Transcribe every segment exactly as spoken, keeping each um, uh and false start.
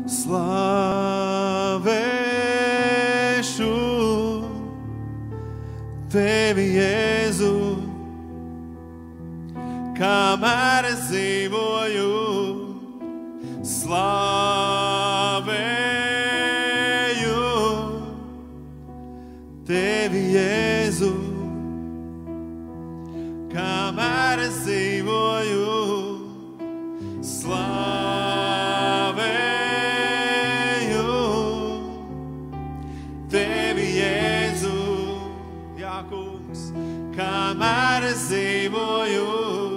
Slavēšu Tevi, Jēzu, kamēr es dzīvoju. Slavēju Tevi, Jēzu, kamēr es dzīvoju. Slavēju Tevi, Jēzu, jā, kungs, kamēr es dzīvoju.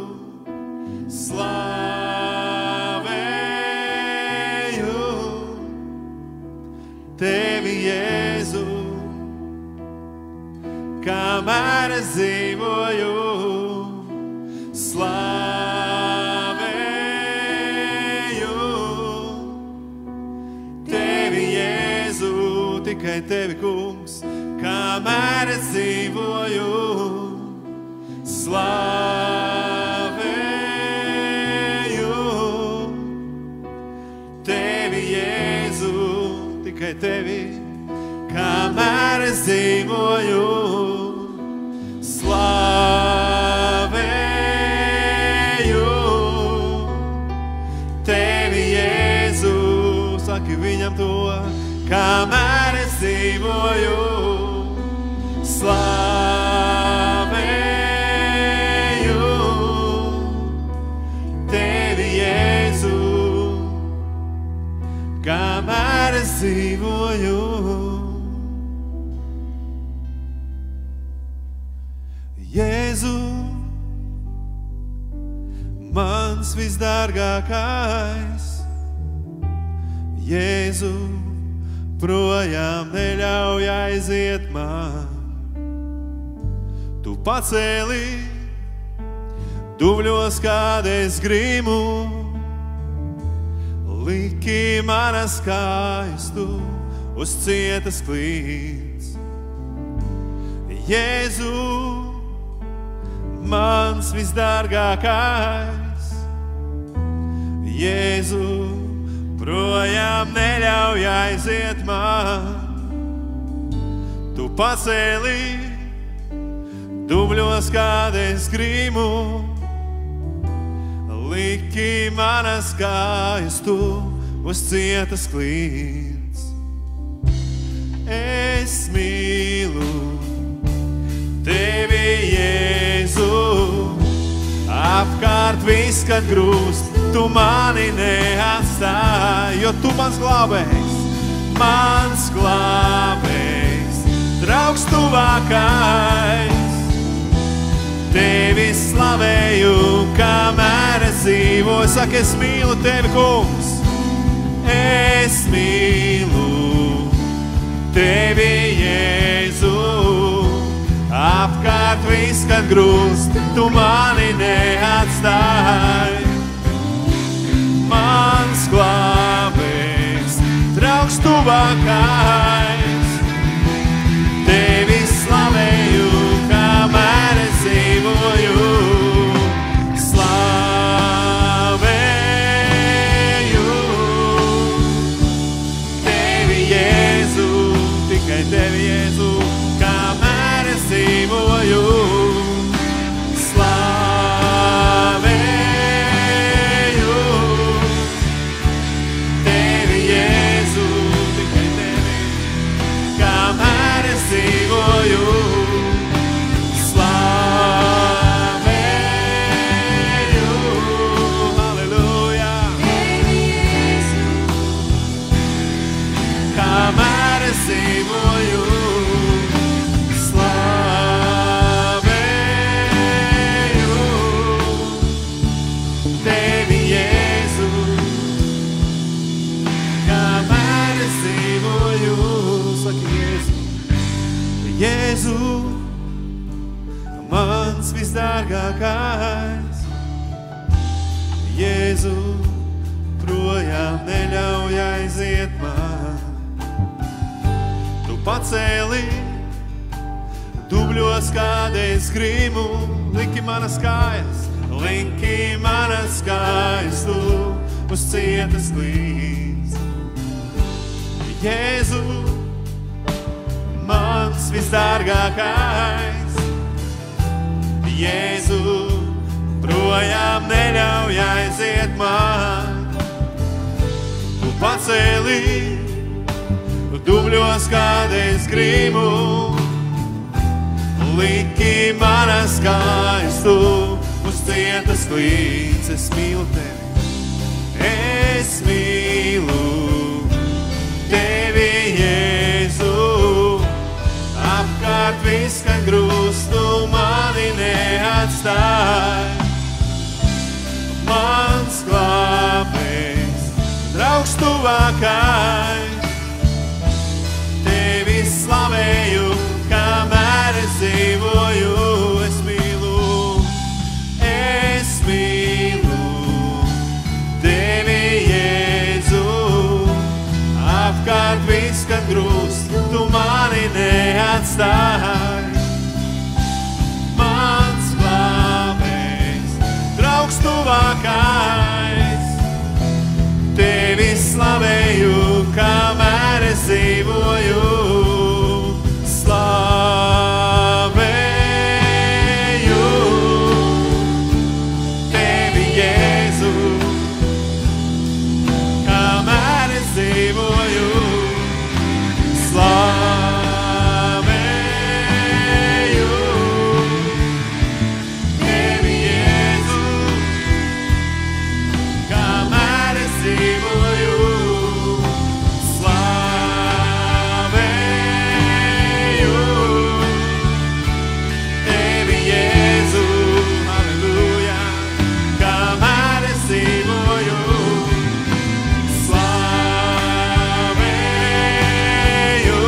Slavēju Tevi, Jēzu, kamēr es dzīvoju. Slavēju Tevi, Jēzu, tikai Tevi, kungs, kamēr es dzīvoju. Slavēju Tevi, Jēzu, tikai Tevi, kamēr es dzīvoju. Slavēju Tevi, Jēzu, saki viņam to, kamēr es dzīvoju. Slavēju Tevi, Jēzu, kamēr es dzīvoju. Jēzu, mans visdārgākais, Jēzu, projām neļauj aiziet man. Tu pacēli dubļos, kad es grimu, liki manas kājas tu uz cietas klints. Jēzu, mans visdārgākais, Jēzu, projām neļauj aiziet man. Tu pacēli dubļos, kad es grimu, liki manas kājas tu uz cietas klints. Es mīlu Tevi, Jēzu, apkārt viss, kad grūst, tu mani neatstāj, jo tu mans glābējs, mans glābējs, draugs tuvākais. Tevi slavēju, kamēr es dzīvoju, saka, es mīlu Tevi, kungs, es mīlu Tevi, Jēzu, apkārt viss, kad grūst, tu mani neatstāj. Mans glābējs, draugs tuvākais, Tevi slavēju, kamēr es dzīvoju. Slavēju Tevi, Jēzu, tikai Tevi, Jēzu, kamēr es dzīvoju. Slavēju Tevi, Jēzu, tikai Tevi, kamēr es dzīvoju. Slavēju, halleluja, Tevi, Jēzu, kamēr es dzīvoju. Jēzu, mans visdārgākais, Jēzu, projām neļauj aiziet man. Tu pacēli dubļos, kad es grimu, liki manas kājas, liki manas kājas tu uz cietas līdz. Jēzu, mans visdārgākais. Jēzu, projām neļauj aiziet man. Tu pacēli dubļos, kad es gribu, liki manas kājas tu uz cietas klīts. Es mīlu tevi, es mīlu tevi, Jēzu. Apkārt viss, kad grūst, tu mani neatstāj. Mans glābējs, draugs tuvākais, tevi slavēju, kamēr es dzīvoju. Es mīlu, es mīlu tevi, Jēzu. Apkārt viss, kad grūst, tu mani neatstāj. Mans glābējs, draugs tuvākais, tevi slavēju, kamēr es dzīvoju. Slavēju tevi, Jēzu, kamēr es dzīvoju. Slavēju tevi, Jēzu, kamēr es dzīvoju. Slavēju tevi, Jēzu, halleluja, kamēr es dzīvoju. Slavēju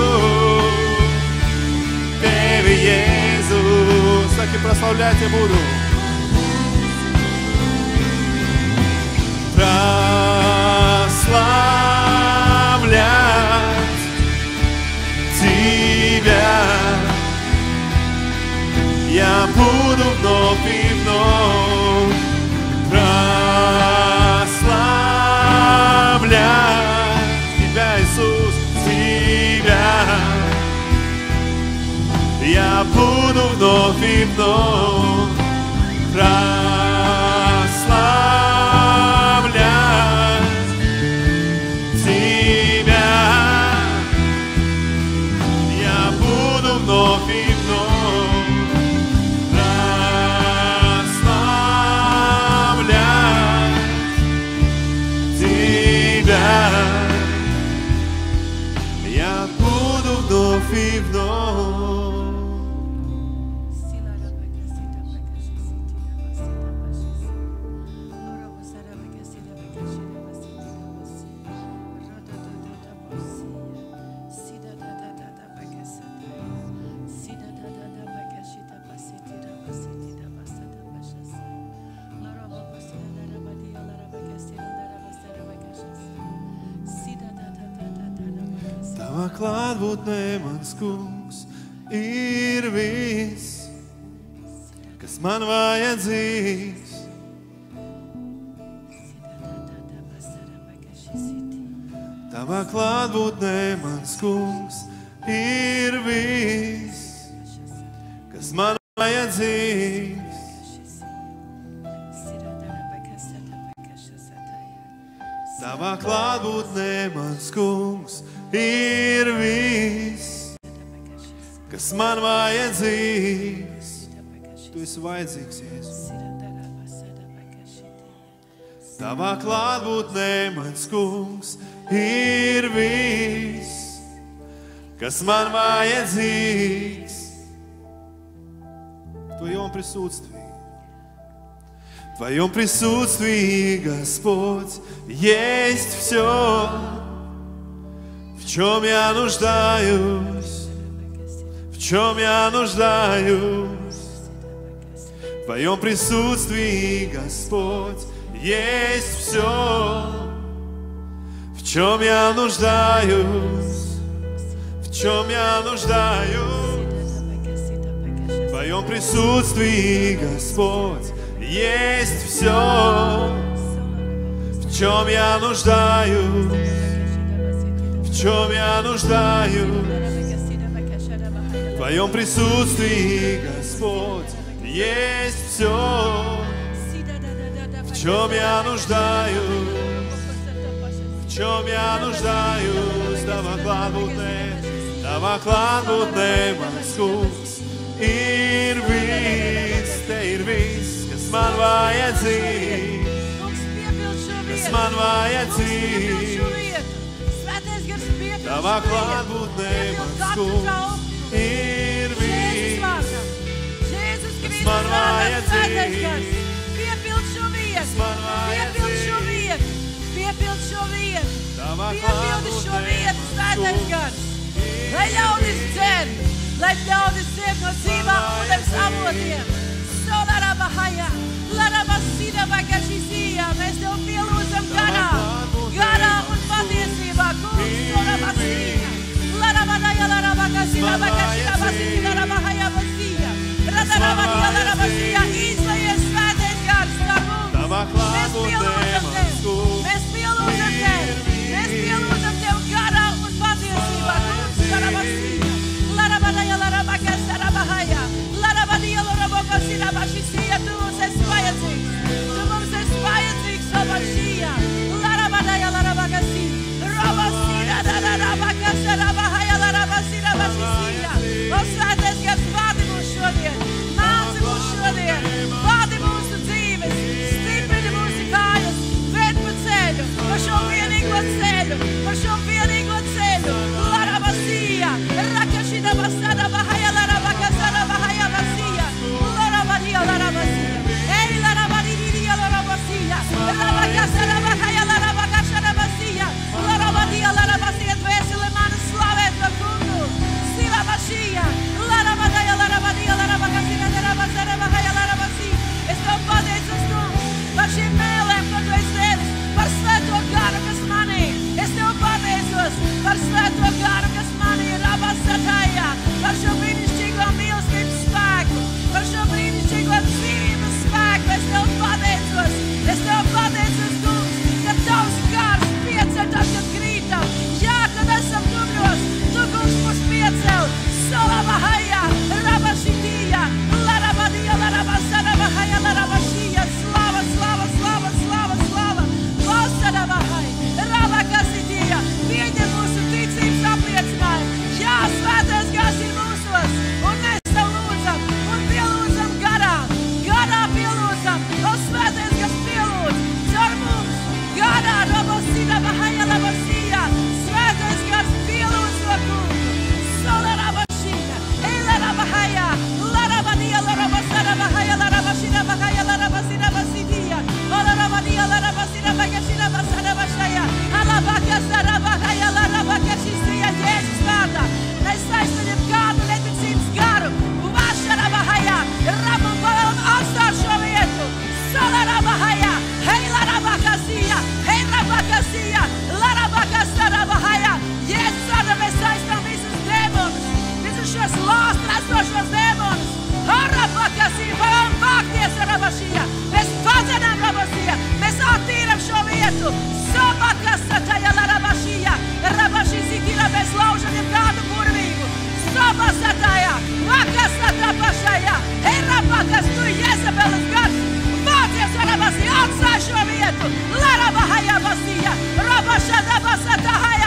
tevi, Jēzu. Саки, прославлять я буду. Прославлять Тебя я буду вновь и вновь. Прославлять Тебя, Иисус, Тебя я буду вновь и вновь. Прославлять Тебя я буду вновь и вновь. Прославлять Тебя я буду вновь и вновь. Tava klātbūtnē, mans kungs, ir viss, kas man vajadzīgs. Tava klātbūtnē, mans kungs, ir viss, kas man vajadzīgs. Tavā klātbūtnē, mans kungs, ir viss, kas man vajadzīgs. Tu esi vajadzīgs, Jēzus. Tavā klātbūtnē, mans kungs, ir viss, kas man vajadzīgs. В Твоем присутствии, в Твоем присутствии, Господь, есть все, в чем я нуждаюсь, в чем я нуждаюсь. В Твоем присутствии, Господь, есть все, в чем я нуждаюсь, в чем я нуждаюсь. В Твоем присутствии, Господь, есть все, в чем я нуждаюсь, в в чем я нуждаюсь. В Твоем присутствии, Господь, есть все, в чем я нуждаюсь. В чем я нужdājos, tavā klātbūtnē, tavā klātbūtnē mans kungs. Ir viss, te ir viss, kas man vajadzīgs, kas man vajadzīgs. Tavā klātbūtnē mans kungs. Ir viss, kas man vajadzīgs, kas man vajadzīgs. Piepild šo vietu, piepildi šo vietu, svētais gars. Lai ļaudis dzer, lai ļaudis dzer no dzīvām ūdens avotiem. Solarabahaya, larabasīdabakašīsījā, mēs Tev pielūdzam garā, garā un patiesībā, kungs, solabasīdā. Larabadaya, larabakasīdabakašīdabasīdī, larabahaya basīja. Radarabadija, larabasīja, izlaies svētais gars, tā kungs. Mēs pielūdzam Tev. Mēs pielūdzam Tev, mēs pielūdzam Tev garā un patiesībā, kungs, larabasīja. Larabadaya, larabakasarabahaya, larabadija, larabakasirabašisija, Tu mums esi vajadzīgs, Tu mums esi vajadzīgs, sobašija. Larabadaya, larabakasīja, robasīra, larabakasarabahaya, larabasirabašisija. O svētais gars, vādi mūs šodien, māci mūs šodien, vādi mūsu dzīves, stiprini mūsu kājas, ved pa ceļu, pa šo vienīgo ceļu, pa šo vienīgo ceļu. Larabasīja, rakašida basada bahaya, larabakasara bahaya basīja, larabadija, larabasīja. Ei, larabadija, larabasīja, rabakasara bahaya, larabakasara basīja, larabadija, larabasīja, dvēseli mani slavēt par kungu. Silabasīja, larabadija, larabadija, larabakasira, larabasara bahaya, larabasīja. Es Tev pateicos, kungs, par šīm mēlēm, ko Tu esi devis, par svēto garu, kas manī. Es Tev pateicos par svēto garu, kas manī ir abasatājā, par šo brīnišķīgo mīlestības spēku, par šo brīnišķīgo dzīvības spēku. Es Tev pateicos, es Tev pateicos, kungs, ka Tavs gars pieceļ tad, kad krītam. Jā, kad esam dumļos, Tu, kungs, mūs piecel. Solabahaya, rabashitija, larabadija, larabasarabahaya, larabashija. Slava, slava, slava, slava, slava. Vasarabahaya, rabakasitija. Pieņem mūsu ticības apliecinājumu. Jā, svētais gars ir mūsos, un mēs Tev lūdzam, un pielūdzam garā. Garā pielūdzam, o svētais gars pielūdz caur mums. Garā, rabasirabahaya, labasija. Svētais gars pielūdz to kungu. Solarabashija, ei larabahaya, larabadija, larabasarabahaya, larabashirabahaya, larabasirabasitija. Larabadija, larabasirabakashirabasarabashaya. Alabakasarabahaya, larabakashisija. Jēzus vārdā. Mēs aizveļam kādu neticības garu. Vašarabahaya, rabam pavēlam atstāt šo vietu. Solarabahaya, hei larabakasija, hei rabakasija, larabakasarabahaya. Jēzus vārdā mēs saistām visus dēmonus, visus šos lāstu nesošos dēmonus. Harabakasija, pavēlam vākties arabashija. Mēs padzenām rabashija, mēs attīram šo vietu. Sobakasataya larabashija, rabashizitira, mēs laužam jeb kādu burvību. Sobasataya, vakasatapashaya, hei rabakas, Tu Jezabeles gars. Vācies arabashija, atstāj šo vietu. Larabahaya basija, rabashadabasatahaya,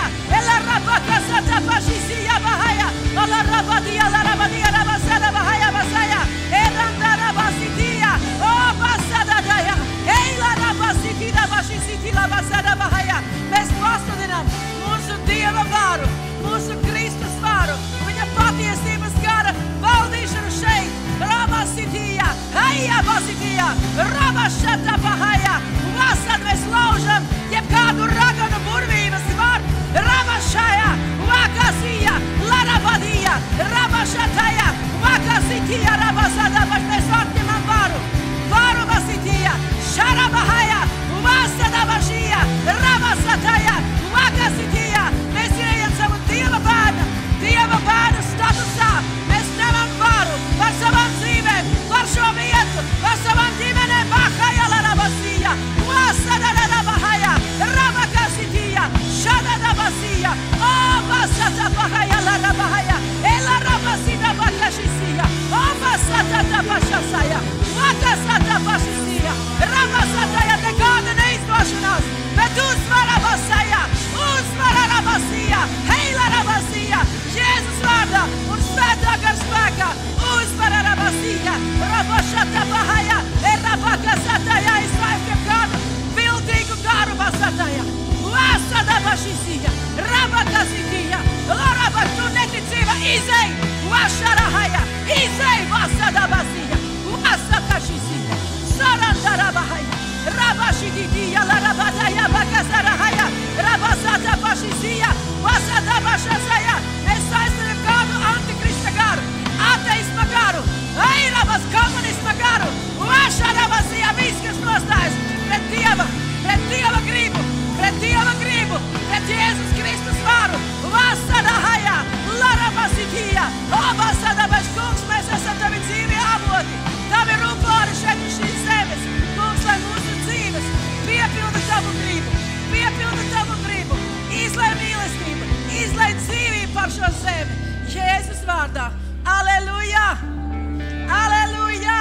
elarabakasatapashizija bahaya, alarabadija, larabadija, rabasarabahaya basaya, erandarabasitija, o basadadaya, eilarabasitira, bashisitila, basadabahaya. Mēs pasludinām mūsu Dieva vāru, mūsu Kristus vāru, viņa patiesības gara valdīšanu šeit. Rabasitija, heja basitija, rabashatapahaya. Vasad mēs laužam jebkādu raganu burvības varu. Rabashaya, vakasija, larabadija, rabashataya, vakasitija, rabasadabaš. Mēs atņemam varu, varu basitija, šarabahaya, vasadabashija, rabasataya, vakasitija. Mēs ejam savu Dieva bērnu, Dieva bērnu statusā. Mēs ņemam varu par savām dzīvēm, par šo vietu, par savām ģimenēm. Bahaya, larabasija, vasadadabahaya, rabakasitija, šadadabasija. O, Rabasataya, nekāda neizdošanās, bet uzvara basajā, uzvara rabasījā, heila rabasījā, Jēzus vārdā un svētā gar spēkā, uzvara rabasījā, rabašata bahajā, erabakasatājā, izvaifkiem kādu viltīgu garu basatājā, vasada bašisījā, rabakasitījā, laraba tu neticība, izej, vašarahajā, izej, vasada basījā, vasakašisījā, sarandarabahajā, rabashidīja, larabadājā, bakasarahajā, rabasata bašisījā, vasada bašasajā, mēs saistam kādu antikrista garu, ateisma garu, eirabas komunisma garu, vašarabasījā, viss, kas nostājas pret Dieva, pret Dieva gribu, pret Dieva gribu, pret Jēzus Kristus varu, vasadahajā, larabasitījā, obasadabaš, kungs, mēs esam tavi dzīvi avoti, tavi rupori šeit uz šīs zemes, kungs, lai mūsu dzīves piepilda tavu gribu, piepilda tavu gribu, izlai mīlestību, izlai dzīvību par šo zemi, Jēzus vārdā, aleluja, aleluja,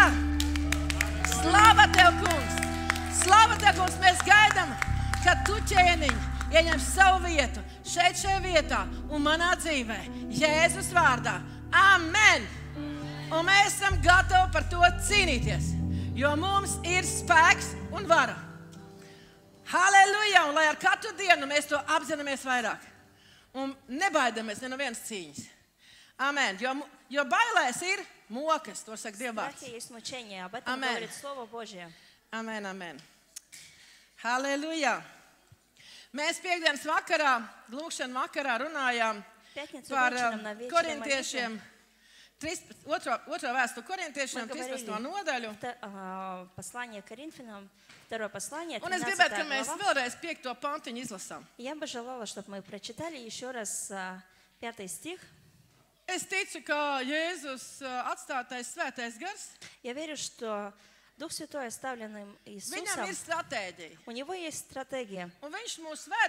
slava tev, kungs, slava tev, kungs, mēs gaidām, kad tu ķēniņ ieņem savu vietu šeit šajā vietā un manā dzīvē, Jēzus vārdā, amen, un mēs esam gatavi par to cīnīties, jo mums ir spēks un vara. Halleluja, un lai ar katru dienu mēs to apzināmies vairāk un nebaidamies ne no vienas cīņas. Amen, jo, jo bailēs ir mokas, to saka Dievvārds. Страхе есть мучение, об этом Amen. говорит Слово Божье. Amen, amen. Halleluja. Mēs piekdienas vakarā, lūkšana vakarā runājām Пятницу par вечером uh, на вечере korintiešiem, trīspadsmit otro, otro vēstu korintiešiem, Мы говорили trīspadsmito nodaļu. вто- а, послание Коринфянам, второе послание, Un es gribētu, ka тринадцатая mēs глава. vēlreiz piekto pantiņu izlasām. Я бы желала, чтобы мы прочитали еще раз а, пятый стих. Es ticu, ka Jēzus uh, atstātais svētais gars, Я верю, что Дух Святой, оставленный viņam Иисусом, ir stratēģija. у Него есть стратегия. Un viņš mūs ved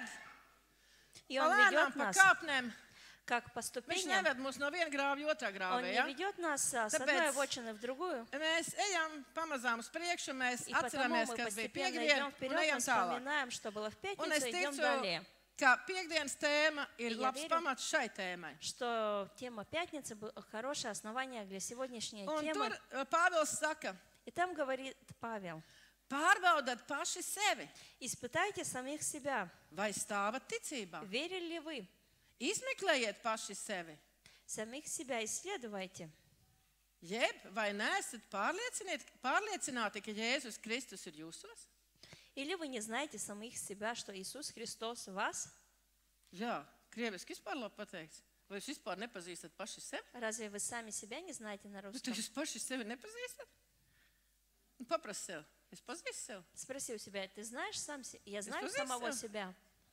И pa Он lēnām, ведет pa нас kāpnēm. как по Viņš ступеням. neved mūs no viena grāvja otrā Он grāvē. не Ja? ведет нас а, с Tāpēc- одной обочины в другую. Mēs ejam pamazām uz priekšu, mēs И потому atceramies, мы kas bija постепенно piekdien, идем un вперед, мы ejam tālāk. вспоминаем, что было в Un es пятницу, идем ticu, далее. ka piekdienas tēma ir И я labs верю, pamats šai tēmai. Что тема пятницы была хорошее основание для сегодняшней Un темы. tur uh, Pāvils saka, И там говорит Павел: pārbaudat paši sevi, испытайте самих себя. vai stāvat ticībā. Верили ли вы? Izmeklējiet paši sevi, Самих себя исследуйте. jeb vai neesat pārliecināti, pārliecināti, ka Jēzus Kristus ir jūsos? Или вы не знаете самих себя, что Иисус Христос в вас? Jā, krieviski vispār labi pateikts. Vai jūs vispār nepazīstat paši sevi? Разве вы сами себя не знаете на Nu, русском? tu jūs paši sevi nepazīstat? Nu, paprasti sev. Es pazīstu sevi. Спроси у себя: ты знаешь сам себя? Я знаю познаешь самого себя? себя.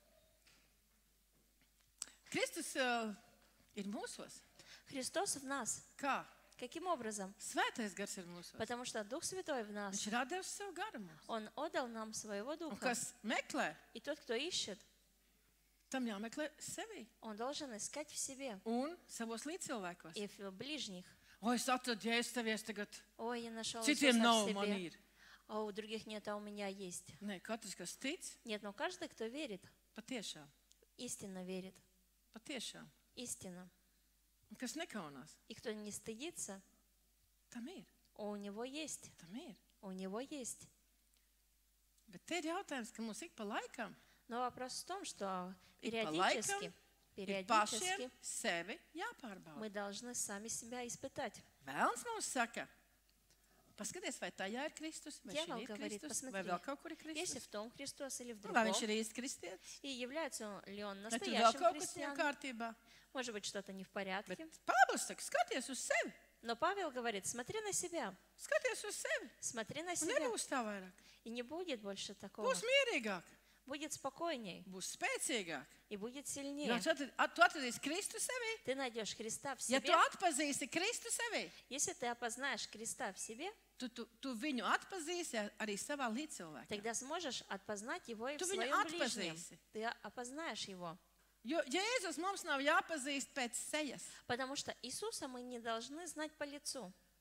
Kristus uh, ir mūsos. Христос в нас. Kā? Каким образом? Svētais gars ir mūsos. Потому что Дух Святой в нас. Viņš ir atdevis savu garu mums. Он отдал нам своего Un Духа. kas meklē, И тот, кто ищет, tam jāmeklē sevi он должен искать в себе un savos līdzcilvēkos. и в ближних. O, es atradu Jēzus tevies tagad. Ой, я нашел Citiem Иисуса nav, в man себе. ir. А у других нет, а у меня есть. Nē, katrs, kas tic, Нет, но каждый, кто верит, patiešām, истинно верит. patiešām. Истинно. Un kas nekaunās, И кто не стыдится, tam ir, у него есть. tam ir. У него есть. Bet te ir jautājums, ka mums ik pa laikam Но вопрос в том, что И по периодически, лайкам, ir периодически pašiem sevi jāpārbauda. мы должны сами себя испытать. Vēlns mums saka, paskaties, vai tajā ir Kristus, vai Дьявол šī ir говорит: Kristus, vai посмотри, vēl kaut kur ir если Kristus. в том Христос или в Nu, vai другом, viņš ir īsti kristietis, и является ли он vai tur vēl настоящим kaut kas nav христианом, kārtībā. может быть, что-то не в Bet порядке. Pāvils saka, skaties uz sevi, Но Павел говорит: смотри на себя, skaties uz sevi, смотри на un себя, nebūs tā vairāk. и не будет больше такого. Būs mierīgāk, Будет спокойней būs spēcīgāk. и будет Jo сильнее. tu atr- at- tu atradīsi Kristu sevī, Ты найдешь Христа в ja tu себе. atpazīsi Kristu sevī, Если ты опознаешь Христа в себе, tu, tu, tu viņu atpazīsi arī savā līdzcilvēkā. тогда сможешь отpoznать Его и в Tu viņu своем ближнем. atpazīsi. Ты опознаешь Его. Jo Jēzus mums nav jāpazīst pēc sejas. Потому что Иисуса мы не должны знать по лицу.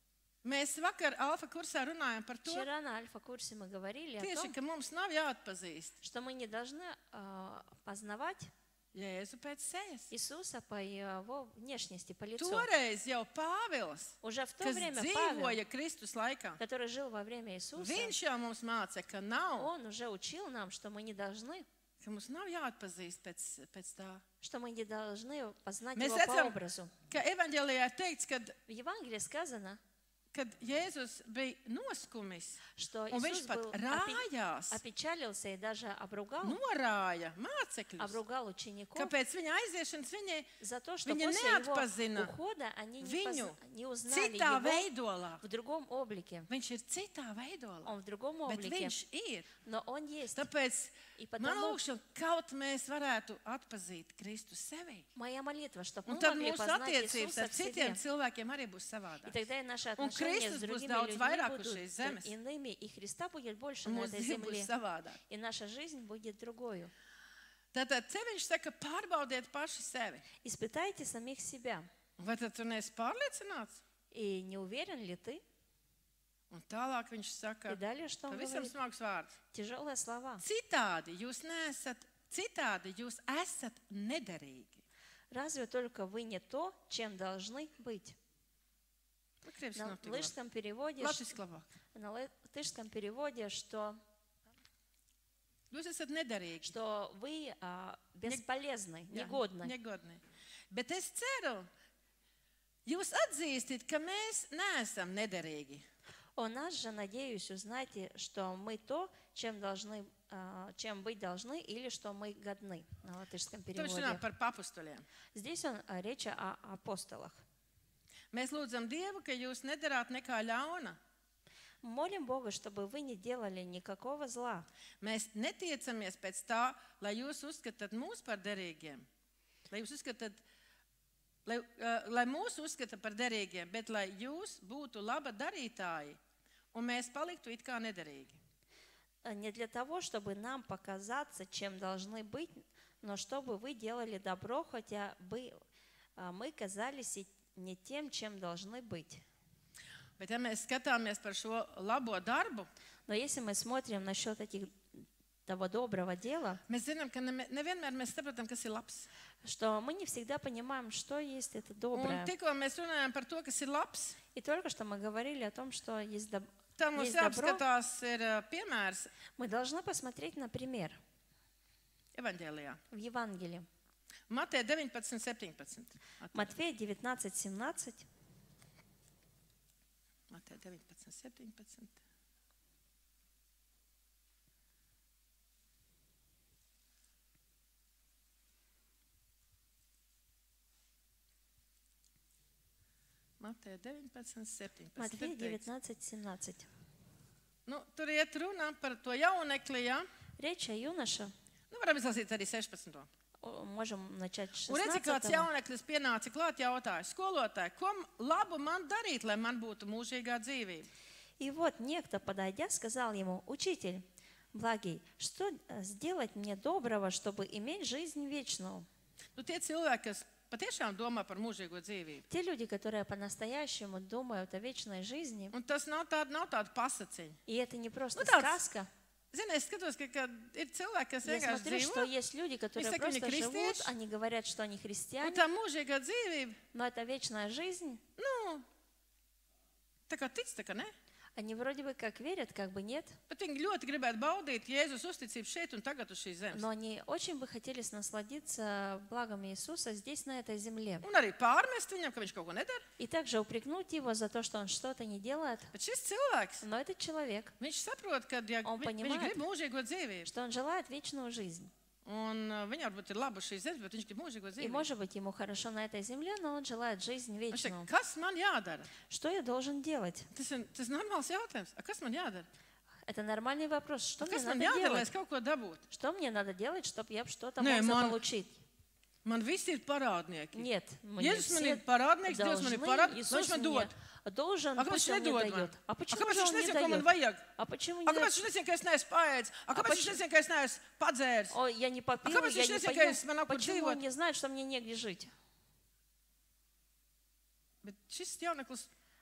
Mēs vakar alfa kursā runājam par to, Вчера на альфа-курсе мы говорили о tieši, том, ka mums nav jāatpazīst что мы не должны а, познавать Jēzu pēc sejas. Иисуса по его внешности, по лицу. Toreiz jau Pāvils, Уже в то kas время Павел, dzīvoja Kristus laikā, который жил во время Иисуса, viņš jau mums māca, ka nav, он уже учил нам, что мы не должны, ka mums nav jāatpazīst pēc, pēc tā. что мы не должны познать Mēs его по redzam, образу. ka evaņģēlijā ir teikts, kad, В Евангелии сказано, kad Jēzus bija noskumis, что un viņš Иисус pat был опе- rājās, опечалился и даже обругал, norāja mācekļus, обругал учеников ka pēc viņa aiziešanas viņi за то, что Viņi после его neatpazina ухода они не, viņu позна- не узнали citā его veidolā. в другом облике. Viņš ir citā veidolā, Он в другом bet облике, viņš ir. но он есть. Tāpēc И man потому lūkšana, kaut mēs varētu atpazīt Kristu sevi. моя молитва, чтобы Un мы tad могли mūsu познать attiecības Иисуса ar в себе. citiem cilvēkiem arī būs И savādāk. тогда и наши Un отношения с Kristus būs другими daudz людьми vairāk uz будут šīs zemes. иными, и Христа будет больше Un на mūsu этой dzīve būs земле. savādāk. И наша жизнь будет другою. Tātad te viņš saka, pārbaudiet paši sevi. Испытайте самих себя. Vai tad tu neesi pārliecināts? И не уверен ли ты? Un tālāk viņš И saka, далее что он pavisam говорит? smags vārds. Tяжелые слова. Citādi jūs neesat, citādi jūs esat nederīgi. Разве только вы не то, чем должны быть? Latvijas На nav tik labi. латышском переводе, Latvijas labāk. на латышском переводе, что, Jūs esat nederīgi. что вы а, бесполезны, Jā, негодны. Negodni. Bet es ceru, jūs atzīstat, ka mēs neesam nederīgi. У нас же, надеюсь, узнаете, что мы то, чем должны, а, чем быть должны, или что мы годны на латышском To viņš runā переводе. par papustuļiem. Здесь он а, речь о апостолах. Mēs lūdzam Dievu, ka jūs nedarāt nekā ļauna. Молим Бога, чтобы вы не делали никакого зла. Mēs netiecamies pēc tā, lai jūs uzskatāt mūs par derīgiem. Lai jūs uzskatāt, lai, uh, lai mūs uzskata par derīgiem, bet lai jūs būtu laba darītāji un mēs paliktu it kā nederīgi. А Не для того, чтобы нам показаться, чем должны быть, но чтобы вы делали добро, хотя бы а, мы казались и не тем, чем должны быть. Bet ja mēs skatāmies par šo labo darbu, Но если мы смотрим насчет этих, того доброго дела, mēs zinām, ka ne, nevienmēr mēs saprotam, kas ir labs. что мы не всегда понимаем, что есть это Un доброе. tikko mēs runājam par to, kas ir labs, И только что мы говорили о том, что есть, доб... tam mums есть добро, jāapskatās ir uh, piemērs мы должны посмотреть на пример evaņģēlijā. в Евангелии. Mateja deviņpadsmit, septiņpadsmit. Матфея девятнадцать семнадцать. Mateja deviņpadsmit, septiņpadsmit. Mateja deviņpadsmit, septiņpadsmit. Матфея Ir teikts. девятнадцать семнадцать. Nu, tur iet runa par to jaunekli, ja? Речь о юноше. Nu, varam izlasīt arī sešpadsmito. О, Можем начать с Un redzi, kāds шестнадцатого. jauneklis pienāca klāt jautāja, skolotāji, ko m- labu man darīt, lai man būtu mūžīgā dzīvība? И вот некто, подойдя, сказал ему: «Учитель, благий, что э, сделать мне доброго, чтобы иметь жизнь вечную?» Nu, tie cilvēki, kas patiešām domā par mūžīgo dzīvību. Те люди, которые по-настоящему думают о вечной жизни, Un tas nav tāda, nav tāda pasaciņa. и это не просто Ну, tāds- сказка. Zini, es skatos, ka, ka ir cilvēki, kas Я vienkārši смотрю, что dzīvo, есть люди, которые Если они просто живут, крестьяне, они говорят, что они un христиане, tā mūžīgā dzīvība, но это вечная жизнь. nu, tā kā tic, tā kā ne. Они вроде бы как верят, как бы нет, Bet viņi ļoti gribētu baudīt Jēzus uzticību šeit un tagad uz šīs zemes. но они очень бы хотели насладиться благом Иисуса здесь, на этой земле. Un arī pārmest viņam, ka viņš kaut ko nedara. И также упрекнуть его за то, что он что-то не делает. Bet šis cilvēks, Но этот человек, viņš saprot, ka ja Un vi, viņš понимает, grib mūžīgo dzīvību. что он желает вечную жизнь. Un uh, viņam varbūt ir laba šī zemes, bet viņš grib mūžīgo И dzīvību. может быть ему хорошо на этой земле, но он желает жизнь Viņš вечную. saka, kas man jādara? Что я должен делать? Tas ir, tas ir normāls jautājums. A, kas man jādara? Это нормальный вопрос. Что A, мне kas man надо jādara, lai делать? es kaut ko dabūtu? Что мне надо делать, чтобы я что-то Не, мог ман- заполучить? Man viss ir parādnieki. Нет, мне Jēzus man все ir parādnieks, Dievs man должны, ir parādnieks, lai Иисус viņš man мне dod. должен, A, kāpēc пусть viņš он мне nedod man? дает. А A, почему kāpēc же viņš он не nezina, ko man дает? vajag? А почему A, не kāpēc viņš nezina, ka es neesmu paēdis? A, kāpēc viņš почему- nezina, ka es neesmu padzēris? О, я не попил, kāpēc я viņš не nezina, ka поел. es man nav kur Почему он dzīvot? не знает, что мне негде жить? Bet šis jauneklis,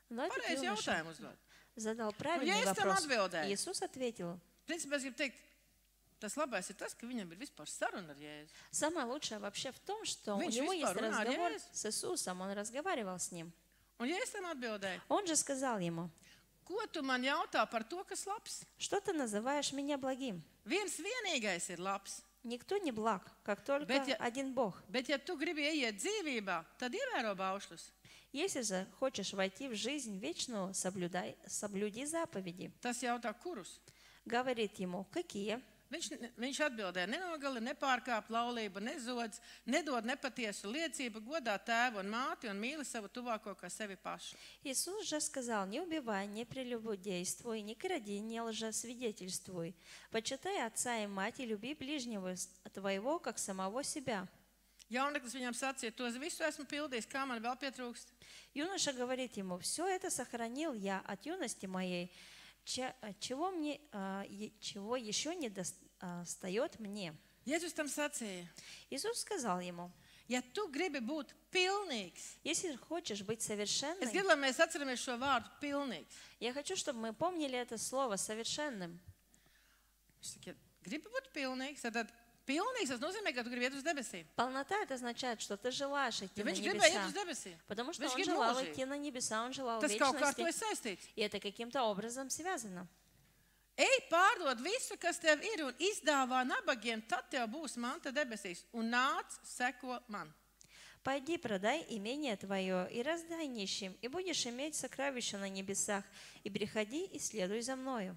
Но этот Pareizi юноша jautājumu uzdod. задал Un, ja правильный es tam вопрос. atbildēju, Иисус ответил. principā es gribu teikt, tas labais ir tas, ka viņam ir vispār saruna ar Jēzu. Самое лучшее вообще в том, что у Viņš него есть vispār runā ar разговор Jēzu. с Иисусом, он разговаривал с ним. Un, ja es tam atbildēju, Он же сказал ему, ko tu man jautā par to, kas labs? что ты называешь меня благим? Viens vienīgais ir labs. Никто не благ, как только Bet ja- один Бог. Bet, ja tu gribi ieiet dzīvībā, tad ievēro baušļus. Если же хочешь войти в жизнь вечную, соблюдай, соблюди заповеди. Tas jautā, kurus? Говорит ему, какие? Viņš, viņš atbildēja, nenogali, nepārkāp laulību, nezodz, nedod nepatiesu liecību, godā tēvu un māti un mīli savu tuvāko kā sevi pašu. Иисус же сказал, не убивай, не прелюбодействуй, не кради, не лжесвидетельствуй. Почитай отца и мать и люби ближнего твоего, как самого себя. Jauneklis viņam sacīja, to visu esmu pildījis, kā man vēl pietrūkst. Юноша говорит ему, все это сохранил я от юности моей, че- чего, мне, а, е- чего еще не достает мне. Jēzus tam sacīja, Иисус сказал ему, ja tu gribi būt pilnīgs, если хочешь быть es совершенным, gribu, lai mēs atceramies šo vārdu pilnīgs. я хочу, чтобы мы помнили это слово совершенным. Viņš saka, ja gribi būt pilnīgs, tad, tad pilnīgs tas nozīmē, ka tu gribi iet uz debesīm. Полнота это означает, что ты желаешь идти Ja на viņš gribēja iet небеса. uz debesīm, Потому что viņš он grib желал mūžību. идти на небеса, он желал Tas kaut kā ar to ir вечности. saistīts. И это каким-то образом связано. Ej, pārdod visu, kas tev ir, un izdāvā nabagiem, tad tev būs manta debesīs. Un nāc, seko man. Пойди, продай имение твое и раздай нищим, и будешь иметь сокровища на небесах, и приходи и следуй за мною.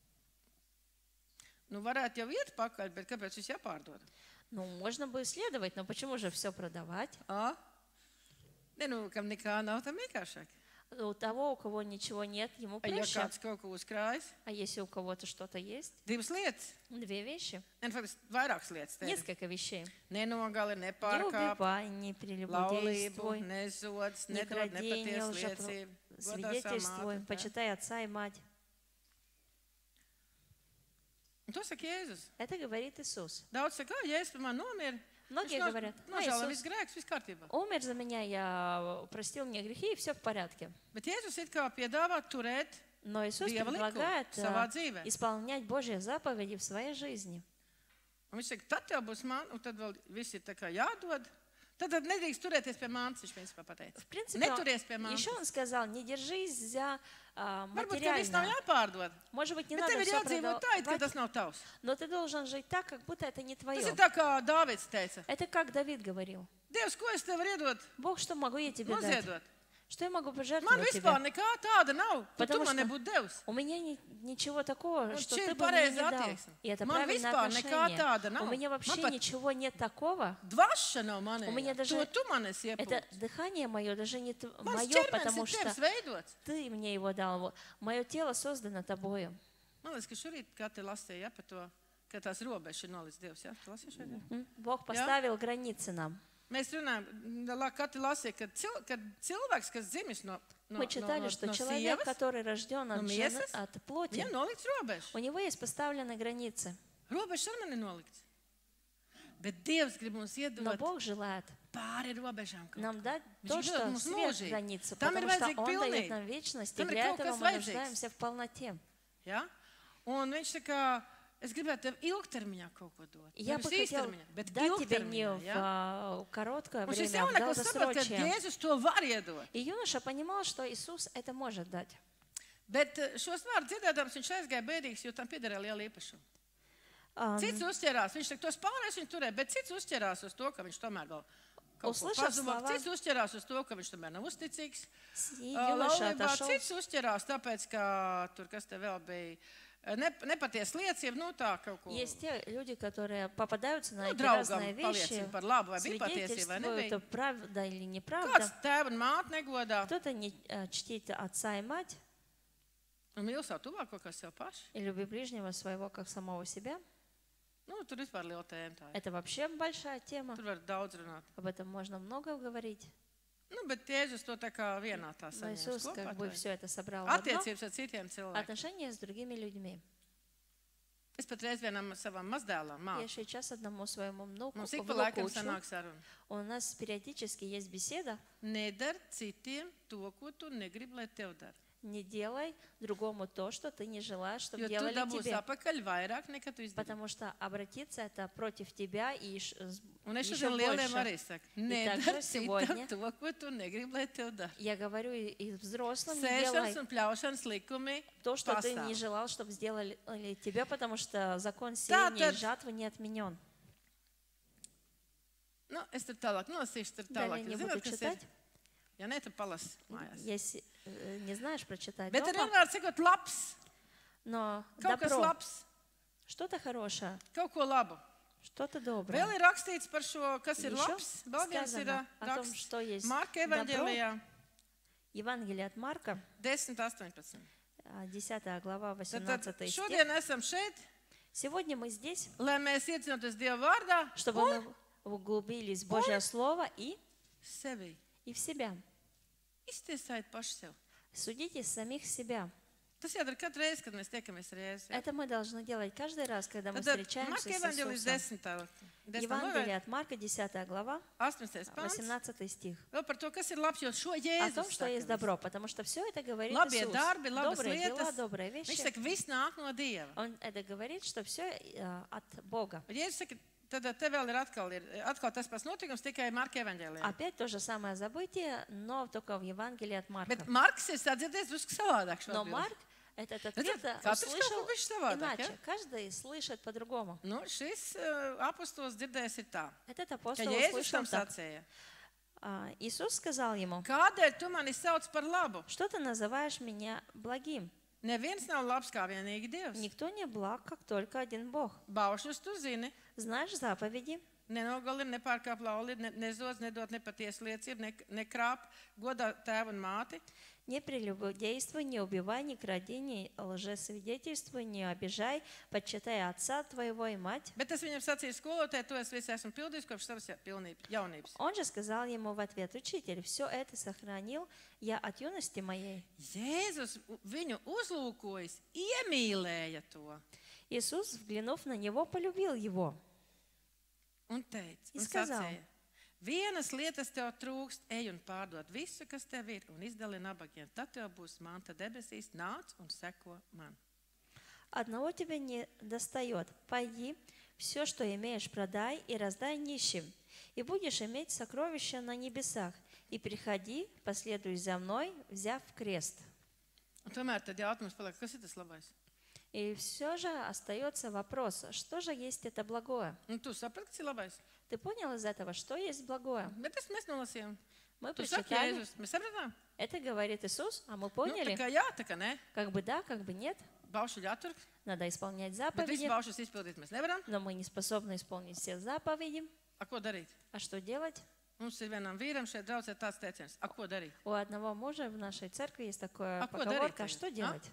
Nu, varētu jau iet pakaļ, bet kāpēc viss jāpārdod? Ну, можно бы исследовать, но почему же все продавать? A? Ne, nu, kam nekā nav, tam vienkāršāk. У того, у кого ничего нет, ему Ja проще. kāds kaut ko uzkrājas, А если у кого-то что-то есть? divas lietas, Две вещи. ne, faktiski vairākas lietas. te ir. Несколько вещей. Nenogali, Не nepārkāp, убивай, не laulību, прелюбодействуй, nezodz, не nedod кради, не nepatiesu liecību. godā savu лжесвидетельствуй, māti, tā. почитай отца и мать. Un to saka Jēzus. Это говорит Иисус. Daudz saka, ah, Jēzus par mani nomira. Многие Viņš говорят, ну, nožēlo Иисус visu grēkus, viss kārtībā. умер за меня, я простил мне грехи, и все в порядке. Bet Jēzus it kā piedāvā turēt, Но Иисус Dieva likumu предлагает savā а, dzīvē. исполнять Божьи заповеди в своей жизни. Un viņš saka, tad tev būs man, un tad vēl viss ir tā kā jādod. Tad, tad nedrīkst turēties pie mantas, viņš principā pateica. В принципе, Neturies pie mantas. еще он сказал, не держись за а, Varbūt, ka viss nav материальное. jāpārdod. Может быть, не Bet надо tev ir все jādzīvo tā, it kā продавать, tas nav tavs. но ты должен жить так, как будто это не Tas твое. ir tā kā Dāvids teica. Это как Давид говорил. Dievs, ko es tev varu iedot? Бог, что могу я тебе дать? Noziedot. Что я могу Man пожертвовать vispār тебе? nekā tāda nav. Tu, tu Потому man что nebūtu devis. У меня ни- ничего такого, Вот что šī ты ir бы мне не pareizā дал. attieksme. И это Man правильное vispār nekā отношение. tāda У nav. меня Man вообще pat ничего нет такого. dvaša nav У меня manējā. даже To tu man esi Это iepūtis. дыхание мое даже не т- Mans мое, ķermenis потому ir что tevs veidots. ты мне его дал. Мое тело создано тобою. Man liekas, ka šorīt kā te lasīja, ja, par to, ka tās robežas ir nolicis Dievs. Ja? Tu lasīji šeit? Ja? М? Бог поставил границы нам. Mēs runājam, la- katru lasīju, ka, cil, ka cilvēks, kas dzimis no, no, Мы no, читали, no, что no человек, sievas, который рожден от, no жены, miesas, от плоти, viņam nolikts robežas. у него есть поставлены границы. Robežas ar mani nolikts. Bet Dievs grib mums Но iedot Бог желает pāri robežām. kaut нам ko. дать Viņš то, grib что dot mums сверх mūžību. границы, Tam ir потому что vajadzīga Он дает pilnība. нам вечность, и Tam ir для kaut этого kas мы vajadzīgs. нуждаемся в полноте. Ja? Un viņš tā kā, es gribētu tev ilgtermiņā kaut ko dot. Я Nevis бы хотела īstermiņā, bet дать тебе не ilgtermiņā. в Ja? а, короткое Un šis время, а в jauneklis saprot, ka долгосрочие. Jēzus to var iedot. И юноша понимал, что Иисус это может дать. Bet eh, šos vārdus dzirdēdams, viņš aizgāja bēdīgs, jo tam piederēja liela īpašuma. Ам, Cits uzķērās, viņš saka, tos pārējais viņš turēja, bet cits uzķērās uz to, ka viņš tomēr vēl kaut ko Услышав pazumā. слова- Cits uzķērās uz to, ka viņš tomēr nav uzticīgs. И Ā, юноша Laulībā отошел. cits uzķērās, tāpēc, ka tur, kas te vēl bija, ne, nepatiesa liecība, nu tā kaut ko. Есть те люди, которые попадаются на Nu, эти draugam разные вещи, paliecina par labu, vai bija patiesība, vai свидетельствуют, nebija. правда или Kāds неправда. tēva un māte negodā Кто-то не э, чтит отца и мать, un mīl savu tuvāko, kā sev paši. и люби ближнего своего, как самого себя. Nu, tur vispār liela tēma tā ir. Это вообще большая тема. Tur var daudz runāt. Об этом можно много говорить. Nu, bet Jēzus to tā kā vienā tā Но Иисус saņems kopā. как бы tā ir. все это собрал в одно. Attiecības ar citiem cilvēkiem. Отношения с другими людьми. Es pat reiz vienam savam mazdēlam Я māku. сейчас одному своему внуку, Mums ik pa laikam внуку учу. sanāk saruna. У нас периодически есть беседа. Nedar citiem to, ko tu negribi, lai tev dara. Не делай другому то, что ты не желаешь, чтобы Jo tu делали dabūsi тебе. apakaļ vairāk nekā tu izdarīji. Потому что обратиться это против тебя и ш- с- Un es еще šodien lieliem больше. arī saku, nedar также citam сегодня to, ko tu negribi, lai tev dara. Я говорю и и взрослым, не Sēšanas делай un pļaušanas likumi то, что ты не pastāv. желал, чтобы сделали тебе, потому что закон Tā сеяния и tad- жатвы не отменен. Nu, es tur tālāk nolasīšu, tur Далее tālāk. не Jūs буду zināt, kas ir? читать. Ja ne, tad palas mājās. Если э, не знаешь, прочитай Bet ar дома. vienmēr sakot labs, Но kaut kas добро, labs, что-то хорошее, kaut ko labu. что-то Vēl доброе. ir rakstīts par šo, kas ir Еще labs. Vēl viens ir сказано о том, raksts что есть Marka добро. evaņģēlijā Евангелие от Марка, desmit astoņpadsmit. а, десятая глава, Tad, tad восемнадцатый стих. šodien esam šeit, Сегодня мы здесь, lai mēs iedzinātos Dieva vārdā чтобы мы углубились в Божье Слово и, sevi. и в себя. Iztiesājiet paši sev. Судите самих себя. Tas jādara katru reizi, kad mēs tiekamies ar Jēzu. Это мы должны делать каждый раз, когда мы Tad встречаемся Marka с evaņģēlijas Иисусом. desmitā. desmitā Евангелие novēl, от Марка, десятая глава, astoņdesmitais pāns. восемнадцатый стих. Vēl par to, kas ir labs, jo šo О Jēzus том, что saka есть visu. добро, потому что все это говорит Labie Иисус. darbi, labas Добрые дела, lietas. добрые Viņš вещи. saka, viss nāk no Dieva. Он это говорит, что все от Бога. Un Jēzus saka, tad te vēl ir atkal, ir atkal tas pats notikums, tikai Marka evaņģēlijā. Опять то же самое событие, но только в Евангелии от Марка. Bet Marks ir sadzirdējis drusku savādāk šo Но atbildi. Марк этот Redzat, ответ katrs kaut ko услышал bišķi savādāk, иначе. ja? Каждый слышит по-другому. Nu, šis uh, apostols dzirdējis ir tā, Этот ka апостол Jēzus услышал tam так. sacīja. А, Иисус сказал ему: Kādēļ tu mani sauc par labu? что ты называешь меня благим? Neviens nav labs kā vienīgi Dievs. Никто не благ, как только один Бог. Baušus tu zini, Знаешь заповеди: nenogalini, nepārkāp lauli, ne, nezodz, nedod nepatiesu liecību, ne, nekrāp, godā tēvu un māti. не прелюбодействуй, не убивай, не кради, не лжесвидетельствуй, не обижай, почитай отца твоего и мать. Bet es viņam sacīju, skolotāji, to es visu esmu pildījis kopš savas pilnības, jaunības. Он же сказал ему в ответ: учитель, все это сохранил я от юности моей. Jēzus viņu uzlūkojas, iemīlēja to Иисус, взглянув на него, полюбил его un teica, И un сказал. sacīja, vienas lietas tev trūkst, ej un pārdod visu, kas tev ir, un izdali nabagiem. Tad tev būs manta debesīs, nāc un seko man. Одного тебе не достает. Пойди, все, что имеешь, продай и раздай нищим, и будешь иметь сокровища на небесах. И приходи, последуй за мной, взяв крест. Un tomēr tad jautājums paliek, kas ir tas labais? И все же остается вопрос, что же есть это благое? Un tu saprati, kas ir labais? Ты понял из этого, что есть благое? Bet tas mēs nolasījām. Мы Tu saki, прочитали, Jēzus, mēs sapratām? это говорит Иисус, а мы Nu, tā поняли, kā jā, tā kā nē. как бы да, как бы нет. Baušuļi attur, Надо исполнять bet заповеди, visu baušus izpildīt mēs nevaram. но мы не способны исполнить все заповеди. A ko darīt? А что делать? Mums ir vienam vīram šeit draudzē tāds teiciens. A ko darīt? У одного мужа в нашей церкви есть такая А куда поговорка: дарить что тогда, делать?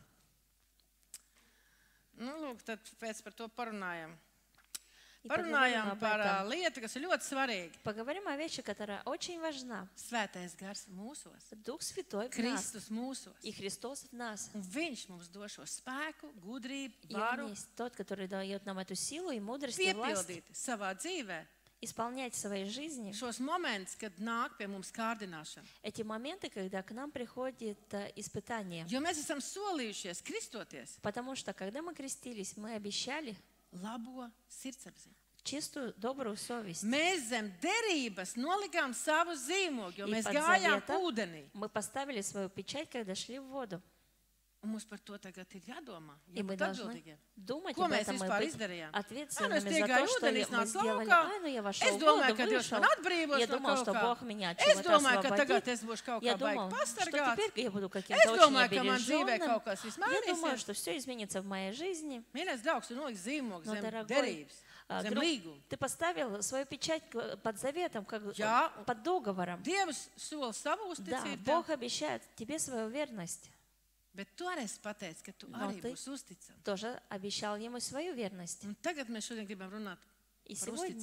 Nu, lūk, tad pēc par to parunājam. И поговорим Parunājām об par ā, этом. lietu, kas ir ļoti svarīga. Поговорим о вещи, которая очень важна. Svētais gars mūsos, Дух Святой в нас, Kristus mūsos. и Христос в нас. Un viņš mums dos šo spēku, gudrību, И Он varu есть тот, который дает нам эту силу и мудрость и власть piepildīt savā dzīvē исполнять в своей жизни šos momentus, kad nāk pie mums kārdināšana. эти моменты, когда к нам приходит э, испытание. Jo mēs esam solījušies kristoties Потому что, когда мы крестились, мы обещали labo sirdsapziņu. чистую, добрую совесть. Mēs zem derības nolikām savu zīmogu, jo И mēs под gājām заветом ūdenī. мы поставили свою печать, когда шли в воду. Un mums par to tagad ir jādomā, И мы jābūt должны atbildīgiem. думать Ko об mēs этом и vispār быть izdarījām? ответственными es за iegāju то, что ūdenī, я- es мы nācu сделали. laukā. Ай, ну я Es вошел в domāju, воду, ka Dievs вышел. man atbrīvos Я no думал, kaut что kā. Бог меня от Es чего-то domāju, ka tagad освободит. es būšu kaut Я kā baigi думал, что pastargāts. теперь я буду Es каким-то очень domāju, ka man dzīvē обереженным. kaut kas viss Я думаю, mainīsies. что все изменится в моей жизни. Mīļais draugs, tu noliki zīmogu Но, zem дорогой, derības, а, zem друг, līguma. ты поставил свою печать к- под заветом, как Я- под договором. Dievs sola savu Да, uzticību, tev, Бог обещает тебе свою верность. bet tu arī esi pateicis, ka tu Но arī ты būsi uzticams. тоже обещал ему свою верность. Un tagad mēs šodien gribam runāt И par сегодня uzticību.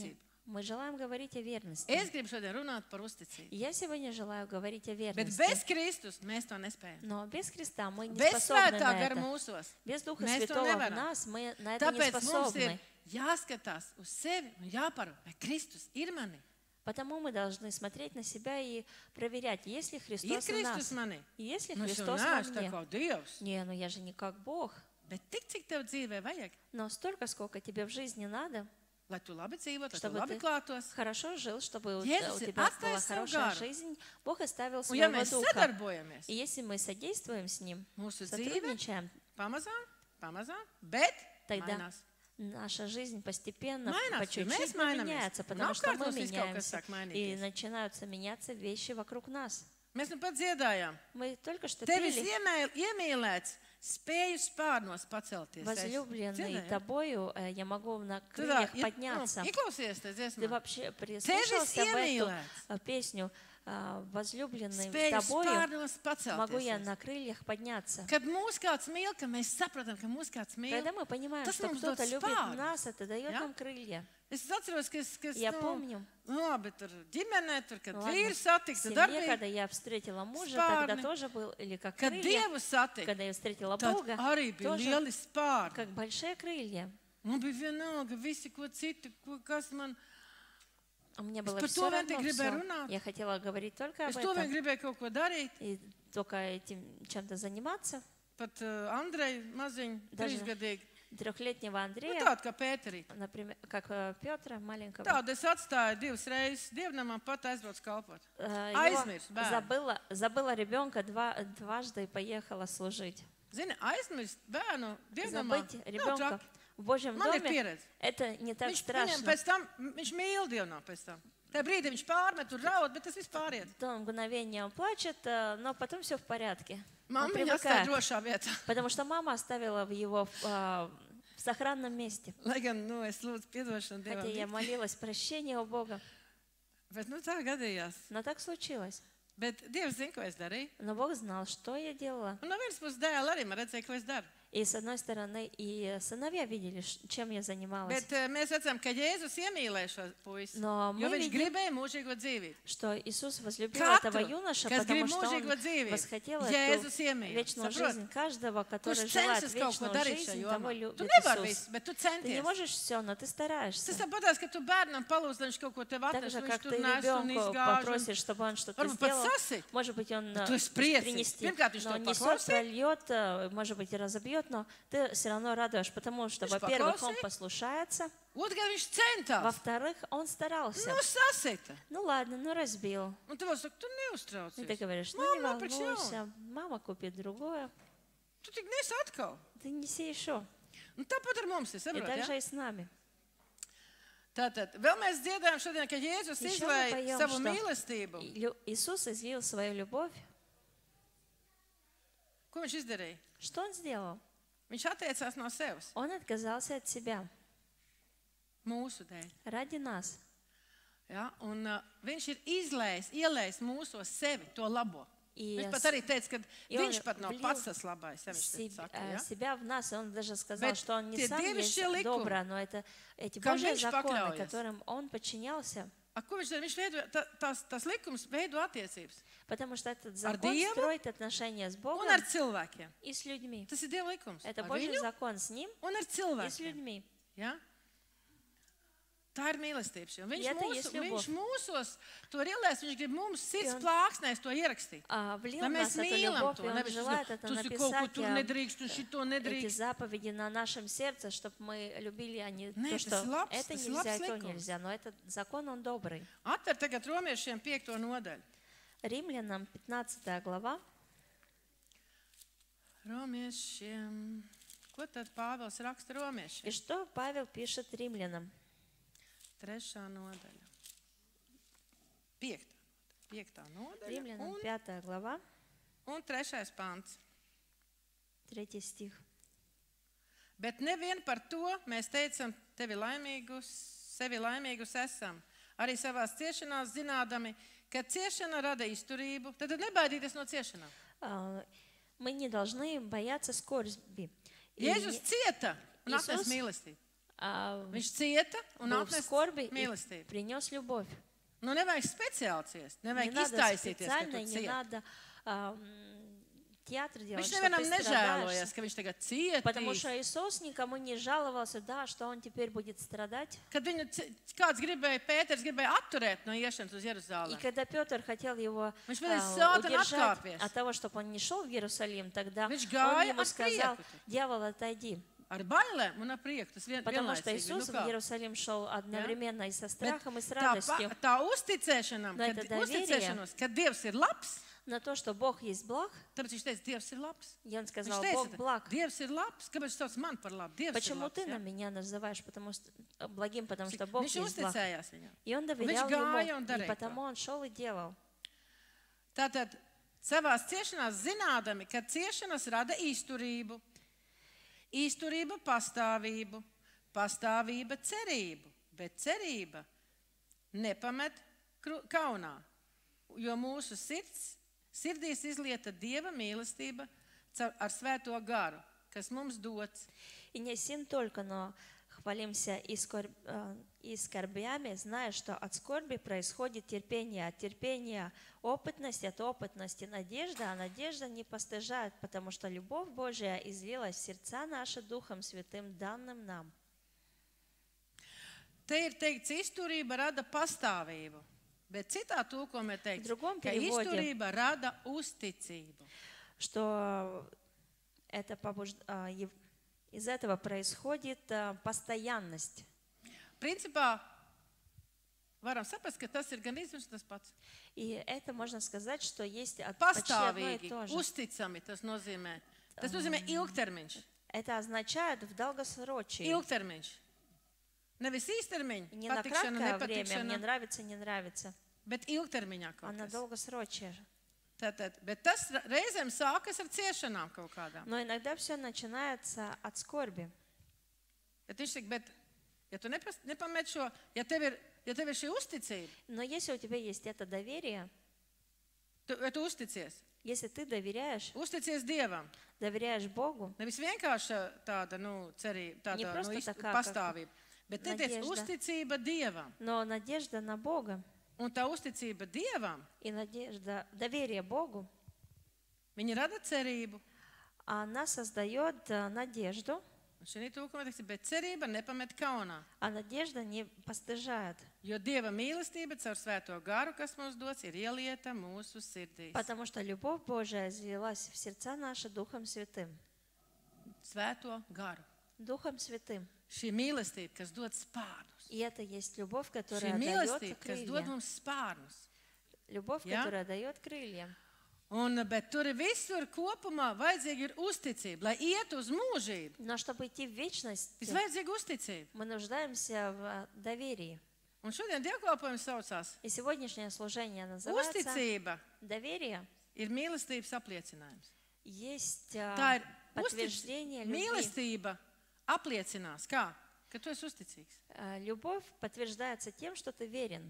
Мы желаем говорить о верности. Es gribu šodien runāt par uzticību. И я сегодня желаю говорить о Bet верности. bez Kristus mēs to nespējam. Но без Христа мы не Bez способны svētā на gara это. mūsos. Без Духа Mēs to Святого в nevaram. нас мы на это не Tāpēc mums ir способны. jāskatās uz sevi un jāparo, vai Kristus ir mani. Потому мы должны смотреть на себя и проверять, есть ли Ir Христос в Kristus нас. mani. И есть ли Nu, es jau Христос во neesmu tā мне. kā Dievs. Не, ну я же не как Бог. Bet tik, cik tev dzīvē vajag, Но столько, сколько тебе в жизни надо, lai tu labi dzīvotu, lai tu чтобы labi ты klātos. хорошо жил, чтобы у, Jēzus у ir тебя atstājis была savu хорошая garu. жизнь. Бог оставил Un ja своего mēs Духа. sadarbojamies, И если мы содействуем с Ним, mūsu dzīve сотрудничаем, pamazām, pamazām, bet Тогда mainās. наша жизнь постепенно, Mainās, по jo mēs чуть-чуть mainamies. меняется, Un потому что мы apkārt mums viss kaut kas меняемся. sāk mainīties. И начинаются меняться вещи вокруг нас. Mēs nu pat dziedājām. Мы только что Tevis пели, iemēl- iemīlēts, spēju spārnos pacelties. Es- возлюбленный dziedājām? тобою, э, я могу на Tu tā, крыльях i- подняться. nu, Ieklausies, tas Ты dziesmā. вообще Tevis прислушался в эту iemīlēts, э, песню э, «Возлюбленный spēju тобою, spārnos могу я pacelties. на крыльях подняться». Kad mūs kāds mīl, ka mēs saprotam, ka mūs kāds mīl, Когда мы понимаем, tas что mums кто-то dod любит spārnus. нас, это дает Ja? нам крылья. Es atceros, ka es, ka es Я nu, помню, nu, labi, tur ģimenē, tur, kad ладно, vīru в satiktu, семье, darbīgi, когда я встретила мужа, спарны. тогда тоже был, или как kad крылья, Dievu satiktu, когда я встретила tad Бога, arī bija тоже lieli spārni. как большие крылья. Man bija vienalga, visi, ko citu, ko, kas man... У меня Es было par все to vien tik равно gribēju всё. runāt. Я хотела говорить только Es об to vien этом gribēju kaut ko darīt. и только этим чем-то заниматься. Pat uh, Andrei maziņu, Даже trīsgadīgi. Трехлетнего Nu, Андрея, tāda kā Pēterīte. например, как э, Петра маленького, Tādu es atstāju divas reizes. Dievnamā pat aizbraucu kalpot. э, Aizmirst, его bērnu. забыла, забыла ребенка два, дважды и поехала служить. Zini, aizmirst bērnu dievnamā. Забыть Nav ребенка traki. в Божьем Man ir доме, pieredze. это не так Viņš, viņam страшно. pēc tam, viņš mīl dievnā pēc tam. Tajā brīdī viņš pārmet, tur raud, bet tas viss pāriet. То мгновение он плачет, э, но потом все в порядке. Он Mamma viņa atstāja привыкает, drošā vietā. потому что мама оставила в его в, а, в сохранном месте. Lai gan, nu, es lūdzu piedošanu Хотя Dievam. я молилась прощения у Бога, Bet, nu, tā gadījās. но так случилось. Bet Dievs zina, ko es darīju. Но Бог знал, что я делала. Un no vienas puses dēla arī man redzēja, ko es daru. И с одной стороны, и сыновья видели, ш- чем я занималась. Bet uh, mēs redzam, ka Jēzus iemīlēja šo puisi, Но jo мы viņš видим, gribēja mūžīgo dzīvību. что Иисус возлюбил Katru, этого юноша, kas grib потому что mūžīgo он dzīvību, восхотел Jēzus эту iemīl. вечную Saprot? жизнь. Каждого, который Kurš желает cenšas kaut ko вечную darīt šajā жизнь, того jomā? любит Tu nevari Иисус. visu, bet tu Ты не centies. можешь все, но ты стараешься. Tas tāpatās, ka tu bērnam palūdz, lai viņš kaut ko tev Так atnes, же, un как viņš tur ты nes un ребенку izgāž. un- попросишь, чтобы он что-то Varbūt pat сделал. sasit. Может быть, он Bet э, tu esi priecīgs. принести, Pirmkārt, viņš но tev не все paklausīja. прольет, э, может быть, и разобьет, но ты все равно радуешь, потому что, Viņš во-первых, он paklausīja. послушается, Otrkārt, viņš centās. во-вторых, он старался. Nu, sasita. Ну ладно, ну разбил. Un tu vēl saki, tu И neuztraucies. ты говоришь, ну не Мама, почему? волнуйся, мама купит другое. Tu tik nes atkal. Ты неси еще. Un tāpat ar mums ir, И saprot, так ja? же и с нами. Tātad, vēl mēs dziedājam šodien, ka Jēzus Еще мы izlēja поем, savu что mīlestību. И Лю- Иисус излил свою любовь. Ko viņš izdarīja? Что он сделал? Viņš atteicās no sevis, Он отказался от себя mūsu dēļ. ради нас. Ja? Un uh, viņš ir izlējis, ielējis mūsos sevi, to labo. И Viņš pat с- arī teica, ka и он viņš pat nav влил pats tas labais. Ja viņš Себ- tā saka, э, ja? себя в нас. И он даже сказал, Bet что он не tie сам есть dievišķie likumi, доброе, но это эти kam Божьи viņš законы, pakļaujas. которым он подчинялся. A, ko viņš dara? Viņš veido, ta, tas, tas likums veido attiecības. Потому что этот Ar закон Dievu строит отношения с Богом Un ar cilvēkiem. и с людьми. Tas ir Dieva likums. Это Ar Божий viņu закон с Ним un ar и с cilvēkiem. людьми. Ja? Tā ir mīlestība. Un Viņš, Ja tā mūsu, есть любовь. viņš mūsos to ir ielēs, viņš grib mums sirds un- plāksnēs to ierakstīt. А, влил Lai в mēs нас эту mīlam любовь, to. и он Nevis желает tu это tu kaut ko написать, tur а, nedrīkst, un šito эти nedrīkst. заповеди на нашем сердце, чтобы мы любили, а не Не, то, это что слаб- это это нельзя, слаб и то likums. нельзя. Но этот закон, он добрый. Atver tagad romiešiem piekto nodaļu. Римлянам пятнадцатая глава. Romiešiem. Ko tad Pāvils raksta И romiešiem? что Павел пишет римлянам? Trešā nodaļa. Piektā. Piektā nodaļa. Римлянам Un, пятая глава, un trešais pants. третий стих. Bet nevien par to mēs teicam, tevi laimīgus, sevi laimīgus esam. Arī savās ciešanās zinādami, ka ciešana rada izturību. Tad nebaidīties no ciešanām. А, Мы не должны бояться скорби. И Jēzus не- cieta un atnes Jēzus- mīlestību. а, Viņš cieta un был в atnesa скорби и mīlestību. принес любовь. Nu, nevajag speciāli ciest, Не nevajag надо iztaisīties, ka специально, tu не cieti. надо а, м, театр делать, Viņš что nevienam ты nežēlojas, страдаешь. ka viņš tagad Потому cietīs. что Иисус никому не жаловался, да, что он теперь будет страдать. Kad viņu ci- kāds gribēja, Pēters gribēja atturēt no iešanas uz И Jeruzalemi. когда Петр хотел его Viņš vēl а, sāta un удержать atkāpies. от того, чтобы он не шел в Иерусалим, тогда Viņš он gāja ему ar сказал: prieku. дьявол, отойди. Ar bailēm un ar prieku. Tas vien, Потому что vienlaicīgi. Иисус Nu в kā? Иерусалим шел одновременно и со Bet страхом, и с tā, радостью. pa- tā uzticēšanām, Но kad, это доверие. uzticēšanos, ka Dievs ir labs, На то, что Бог есть благ, tāpēc viņš teica, Dievs ir labs. и он Viņš сказал: Бог teica, благ. Dievs ir labs. Kāpēc tu sauc man par labu? Dievs Почему ir ты labs. на Ja? меня называешь потому что, э, благим, потому что Бог Viņš есть благ? uzticējās viņam. И он доверял gāja un ему, darīja и потому он šел и делал. Tātad savās ciešanās zinādami, ka ciešanas rada izturību, izturība pastāvību, pastāvība cerību, bet cerība nepamet kru- kaunā, jo mūsu sirds, sirdīs izlieta Dieva mīlestība caur- ar svēto garu, kas mums dots. И не сим только, но хвалимся и, скорб, э, и скорбями, зная, что от скорби происходит терпение, от терпения опытность, от опытности надежда, а надежда не постыжает, потому что любовь Божия излилась в сердца наши Духом Святым, данным нам. Te ir teikts, izturība rada pastāvību, bet citā tūkomē ir teikts, В другом ka переводе. izturība rada uzticību. Что это побуж- а, ев- из этого происходит а, постоянность. Principā varam saprast, ka tas ir gandrīz viens un tas pats. И это можно сказать, что есть от- почти одно и Pastāvīgi, то же. uzticami tas nozīmē. Tas nozīmē ilgtermiņš. Это означает в долгосрочии. Ilgtermiņš. Nevis īstermiņš, Не на patikšana, краткое время, мне nepatikšana, нравится, не нравится, bet ilgtermiņā а kaut на kas. долгосрочие. Tātad, bet tas ra- reizēm sākas ar ciešanām kaut kādām. Но иногда все начинается от скорби. Bet viņš saka, bet, ja tu nepas- nepamet šo, ja tev ir, ja tev ir šī uzticība, Но если у тебя есть это доверие, tu, ja tu uzticies, если ты доверяешь, uzticies Dievam, доверяешь Богу, nevis vienkārši tāda, nu, cerība, Не tāda, просто nu, ist- такая, pastāvība, bet te tiec надежда. uzticība Dievam. но надежда на Бога Un tā uzticība Dievam, и надежда, доверие Богу, viņi rada cerību. она создает а, надежду, Un šī tūkuma teiks, bet cerība nepamet kaunā. а надежда не постыжает. Jo Dieva mīlestība caur svēto garu, kas mums dots, ir ielieta mūsu sirdīs. Потому что любовь Божия излилась в сердца наши Духом Святым. Svēto garu. Духом Святым. Šī mīlestība, kas dod spārnus. И это есть любовь, Šī которая дает mīlestība, kas dod крылья. mums spārnus. Любовь, Ja? которая дает крылья. Un, bet tur visur kopumā vajadzīga ir uzticība, lai iet uz mūžību. Но чтобы идти в вечность, Ir vajadzīga uzticība. мы нуждаемся в а, доверии. Un šodien dievkalpojums saucās И сегодняшнее служение называется uzticība «Доверие». ir mīlestības apliecinājums. Есть а, Tā ir подтверждение uztic... любви. mīlestība apliecinās, kā? Ka tu esi uzticīgs. А, Любовь подтверждается тем, что ты верен.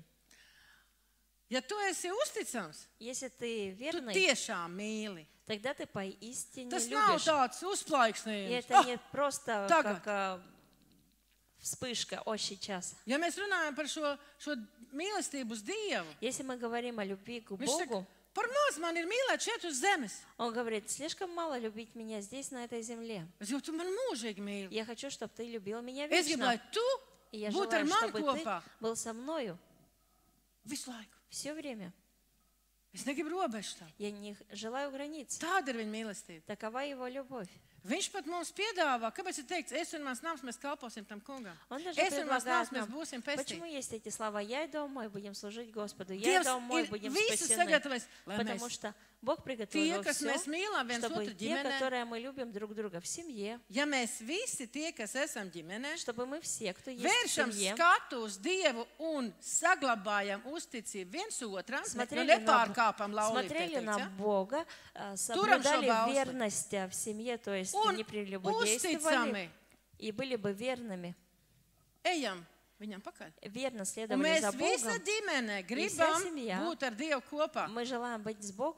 Ja tu esi uzticams, Если ты tu верный, tiešām mīli. тогда ты поистине Tas nav любишь. tāds И uzplaiksnījums. это Ah! не просто tagad. как а, вспышка, о, сейчас. Ja mēs runājam par šo, šo mīlestību uz Dievu, Если мы говорим о любви к viņš Богу, saka, par maz man ir mīlēt šeit uz zemes. Он говорит: слишком мало любить меня здесь, на этой земле. Es gribu, tu man mūžīgi mīli. Я хочу, чтобы ты любил меня Es gribu, lai вечно. tu И я būtu ar желаю, mani чтобы kopā ты был со мною visu laiku. все время. Es negribu robežu tam. Я не х- желаю границ. Tāda ir viņa mīlestība. Такова его любовь. Viņš pat mums piedāvā, kāpēc ir teikts, es un mans nams, mēs kalposim tam kungam. Он даже Es un mans nams, предлагает mēs нам, būsim почему pestīti. есть эти слова: «Я и дом мой будем служить Господу, я и Dievs дом мой ir будем visu спасены». sagatavojis, lai Потому mēs, что Бог tie, приготовил kas все, mēs mīlam viens чтобы otru те, ģimenē, которые мы любим друг друга в семье, ja mēs visi tie, kas esam ģimenē, чтобы мы все, кто есть в vēršam семье, skatu uz Dievu un saglabājam uzticību viens otram, ne- jo смотрели на, nepārkāpam смотрели laulību. на te teikts, ja? Бога, а, Турам соблюдали шабаусты. верность а, в семье, то есть Un не прелюбодействовали uzticami и были бы верными, ejam viņam pakaļ. верно Un следовали mēs за visa Богом. ģimene visa gribam семья. būt ar Dievu kopā. Мы желаем быть с Богом,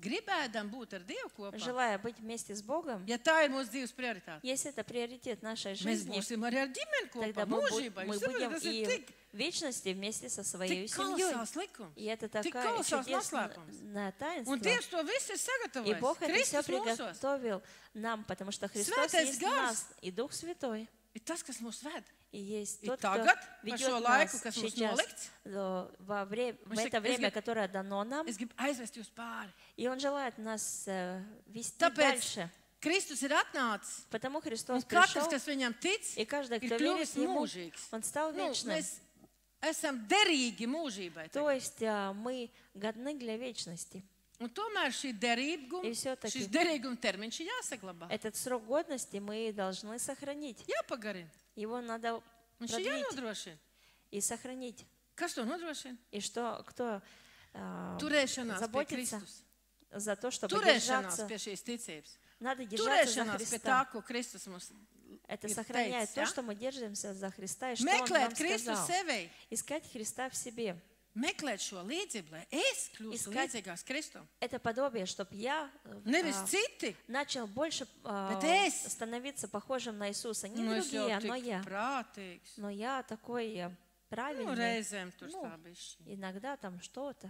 gribēdam būt ar Dievu kopā, желая быть вместе с Богом, ja tā ir mūsu dzīves prioritāte, если это приоритет нашей mēs жизни, būsim arī ar ģimeni kopā, тогда мы, бу- mūžībā. мы Jūs saprotat, будем tas ir и tik, в вечности вместе со своей tik семьей. kolosāls likums. И это Tik такое kolosāls чудесное noslēpums. таинство. Un Dievs to visu ir И sagatavojis. Бог это все Kristus mūsos. приготовил нам, потому что Христос Svētais есть в gars. нас, и Дух Святой. Ir tas, kas mūs ved. И есть И тот, кто tagad, par ведет šo нас laiku, kas mums сейчас nolikts, э, во вре- в viņš это saka, es время, gribu- которое дано нам, Es gribu aizvest jūs pāri. и Он желает нас э, вести Tāpēc дальше. Kristus ir atnācis. Потому Un Христос katrs, пришел, kas viņam tic, и каждый, ir кто верит kļuvis Ему, mūžīgs. Он стал Nu, вечным. mēs esam derīgi mūžībai. То tagad. есть а, мы годны для вечности. Un tomēr šī derīguma, И всё-таки- šis derīguma termiņš ir jāsaglabā. Этот срок годности мы должны сохранить. Jāpagarina. Его надо Un šī продлить jānodrošina. и сохранить. Kas to nodrošina? И что, кто а, Turēšanās pie заботится Kristus. за то, чтобы Turēšanās держаться, pie šīs ticības. надо держаться за Turēšanās pie tā, Христа. ko Kristus mums Это ir сохраняет teicis. то, Ja? что мы держимся за Христа и что Он Meklēt нам Kristu сказал. sevī. Искать Христа в себе. Meklēt šo līdzību, lai es kļūstu Искать- līdzīgāks Kristum. Это подобие, чтобы я э, Nevis а, citi, начал больше а, Bet es- становиться похожим на Иисуса. Не nu es jau другие, но tik я. prātīgs. Но я такой э, Nu, правильный. reizēm tur Nu. tā bišķi. Иногда там что-то.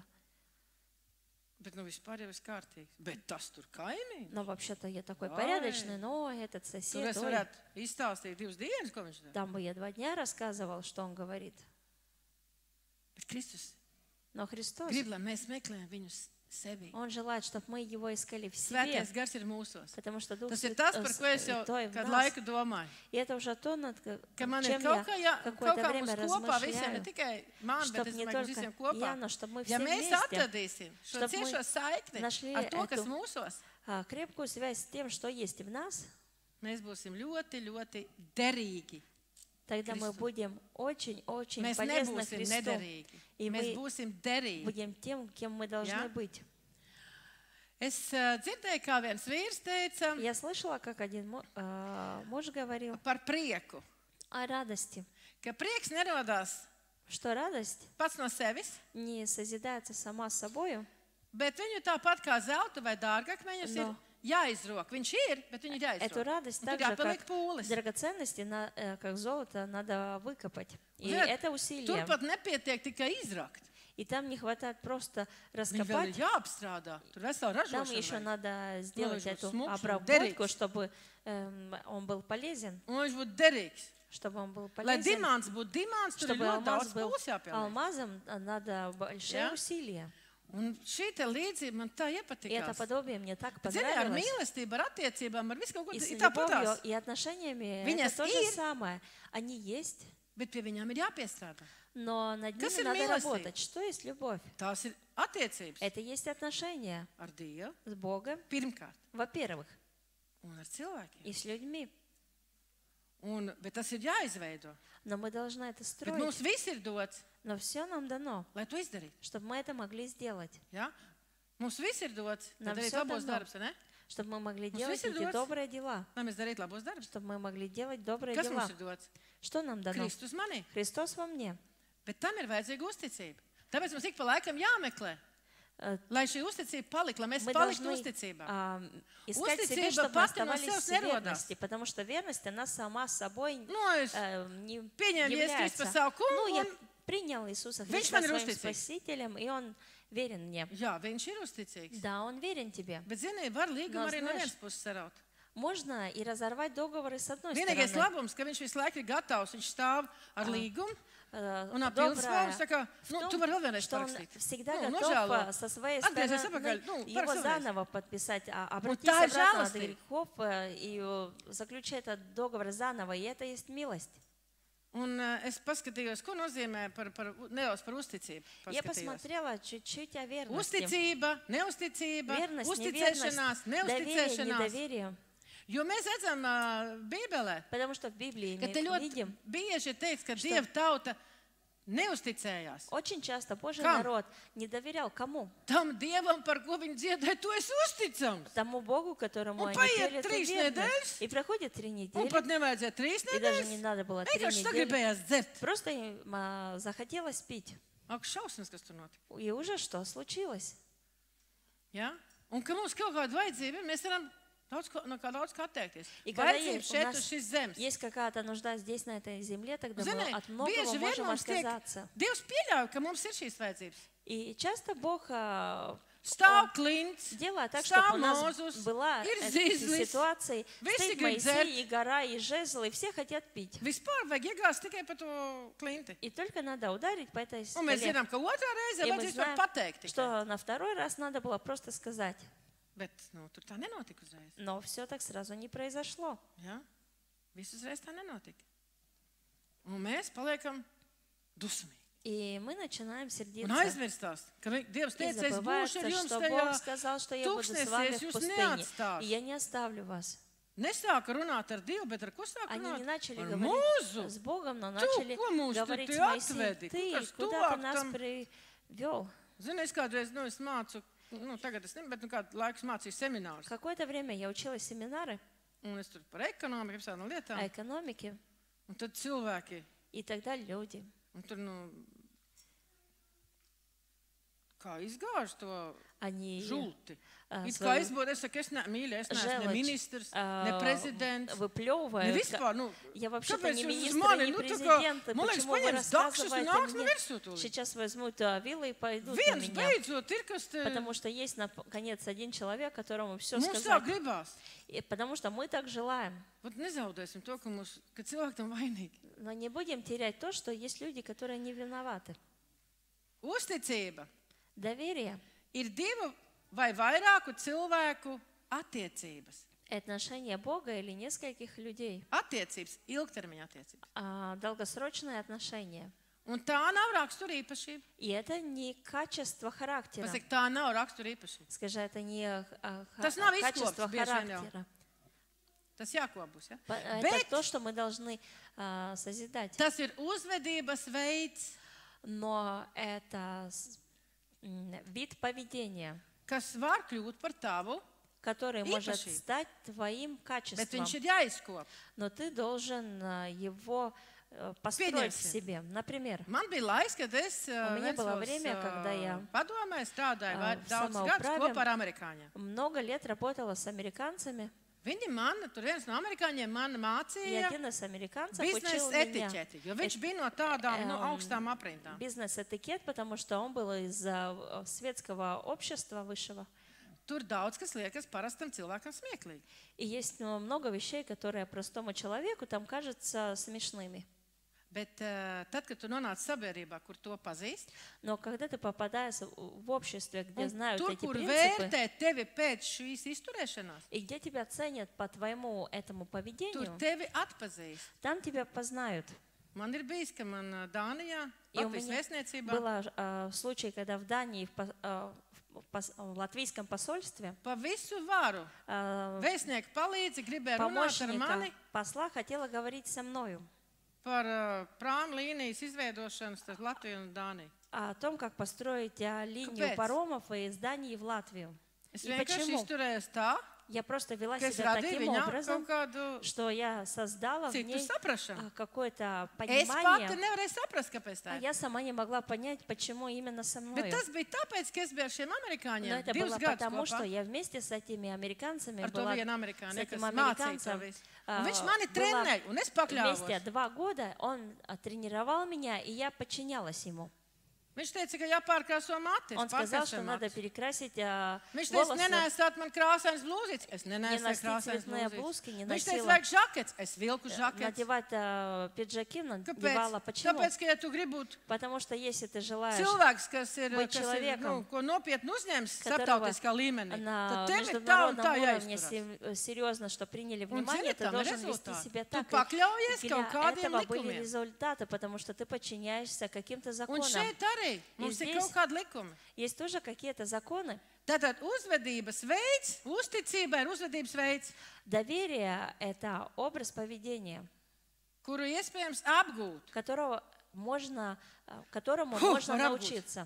Bet nu vispār jau ir kārtīgs. Bet tas tur kaimiņš. Но вообще-то я такой Ай. порядочный, но этот Tur сосед, es ой, varētu izstāstīt divas dienas, ko viņš dara. там бы я два дня рассказывал, что он говорит. Bet Kristus Но Христос, grib, lai mēs meklējam viņu s- sevī. Он желает, чтобы мы Его искали в себе, Svētais gars ir mūsos. потому что Дух Tas ir Свят- tas, э, par ko es jau Святой в kādu нас. laiku domāju. И это уже то, над ка- Ka man ir чем kaut я kā, jā, kaut какое-то kā время mums kopā visiem, ne размышляю, tikai man, bet чтобы es не domāju, visiem только kopā. я, но чтобы мы Ja все mēs вместе atradīsim šo Чтоб мы ciešo saikni нашли ar to, kas эту- mūsos, а, крепкую связь с тем, что есть в нас, mēs būsim ļoti, ļoti derīgi. тогда мы Христу. будем очень-очень Mēs полезны nebūsim Христу. nederīgi. И Mēs мы būsim derīgi. будем тем, кем мы должны Jā. быть. Es uh, dzirdēju, kā viens vīrs teica Я слышала, как один мо- а, муж говорил par prieku. о радости, Ka prieks nerodās что радость pats no sevis, не созидается сама собою, bet viņu tāpat kā zelta vai dārgakmeņus ir No. jāizrok. Viņš ir, bet viņu jāizrok. эту радость Un так tur же, jāpaliek как pūles. драгоценности, на- э, как золото, надо выкопать. И Zināt, это Tur усилие. pat nepietiek tikai izrakt. И там не хватает просто Viņu vēl раскопать. ir jāapstrādā. Tur vesela Там еще ražošana. vajag. надо сделать Ну, эту смокший, обработку, derīgs. чтобы эм, он был полезен, Un viņš būtu derīgs. чтобы он был Lai полезен. dimants būtu dimants, tur ir Чтобы ļoti алмаз daudz был pūles jāpieliek. алмазом, а, надо большие Jā. усилия. Un šī te līdzība man tā И это iepatikās. подобие мне так Zini, ar понравилось. mīlestību, ar attiecībām, ar visu kaut ko И с ir любовью, tāpatās. и отношениями Viņas это то же ir. самое. Они есть, Bet pie viņām ir jāpiestrādā. но над Kas ними ir надо mīlestība? работать. Что есть любовь? Tās ir attiecības Это есть отношения ar Dievu, с Богом, pirmkārt, во-первых, un ar cilvēkiem. и с людьми. Un, bet tas ir jāizveido. Но мы должны это Bet строить. mums viss ir dots, Но все нам дано, lai to izdarītu. чтобы мы это могли сделать. Ja? Mums viss ir dots, lai Нам darītu всё labos дано. darbus, ne? Чтобы мы могли Ну, делать смысл эти делать? добрые дела. Lai mēs darītu labos darbus. Чтобы мы могли делать добрые Kas дела. mums ir dots? Что нам дано? Kristus manī. Христос во мне. Bet tam ir vajadzīga uzticība. Tāpēc mums ik pa laikam jāmeklē, Э, lai šī uzticība paliktu, lai mēs Мы paliktu должны uzticībā. а, искать в себе, Uzticība чтобы мы pati no оставались sevis в nerodās. верности, потому что верность, она сама собой Nu, es э, не pieņēmu Jēzus является. Kristu par savu kungu, Ну, я un принял Иисуса Viņš Христа man ir своим uzticīgs. Спасителем, и Он верен мне. jā, viņš ir uzticīgs. Да, Он верен тебе. Bet, zini, var līgumu No, arī no знаешь, vienas puses saraut. Можно и разорвать договоры с одной Vienīgais стороны. labums, ka viņš visu laiku ir gatavs, viņš stāv ar līgumu, Э, un ap доброе pilnspējas, tā kā, в nu, том, tu vari vēl vienreiz что он parakstīt. всегда Nu, готов nožēlo. а, со своей Atgriezies стороны atpakaļ, nu, его parakst vēlreiz. заново подписать, а, обратись tā ir обратно от žēlastība. грехов э, и э, заключать этот договор заново, и это есть милость. Un uh, es paskatījos, ko nozīmē par, par, nedaudz par uzticību. Я Paskatījos. посмотрела чуть-чуть о верности. Uzticība, neusticība, Верность, uzticēšanās, неверность, доверие, neusticēšanās. недоверие. Jo mēs redzam uh, Bībelē, Потому что в Библии ka мы te ļoti видим, bieži ir teikts, ka Dieva tauta neusticējās. очень часто Божий Kam? народ не доверял кому? Tam Dievam, par ko viņi dziedāja, tu esi uzticams. Тому Богу, которому Un они paiet пели, ты trīs верный. nedēļas. И проходит три Un недели, pat nevajadzēja trīs и даже не nedēļas. надо было три Vienkārši недели. sagribējās dzert. Просто им а, захотелось пить. Ak, šausmas, kas tur notika. И уже что случилось? Ja? Un ka mums kaut kāda vajadzība ir, mēs varam daudz, ko- no kā daudz kā atteikties. И когда Vajadzība есть, у šeit нас uz šīs zemes. есть какая-то нужда здесь, на этой земле, тогда мы Zini, от многого bieži vien можем mums tiek, отказаться. Dievs pieļauj, ka mums ir šīs vajadzības. И часто Бог а, Stāv klints, делает так, stāv чтобы у нас Mozus, была ir эта zīzlis, ситуация. visi Стоит grib Моисей, dzert. и гора, и жезл, и все хотят пить. vispār vajag iegāzt tikai pa to klinti. И только надо ударить по этой Un mēs скале. zinām, ka otrā reize И мы vajadzēs to знаем, pateikt tikai. что на второй раз надо было просто сказать. Bet, nu, tur tā nenotika uzreiz. Но все так сразу не произошло. Ja? Viss uzreiz tā nenotika. Un mēs paliekam dusmīgi. И мы начинаем Un сердиться. aizmirstās, ka vi- Dievs И teica, es būšu забывается, ar jums что tajā Бог сказал, что я буду с вами tūkstnesī, es в jūs пустыне. И neatstāšu. я не оставлю вас. Nesāka runāt ar Dievu, bet ar ko sāka Они не runāt? начали Ar говорить mūzu. с Богом, но Tu, начали ko mūs tu говорить te с Моисеем. atvedi? Ты, Kas куда ты tuvāk нас tam? привел? Zini, es kādreiz, nu, es mācu, nu, tagad es nezinu, bet nu kādu laiku es mācīju seminārus. Какое-то время я учила семинары Un es tur par ekonomiku, visādām о lietām. экономике, Un tad cilvēki, и тогда люди. un tur, nu, kā izgāž to Они žulti. а, It kā свою izbūt, es saku, es ne, mīļi, es neesmu ne желчь, ministrs, а, ne prezidents, ne выплевывают. vispār, nu, Я вообще-то kāpēc не jūs uz министр, mani, не nu, tā kā, президент. man liekas, Почему вы paņems dakšus un рассказываете nāks no мне? virsū tūlīt. Сейчас возьмут а, вилы и пойдут на Viens меня. beidzot ir, kas te Потому что есть, наконец, один человек, которому все mums tā сказать. gribās. И потому что мы так желаем. Vat nezaudēsim to, ka, mums, ka cilvēki tam vainīgi. Но не будем терять то, что есть люди, которые не виноваты. Uzticība Доверие ir divu vai vairāku cilvēku attiecības. – отношение Бога или нескольких людей, Attiecības, ilgtermiņa attiecības. а долгосрочные отношения. Un tā nav rakstura īpašība. И это не качество характера. Pasaka, tā nav rakstura īpašība. Скажи, это не а, ха- Tas nav качество izkopts bieži vien jau. характера. Tas jākop būs. Ja? По- Это Bet то, что мы должны а, sозидать. tas ir uzvedības veids, Но это с- м, вид поведения, kas var kļūt par tavu, который может Īpašība. стать твоим bet качеством. viņš ir jāizkop. Но ты должен а, его э, построить в Пенялся. себе. Например, Man bija laiks, kad es У меня было Ventspils, время, когда я, padomē strādāju а, vai в daudz gadus самоуправе kopā ar amerikāņiem. много лет работала с американцами, Viņi man, tur viens no amerikāņiem man и mācīja один из американцев biznesa учил меня etiķeti, jo viņš bija no tādām nu, эм, augstām aprindām. бизнес-этикет, потому что он был из а, светского общества высшего. Tur daudz kas liekas parastam cilvēkam smieklīgi. И есть ну, много вещей, которые простому человеку там кажутся смешными. Bet uh, tad, kad tu nonāc sabiedrībā, kur to pazīst, Но когда ты попадаешь в обществе, где un знают tur, эти kur принципы, vērtē tevi pēc šīs izturēšanās, и где тебя ценят по твоему этому tur поведению, tevi atpazīst. там тебя познают. Man ir bijis, ka man ā, Dānijā, И у Latvijas меня vēstniecībā, был а, случай, когда в Дании, в, по- а, в пос- в латвийском посольстве, pa visu varu а, vēstnieki palīdzi, gribēja runāt ar помощника mani посла хотела говорить со мною par uh, prāmu līnijas izveidošanu starp Latviju un Dāniju. о том, как построить а, линию Kāpēc? паромов из Дании в Латвию. Es И vienkārši почему? izturējos tā, Я просто вела ka es себя radīju таким viņā образом, kaut kādu что я создала в citu ней saprašanu. а, какое-то Es pati понимание, nevarēju saprast, kāpēc tā а ir. я сама не могла понять, почему именно со Bet мной. tas bija tāpēc, ka es biju ar šiem Но amerikāņiem это divus было gadus потому, что kopā. я вместе с этими американцами Ar to была vienu с amerikāni, kas этим mācīja to американцем visu. а, Un viņš mani была trenēja, un es вместе pakļāvos. два года. Он а, тренировал меня, и я подчинялась ему. Viņš teica, ka jāpārkrāso matis. Он сказал, что pārkrāso надо matis. перекрасить а, Viņš teica, волосы. nenēsāt man krāsains blūzītes. Es Не nenēsāju носить krāsains цветные blūzītes. блузки, не Viņš teica, носила. vajag žakets. Es vilku žakets. Надевать а, пиджаки, надевала. Kāpēc? Почему? Tāpēc, ka ja tu gribi būt Потому что если ты желаешь cilvēks, kas ir, быть kas ir человеком, nu, ko nopietni uzņems которого starptautiskā līmenī, на tad tev ir tā un международном tā уровне jāizturās. се- серьезно, что приняли Un, внимание, zini, ты tam ir должен вести rezultāti. себя Tu так. pakļaujies И kaut для kādiem этого были likumiem. результаты, потому что ты подчиняешься каким-то Un законам. šeit arī mums ir здесь- kaut kādi likumi. Есть тоже какие-то законы. Tātad uzvedības veids, uzticība ir uzvedības veids, Доверие – это образ поведения, kuru iespējams apgūt. которого можно, а, которому Фу, можно пора научиться.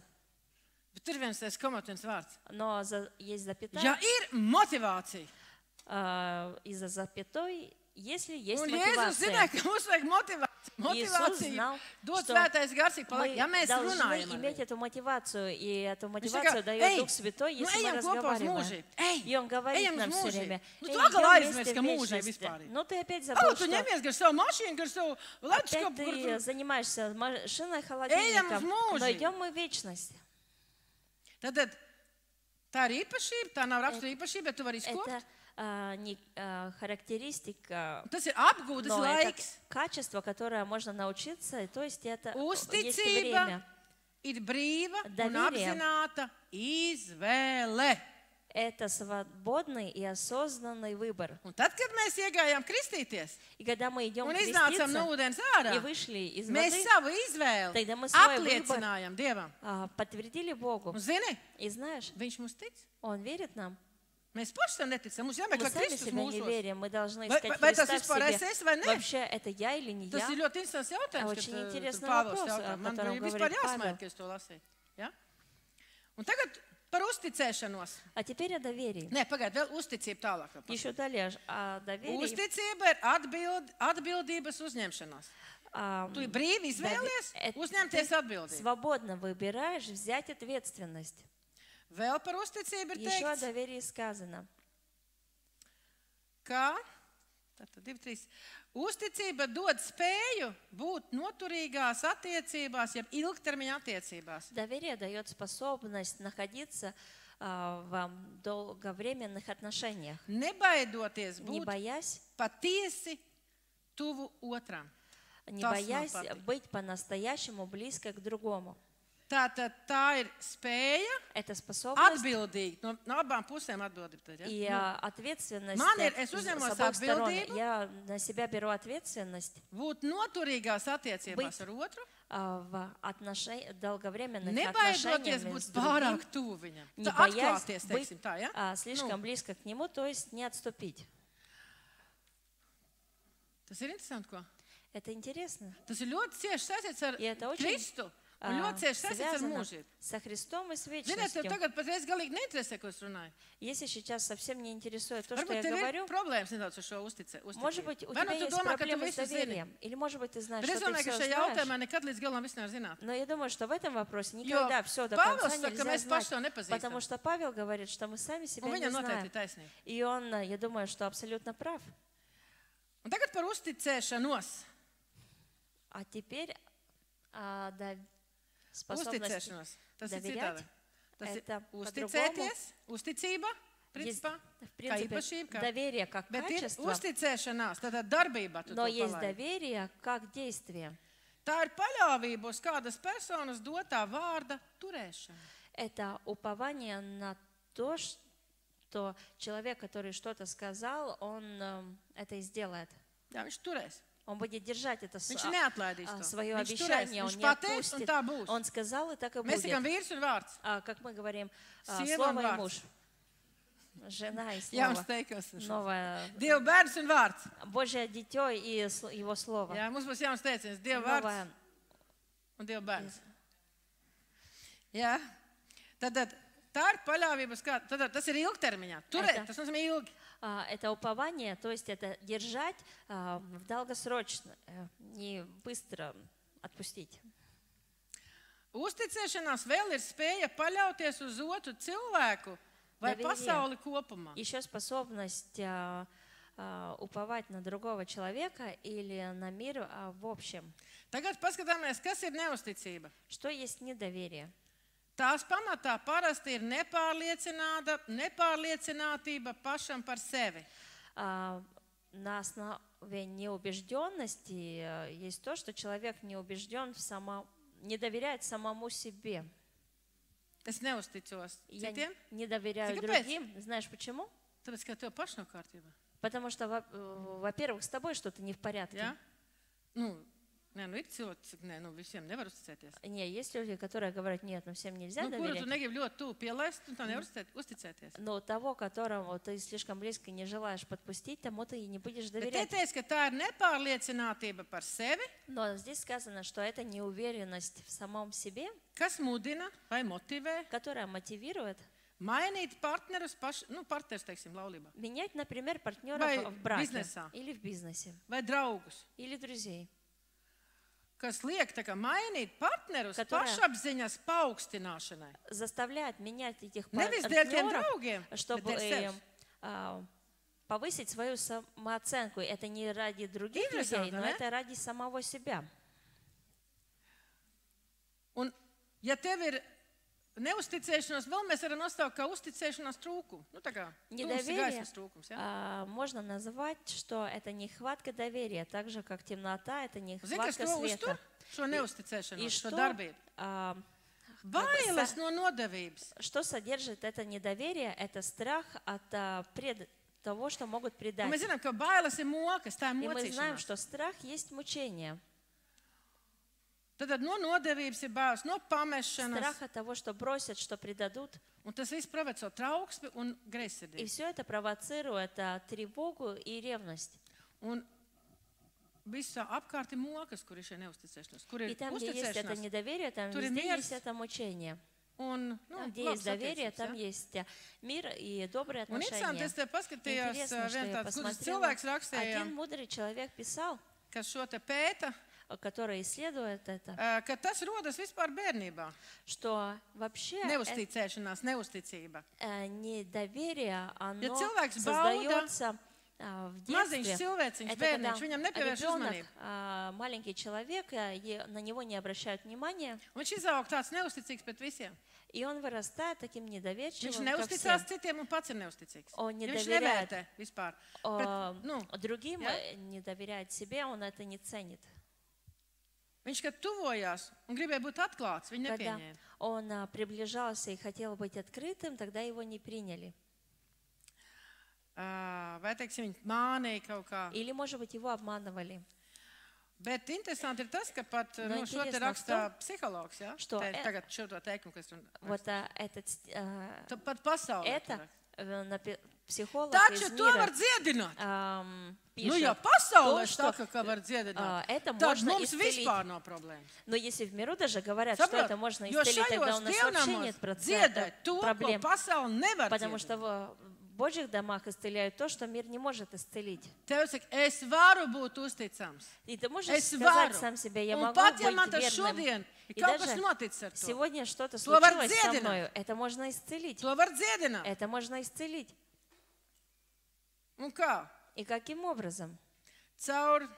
Bet ir viens tāds komatins vārds. Но за- есть запятая, Ja ir motivācija, а, и за запятой, если есть un Jēzus мотивация. zināja, ka mums vajag motivāciju, motivāciju знал, dod что Svētais Gars ik pa laikam. мы Ja mēs должны runājam ar иметь viņu. эту мотивацию, и эту Viņš мотивацию saka, дает ej, Дух Святой, nu если мы ejam kopā uz разговариваем. mūžību. Ej, И Он говорит ejam uz нам все mūžību. время, Nu, «Эй, tu atkal идем aizmirsti, вместе ka в mūžība вечность». vispār ir. Ну, ты опять Au, забыл, tu что ņemies gar savu mašīnu, gar savu опять leduskapu, kur ты tur. занимаешься машиной, Ejam uz холодильником, но mūžību. идем мы в вечность. Tad, tad tā ir īpašība, tā nav rakstura īpašība, bet tu vari izkopt. Это а, не а, характеристика, Tas ir apgūtas но это laiks. качество, которое можно научиться, и то есть это есть Uzticība время. ir brīva un Доверие. apzināta izvēle. Это свободный и осознанный выбор. Un tad, kad mēs iegājām kristīties И когда мы идем un iznācām no креститься ūdens и ārā, вышли из mēs воды, savu izvēli Тогда мы свой apliecinājām Dievam. а, подтвердили Богу. Un zini, И знаешь, Viņš mums tic. Он верит нам. Mēs paši tam neticam. Mums Мы jāmeklē сами Kristus себя не mūsos. верим, мы должны Vai- искать vai tas Христа в vispār себе. es vai ne? Вообще, это я или не Tas я? ir ļoti interesants jautājums, Очень kad uh, интересный Pāvils вопрос, jautā. о Man котором bija vispār говорит jāsmēt, Павел. ka es to lasīju. Ja? Un tagad par uzticēšanos. А теперь о доверии. Nē, pagaid, vēl uzticība tālāk. vēl pasaka. Еще далее о доверии. Uzticība ir atbild, atbildības uzņemšanās. а, Tu brīvi izvēlies Davi- et- uzņemties atbildību. Свободно выбираешь взять ответственность. Vēl par uzticību ir Еще о teikts, доверии сказано. ka tātad, divi, trīs, uzticība dod spēju būt noturīgās attiecībās, jeb ilgtermiņa attiecībās. Доверие дает способность находиться а, в долговременных отношениях, Nebaidoties не būt боясь, patiesi tuvu otram. не Tas man боясь patīk. быть по-настоящему близко к другому. Tātad tā ir spēja Это способность atbildīgi, no, no abām pusēm atbildība. Tad, ja? и Nu, а, ответственность. Man ir- э, es с- uzņemos с обоих сторон. atbildību. Я на себя беру ответственность būt noturīgās attiecībās Быть ar otru, а, в отношениях, долговременных nebaidoties отношениях būt с другим, pārāk tuvu viņam. не Tā боясь atklāties, быть teiksim tā, ja? а, слишком Nu, близко к нему, то есть не отступить. tas ir interesanti, ko? Это интересно. Tas ir ļoti cieši saistīts ar И это очень Kristu. Un а, ļoti cieši saistīts ar связано mūžību. со Христом и с Ziniet, tev вечностью. tagad patreiz galīgi neinteresē, ko es runāju. Если сейчас совсем не интересует то, что Varbūt я tev ir говорю, problēmas nedaudz ar šo uzticē- может uzticību. быть, у Vai тебя nu tu есть domā, ka tu проблемы с visu zini? доверием, или, может быть, ты знаешь, Bet es что ты domāju, ka все šajā знаешь. jautājumā nekad līdz galam viss nevar zināt. Но я думаю, что в этом вопросе Jo никогда все до Pāvils конца saka, ka нельзя mēs paši знать. to nepazīstam. Потому что Павел говорит, что мы сами себя Un не viņam noteikti знаем. ir taisnība. И он, э, я думаю, что абсолютно прав. Un tagad par uzticēšanos. А теперь а, да, способность Uzticēšanos. Tas ir доверять citādi. Tas ir это uzticēties, uzticība, есть, principā, в kā принципе, īpašība, kā доверие как Bet ir качество, uzticēšanās, tātad darbībā tu но to есть palaidi. доверие как действие. Tā ir paļāvība uz kādas personas dotā vārda turēšana. Это упование на то, что человек, который что-то сказал, он эм, это и сделает. Jā, viņš turēs. Он будет держать это с- Viņš neatlaidīs а, to. свое Viņš turēs. обещание, он Viņš не pateiks, un отпустит. tā būs. Он сказал, и так и Mēs sakām будет. vīrs un vārds. А, как мы говорим, а, Sieva un слово и vārds. муж. Жена и Jauns слово. teikums. Новое. Dieva bērns un vārds. Божье дитё и сл- его слово. Jā, mums būs jauns teiciens. Dieva vārds Новое. un Dieva bērns. Jā. Tad, tad tā ir paļāvība uz kādu. Tad, tad tas ir ilgtermiņā. Turēt, Это- tas nozīmē ilgi. А, Это упование, то есть это держать а, в долгосрочно, э, не быстро отпустить. Uzticēšanās vēl ir spēja paļauties uz otru cilvēku vai Доверие. pasauli kopumā. Еще способность а, а, уповать на другого человека или на мир а, в общем. Tagad paskatāmies, kas ir neusticība. Что есть недоверие? Tās pamatā parasti ir nepārliecināta, nepārliecinātība pašam par sevi. А, На основе неубежденности э, есть то, что человек не убежден в само, не доверяет самому себе. Es neusticos Я citiem, не доверяю Зини, kāpēc? другим. Знаешь почему? tāpēc, ka tev pašam nav kārtībā. Потому что, во- э, во-первых, с тобой что-то не в порядке. Ja? Nu, nē, nu ir cilvēki, nē, nu visiem nevar uzticēties. Не, есть люди, которые говорят, нет, ну всем нельзя Nu, kuru tu доверять. negribi ļoti tuvu pielaist, tu tā nevar uzticēt- uzticēties. Но того, которому ты слишком близко не желаешь подпустить, тому ты и не будешь Bet te доверять. teiks, ka tā ir nepārliecinātība par sevi, Но здесь сказано, что это неуверенность в самом себе, kas mudina vai motivē которая мотивирует mainīt partnerus, paš, nu, partnerus, teiksim, laulībā, менять, например, партнеров Vai в браке бизнеса. или в бизнесе, vai draugus. или друзей. kas liek tā kā mainīt partnerus Которая- pašapziņas paaugstināšanai. заставляет менять этих Nevis dēļ tiem партнеров, draugiem, чтобы bet dēļ sevis. им, а, повысить свою самооценку. Это не ради других Интересно, людей, но да? это ради самого себя. Un, ja tev ir neusticēšanās, vēl mēs varam nosaukt kā uzticēšanās trūkumu. Nu, tā kā tumsa Недоверие gaismas trūkums. Ja? а, можно называть, что это нехватка доверия, так же, как темнота, это Zini, kas нехватка to uztur? света. Šo И neusticēšanos, šo что, darbību. а, Bailes са- no nodevības. что содержит это недоверие? Это страх от а, пред- того, что могут Un предать. mēs zinām, ka bailes ir mokas, tā ir И мы знаем, mocīšanās. что страх есть мучение. Tad, tad no nodevības ir bailes, no pamešanas. Страх от того, что бросят, что предадут. Un tas viss provocē trauksmi un И greizsirdību. все это провоцирует а, тревогу и ревность. Un visā apkārt ir mokas, kur ir šī neusticēšanās. Kur И ir там, где есть это uzticēšanās. недоверие, там Tur ir везде miers. есть это мучение. Un, nu, Там, где labas есть доверие, attiecības, там ja? есть а, мир и добрые Un interesanti, отношения. es te paskatījos, Интересно, что viens я tāds gudrs посмотрела. cilvēks rakstīja, Один мудрый человек писал, kas šo te pēta, который исследует это, ā, ka tas rodas vispār bērnībā. что вообще э- Neusticēšanās, neusticība. э, недоверие, оно cilvēks bauda- создается а, в Maziņš детстве. cilvēciņš, Это когда bērniņš, viņam nepievērš ребенок, uzmanību. а, маленький человек, а, е- на него не обращают внимания, Un viņš izaug tāds neusticīgs pret visiem. и он вырастает таким Viņš недоверчивым ко neusticās всем. citiem un pats ir neusticīgs. Он не Ja viņš доверяет nevērtē vispār. а, Pret, nu, другим, ja? э, не доверяет себе, он это не ценит. Viņš, kad tuvojās un gribēja būt atklāts, viņu Когда nepieņēma. он а, приближался и хотел быть открытым, тогда его не приняли. Ā, Vai, teiksim, viņi mānīja kaut kā. Или, может быть, его обманывали. Bet interesanti ir tas, ka pat No nu, šo te интересно rakstā в psihologs, ja? что Te, э- tagad šo to teikumu, kas tur Вот а, этот ст- а, raksta. Pat pasaulē. это tur. э, напи- психолог Taču из to мира var dziedināt. ам, Nu, пишет, ja pasaulē то, что, saka, ka var dziedināt, а, это tad можно mums исцелить. vispār nav problēmas. Но если в миру даже говорят, что Saprot? это можно Jo исцелить, тогда šajos у нас вообще dievnamos нет процента dziedēt to, ko проблем. pasaule nevar Потому dziedināt. что в Божьих домах исцеляют то, что мир не может исцелить. Tev saka, es varu būt uzticams. И ты можешь Es сказать varu. сам себе, я Un могу pat, ja быть man tas верным. šodien ir И kaut kas даже noticis ar to, сегодня что-то To var случилось со dziedināt. мною, это можно исцелить. to var dziedināt. Это можно исцелить. Un kā? И каким образом? Caur,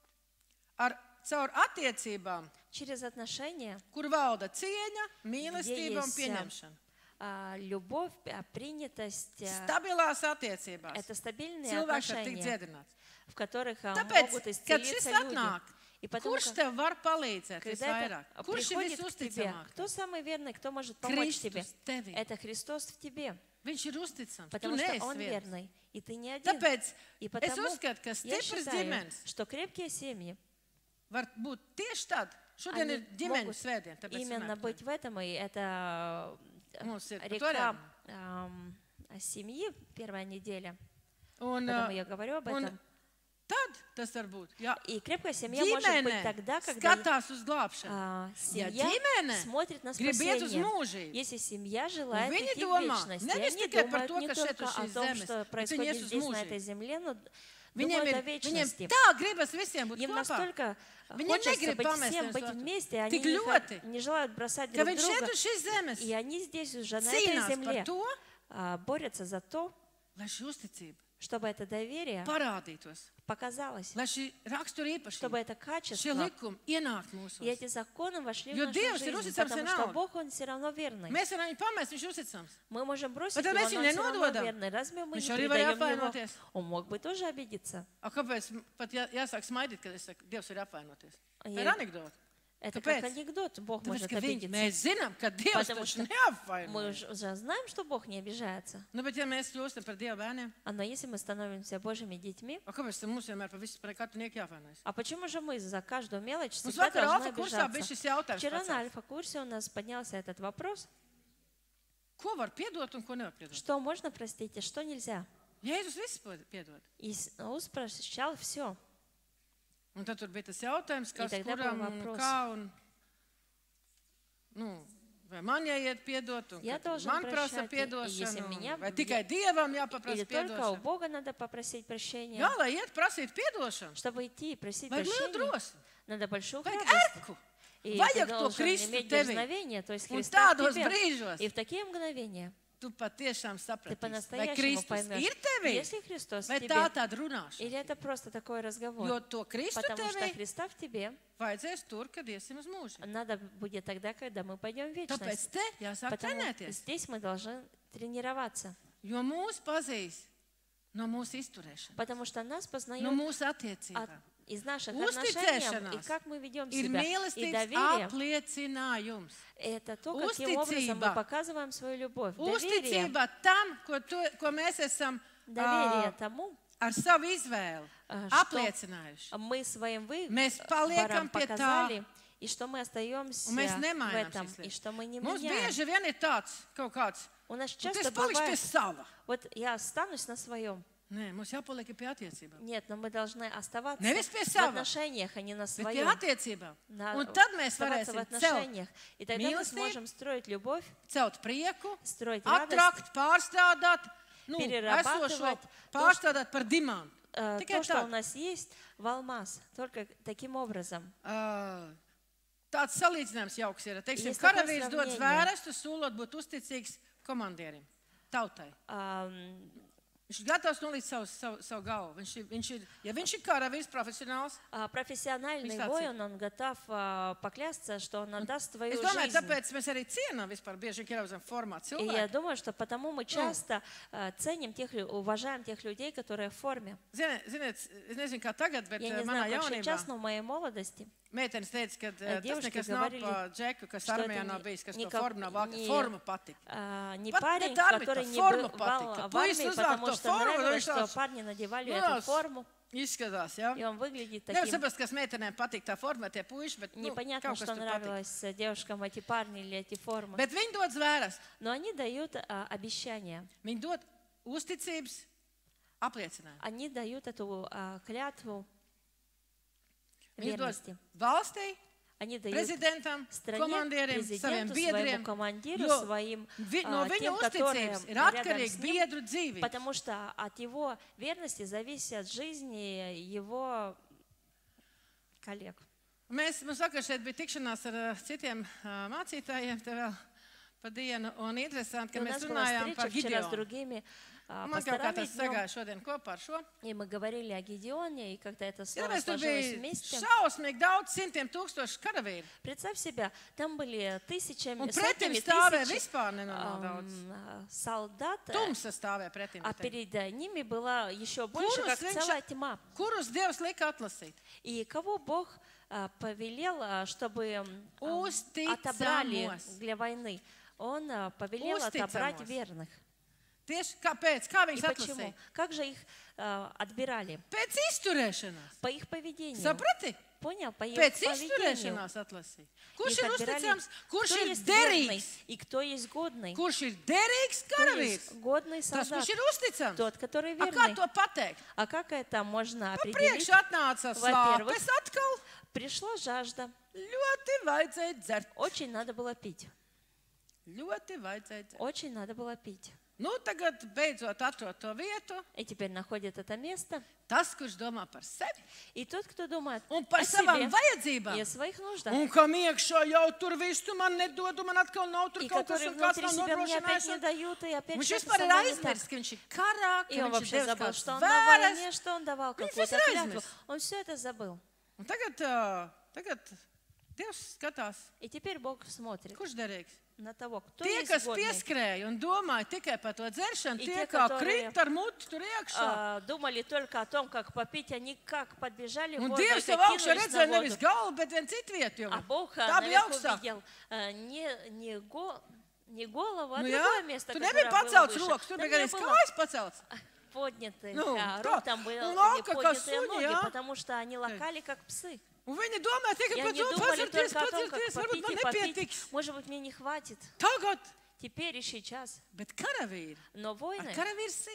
ar, caur attiecībām, Через отношения, kur valda cieņa, mīlestība un есть, pieņemšana. а, любовь, а, принятость, а, Stabilās attiecībās. это стабильные Cilvēks var tikt отношения, dziedināts. в которых а, Tāpēc, могут kad исцелиться šis люди. atnāk, И потому kurš что, tev var palīdzēt когда visvairāk? это Kurš ir приходит к тебе, visusticamāk? кто самый верный, кто может помочь тебе? Kristus tevī. Это Христос в тебе, Viņš ir uzticams. Tu потому что neesi Он viens. верный, и ты не один. Tāpēc И es потому uzskatu, ka я stipras считаю, ģimenes что крепкие семьи var būt tieši tad. Šodien Они ir ģimeņu могут svētdiena, tāpēc именно vienmēr быть в этом, и это э, Mums ir par to река jārunā. ам, семьи, первая неделя, Un, поэтому ā, я говорю об un этом. tad tas var būt. Jā, И крепкая семья может быть ģimene тогда, когда skatās uz glābšanu. а, Ja семья ģimene смотрит на grib iet uz спасение. mūžību, Если семья желает Viņi идти в domā вечность, и nevis они tikai par думают to, не kas šeit только uz о šīs том, zemes, что bet viņi происходит ies uz здесь, на mūžību. этой земле, но Viņiem думают ir, о viņiem вечности. tā gribas visiem būt Им kopā, настолько Viņi хочется negrib быть pamest всем viens быть otru. вместе, они Tik не, ха- ļoti, не желают бросать ka друг viņš šeit друга, uz šīs zemes и они здесь уже на этой cīnās par земле to, а, борются за то, lai šī uzticība чтобы это доверие parādītos, показалось, lai šī rakstura чтобы īpašība, это šie качество likumi ienāktu и mūsos. эти законы вошли в Jo нашу Dievs ir жизнь, uzticams потому что vienalga. Бог, Он все равно верный. Mēs varam viņu pamest, viņš ir uzticams. Мы можем бросить Bet tad его, но mēs он viņu все равно nenododam. верный. Разве мы Viņš не arī var предаем его? apvainoties. Он мог бы тоже обидеться. A, kāpēc pat jā, jāsāk smaidīt, kad es saku, Dievs ir apvainoties? Tā Ja- ir anekdote. Это Kāpēc? как анекдот. Бог Tāpēc, может ka viņi, обидеться. mēs zinām, ka Dievs Потому taču что Мы neapvainojas. уж- уже знаем, что Бог не обижается. Nu, bet ja mēs kļūstam par Dieva bērniem, А но если мы становимся Божьими детьми, a, kāpēc tad mums vienmēr par visu, par katru nieku jāapvainojas? а почему же мы за каждую мелочь Mums всегда vakar должны alfa kursā bija обижаться? šis jautājums Вчера на pacelts. альфа-курсе у нас поднялся этот вопрос, Ko var piedot un ko nevar piedot? что можно простить, а что нельзя. Jēzus viss piedod. Иисус прощал все. Un tad tur bija tas jautājums, kas тогда был kuram un вопрос. kā un, nu, vai man jāiet piedot, un Я kad должен man prasa прощать, и- и если piedošanu, меня- vai tikai Dievam jāpaprasa Или только у piedošanu. Бога надо попросить прощения, Jā, lai iet prasīt piedošanu. чтобы идти и просить Vajag lielu прощения. drosmi. Надо большую Vajag храбрость. ērku. И ты Vajag to должен Kristu иметь tevī. дерзновение, то есть Un Христа в tādos тебе. brīžos И в такие мгновения tu patiešām ты sapratīsi, vai по-настоящему Kristus поймешь, ir tevī, есть ли Христос в vai тебе, tā tāda runāšana. или это просто такой разговор. Jo to Kristu Потому что tevī Христа в тебе vajadzēs tur, kad iesim uz mūžu. надо будет тогда, когда мы пойдем в Tāpēc вечность. te jāsāk Потому trenēties, здесь мы должны тренироваться. jo mūs pazīs no mūsu izturēšanas, Потому что нас no познают mūsu от- attiecībām. из наших Uzticēšanās отношений и как мы ведем Ir себя. И mīlestības доверие apliecinājums. – это то, каким образом мы Uzticība. показываем свою любовь. Доверие, Uzticība tam, ko, tu, ko mēs esam доверие ā, тому, ar savu izvēli А, apliecinājuši. мы своим Mēs выбором paliekam pie tā, показали, и что мы остаемся un mēs в nemainām этом, šīs и lietas. что мы не Mums меняем. bieži vien ir tāds kaut kāds, У нас un часто tas palikšu pie бывает, sava. вот я останусь на своем. Nē, mums jāpaliek pie attiecībām. Нет, но мы должны оставаться Nevis pie в sava, отношениях, а не на bet pie своем. attiecībām. На- Un tad mēs оставаться в varēsim celt, отношениях. И тогда мы mīlestību, сможем строить любовь, celt prieku, строить радость, atrakt, pārstrādāt, nu, Перерабатывать esošo то, pārstrādāt par dimantu. э, Tikai то, что у tā. нас есть, в алмаз. Только таким образом. Uh, Tāds salīdzinājums jauks ir. Teiksim, Есть такое karavīrs dod сравнение. zvērestu, solot būt uzticīgs komandierim, tautai. Ам, Viņš ir gatavs nolikt savu, savu, savu galvu. Viņš ir, viņš ir, ja viņš ir karavīrs, profesionāls, а, Профессиональный Представьте. воин, он готов а, поклясться, что он отдаст свою es domāju, жизнь. tāpēc mēs arī cienām vispār bieži vien ieraudzām formā И я cilvēku. думаю, что потому мы часто а, ценим тех, лю- уважаем тех людей, которые в форме. Ziniet, ziniet, es nezinu, kā tagad, bet Я eh, не manā знаю, как jaunībā сейчас, но в моей молодости meitenes teica, ka eh, tas Девушки nekas nav говорили, pa džeku, kas что это armijā не- nav bijis, kas to никак formu nav vāka. не- Forma patika. а, не Pat парень, ne darbi, который tā не forma был patika. в армии, Puisis uzvelk потому to что formu, нравилось, viņš что tāds, парни надевали nu, эту форму, izskatās, ja? и он выглядит Nevar таким. saprast, kas meitenēm patīk tā forma, tie puiši, bet nu, Непонятно, kaut kas что tur patīk. нравилось э, девушкам эти парни или эти формы. Bet viņi dod zvēras. Но они дают а, обещания. Viņi dod uzticības apliecinājumu. Они дают эту а, клятву Viņi dod верности. valstī, Они дают prezidentam, стране, komandieriem, saviem президенту, biedriem, своему командиру, jo своим vi, а, no viņa тем, которые uzticības ir рядом atkarīga с ним, biedru dzīvība. потому что от его верности зависят жизни его коллег. Mēs, mums vakar šeit bija tikšanās ar uh, citiem uh, mācītājiem te vēl pa dienu, un interesanti, И ka у mēs нас была runājām par встреча вчера с Gideonu. другими а, Man kaut kā пасторами tas днем, sagāja šodien kopā ar šo. и мы говорили о Гедеоне, и как-то это Ja слово mēs tur сложилось bija вместе. šausmīgi daudz simtiem tūkstošu karavīru, Представь себя, там были tысячами, un pretim сотнями stāvēja тысяч vispār nenormāli daudz. ам, а, солдат, э, Tumsa stāvēja pretim. а перед э, ними была еще больше, Kurus как viņš- целая тьма. Kurus Dievs lika atlasīt? И кого Бог а, повелел, а, чтобы м, ам, Uzticamos. отобрали для войны? Он а, повелел отобрать Uzticamos. верных. Tieši kāpēc? Kā И viņus почему? atlasīja? Как же их а, отбирали? Pēc izturēšanās. По их поведению. Saprati? Понял? По их Pēc поведению. izturēšanās atlasīja. Kurš Их ir отбирали, uzticams? Kurš кто ir есть верный derīgs? и кто есть годный. Kurš ir derīgs Кто karavīrs? есть годный Tas, солдат. kurš ir uzticams. Тот, который A kā верный. to pateikt? А как это можно Pa определить? priekšu atnāca Во-первых, slāpes atkal. Пришла жажда. Ļoti vajadzēja dzert. Очень надо было пить. Ļoti vajadzēja dzert. Очень надо было пить. Nu, tagad beidzot atrod to vietu. И теперь находит это место. Tas, kurš domā par sevi И тот, кто думает un о par savām себе и vajadzībām. о своих нуждах, Un kam iekšā jau tur viss, tu man nedod, un man atkal nav tur и kaut kas, которые un kāds внутри nav себя мне опять nodrošinājis. не un- дают, и опять Viņš что-то vispār со ir мной не так. aizmirsis, ka viņš ir karā, И ka он viņš ir вообще Dievs забыл, kāds что он на vēres. войне, что он давал Viņš какую-то visu ir клятву. aizmirsis. Он все это забыл. Un tagad, ā, tagad Dievs skatās, И теперь Бог смотрит kurš derīgs. на того, кто Tie, есть kas годный. pieskrēja un domāja tikai par to dzeršanu, И tie те, kā которые, krīt ar muti tur iekšā. А, думали только о том, как попить, они как подбежали в Un воду и Dievs jau как augšā кинулись redzēja на nevis воду. galvu, bet vien citu vietu. Jau. А Бог а, Tā bija наверху augstāk. видел а, не, не, го, не голову, а Nu, другое jā, место, tu которое nebija было pacelts выше. rokas, tur Там bija не arī было kājas pacelts. поднятых Ну, а, да. рук, там были Ну, лапка, поднятые косуня, ноги, а? потому что они лакали, как псы. Un viņi domāja tikai И par они to, думали pacelties, только о том, как pacelties, varbūt попить man и попить. nepietiks. Может быть, мне не хватит. Tagad, Теперь и сейчас. bet karavīri, Но ar войны karavīru sirdi,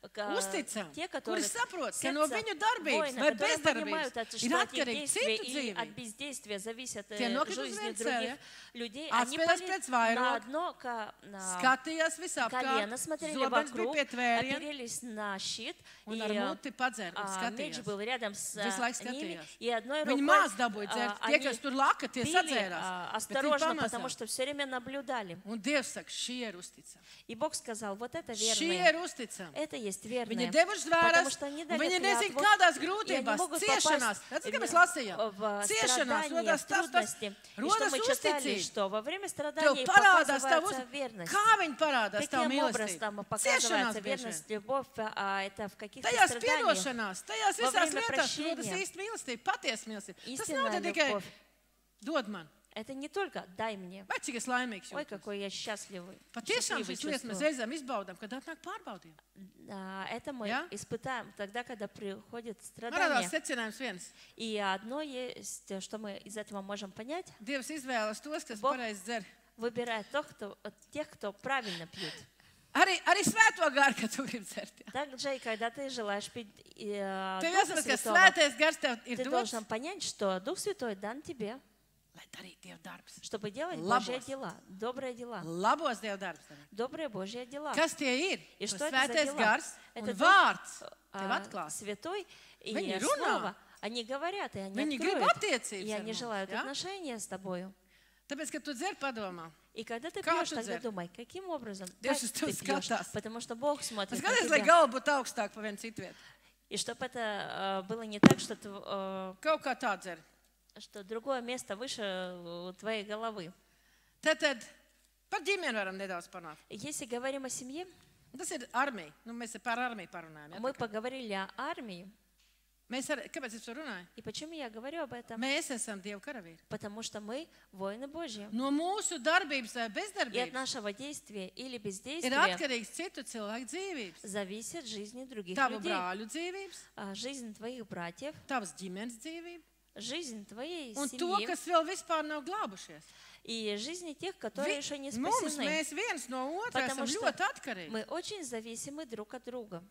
Ка- Uzticam, те, kuri которые saprot, ka no сердце viņu darbības воина, vai которые bezdarbības понимают, от- ir что от их atkarīgi действия citu и от dzīvību. бездействия зависят Tie э, nokrita uz жизни vienu других ceļu, людей. Они atspēlēs пали pēc на vairoga, одно ка- на skatījās visapkārt, колено, смотрели zobens bija вокруг, pie tvēriem оперелись на щит, un и ar э, muti padzēra un а, меч skatījās. был рядом с Visu а, laiku ними, skatījās. и одной Viņi рукой maz dabūja а, dzert, tie, они kas tur laka, tie пили sadzērās. а, bet viņi осторожно, pamazām. потому что все время наблюдали. Un Dievs saka, šie ir uzticami. И Бог сказал, вот это Šie верные. ir uzticami. Это есть Viņi верные. ir devuši Потому zvēras, что они un дали viņi nezina, клятву, kādās и они grūtībās, могут ciešanās. попасть Redz, kā mēs в- lasījām? в Ciešanās, страдания, rodās в tas, tas, трудности. И что rodas мы читали, uzticība. что во время Tev страданий parādās tā показывается uz... верность. Kā viņi parādās tā Каким mīlestība? образом Ciešanās показывается bieži vien. верность, любовь, а это в каких-то Tajās страданиях. piedošanās, tajās Во visās время lietās прощения. rodas īsta mīlestība, patiesa mīlestība. Tas Истинная nav tikai любовь. dod man, Это не только «дай мне». vai cik es laimīgs Ой, jūtos. какой я счастливый. Patiešām счастливый šī lieta mēs чувствую. reizēm izbaudām, kad atnāk pārbaudījumi. А, Это мы Я? испытаем тогда, когда приходит Man radās страдание. secinājums viens. И одно есть, что мы из этого можем понять. Dievs izvēlas tos, kas Бог pareizi dzer. Выбирает тех, кто, тех, кто правильно пьют. Arī, arī svēto garu, kad tu gribi dzert. jā. Также и когда ты желаешь пить э, Tev Духа jāsaprot, ka Святого, svētais gars tev ir ты dots, должен понять, что Дух Святой дан тебе, lai darītu Dieva darbus. чтобы делать Labos. Божьи дела, добрые дела, Labos Dieva darbus. darīt. добрые Божьи дела. Kas tie ir? И Tas что это за svētais дела? gars Это un Дух, vārds tev а, atklās. Святой и Viņi runā. Слово, они говорят, и они Viņi grib откроют, attiecības и ar они mums, желают ja? отношения с тобою. Tāpēc, kad tu dzer, padomā. И когда ты Kā пьешь, tu тогда dzer? думай, каким образом Dievs как uz ты tevi пьешь, skatās. потому что Бог смотрит на Skaties, lai тебя. galva būtu augstāk par vienu citu vietu. И чтобы это э, было не так, что, ты, э, Kaut kā tā dzer. что другое место выше э, твоей головы. Tad, tad par ģimeni varam nedaudz panākt. Если говорим о семье, Tas ir armija. Nu, mēs par armiju parunājam. Ja? мы поговорили о армии. Mēs ar, kāpēc es par runāju? И почему я говорю об этом? Mēs esam Dieva karavīri. Потому что мы воины Божьи. No mūsu darbības vai И от bezdarbības нашего действия или ir бездействия atkarīgs citu cilvēku dzīvības. зависит жизнь других Tavu людей. brāļu dzīvības, А жизнь твоих братьев, tavas ģimenes dzīvība жизнь твоей un to, семьи kas vēl vispār nav glābušies. и жизни тех, которые Vi- еще не Mums спасены. mēs viens no otra Потому esam что ļoti atkarīgi. Мы очень зависимы друг от друга.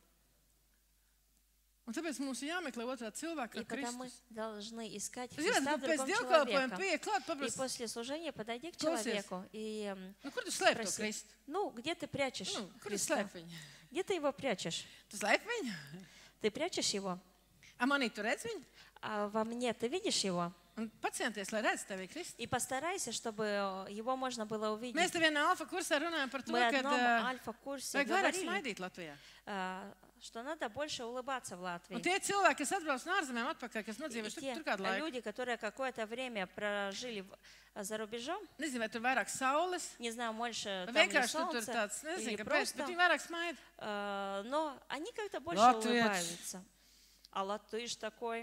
Un tāpēc mums ir jāmeklē otrā cilvēka, И kā потому мы Kristus. должны искать Ziniet, Христа nu, в pēc другом dievkalpojuma человеке. pieeja klāt, И paprasti, после служения подойди к Klausies. человеку и м, nu, kur tu slēp to спроси, Kristu? ну, где ты прячешь Nu, kur tu Христа? slēp viņu? Где ты его прячешь? Tu slēp viņu? Ты прячешь его? A manī tu redz viņu? А во мне ты видишь его? Un pacienties, lai redz tevi Kristu. И постарайся, чтобы его можно было Mēs увидеть. te vienā alfa kursā runājam par to, Мы в ka одном uh, альфа-курсе vajag vairāk говорили, smaidīt Latvijā. а, что надо больше улыбаться в Un Латвии. tie cilvēki, kas atbrauc no ārzemēm atpakaļ, kas И nodzīvojuši tur, те tur kādu laiku, люди, которые какое-то время прожили в- за рубежом, nezinu, vai tur vairāk saules, не знаю, больше vai там ли vienkārši tu tur солнца tāds, nezinu, или kāpēc, просто, bet viņi vairāk smaida. э, но они как-то больше Латвиец. улыбаются. А латыш такой,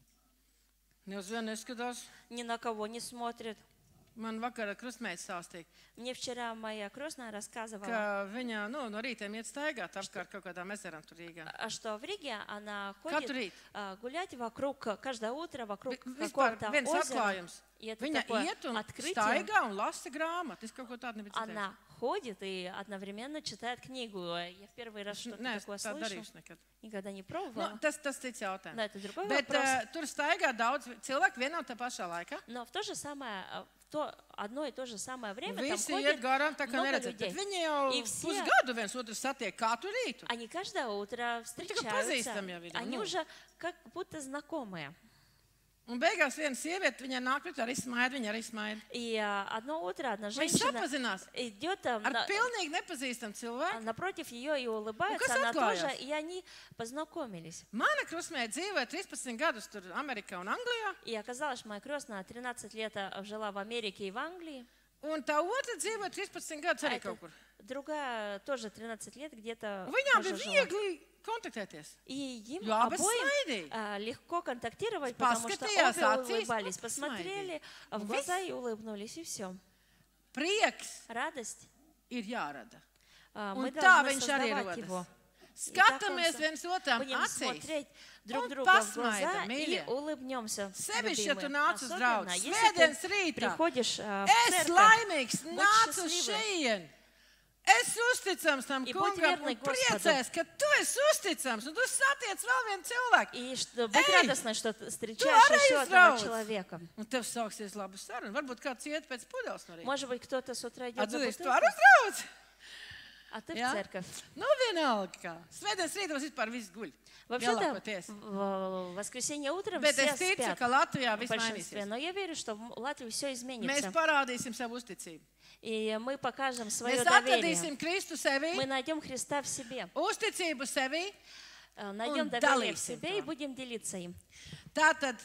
Ne uz vienu neskatās. ни на кого не смотрит. Man vakarā krustmeitas stāstīja, Мне вчера моя крестная рассказывала, ka viņa nu, no rīta iet staigāt apkārt kaut kādām ezeram tur Rīgā. а что в Риге она Katru ходит rītu. а, гулять вокруг, каждое утро вокруг Vi- Vispār какого-то viens озера. atklājums. И это Viņa такое iet un открытие. staigā un lasa grāmatu. Es kaut ko tādu nebiju dzirdējis. Она ходит и одновременно читает книгу. Я в первый раз что-то Nē, es такое tā слышу. darīšu nekad. Никогда не Nu, пробовала. tas tas cits jautājums. Но это другой Bet вопрос. uh, tur staigā daudz cilvēku vienā un tā pašā laikā. Но в то же самое, а, в то одно и то же самое время там Visi ходит iet garām, tā kā много neredzat. людей. Bet viņi jau И все- pusgadu viens otru satiek katru rītu. Они каждое утро встречаются. pazīstam jau viņu, Они nu. уже как будто знакомые. Un beigās viena sieviete, viņa nāk, viņa arī smaida, viņa arī smaida. И а, одно утро одна Viņi женщина sapazinās идет там ar на- pilnīgi nepazīstamu а cilvēku. напротив ее и улыбается, kas она тоже, atklājās? и они познакомились. Mana krustmēja dzīvoja trīspadsmit gadus tur Amerikā un Anglijā. И оказалось, моя крестная тринадцать лет а, жила в Америке и в Англии. Un tā otra dzīvoja trīspadsmit gadus А arī эта kaut kur. другая тоже тринадцать лет где-то Un viņām тоже bija жила. viegli kontaktēties. И им Jo abas обоим smaidīja. а, легко контактировать, потому что Paskatījās обе acīs, улыбались, un посмотрели smaidīja. в Un глаза viss. и улыбнулись, и все. Prieks Радость. ir jārada. а, Un Мы tā должны viņš arī создавать rodas. его. Skatāmies он viens otram Будем acīs. смотреть друг Un другу в глаза pasmaidam, и mīļie. улыбнемся. Sevišķi, ja tu любимые. nāc uz Особенно, draugu. если Svētdienas ты rītā. приходишь а, в Es церковь, laimīgs Будь nācu uz счастливым. šejien. Es uzticams tam И будь kungam верной un Господу. priecēs, ka tu esi uzticams un tu satiec vēl vienu cilvēku. И что, быть Эй, радостной, что ты встречаешь ты еще орай одного израудz. человека. Un tev sāksies laba saruna. Varbūt kāds iet pēc pudeles no rīta. Может быть, кто-то с утра идет за Atzīst, tu бутылкой, arī uztrauc. а ты в Jā? церковь. Nu, vienalga kā. Svētdienas rītos vispār viss guļ. Вообще-то, Lielākoties. в воскресенье утром Bet все es ticu, спят ka Latvijā в viss большинстве. mainīsies. Но я верю, что в Латвии все Mēs изменится. parādīsim savu uzticību. И мы покажем свое Mēs доверие. atradīsim Kristu sevī, Мы найдем Христа в себе. uzticību sevī. Э, Найдем Un доверие в dalīsim себе и to. будем делиться им. Tātad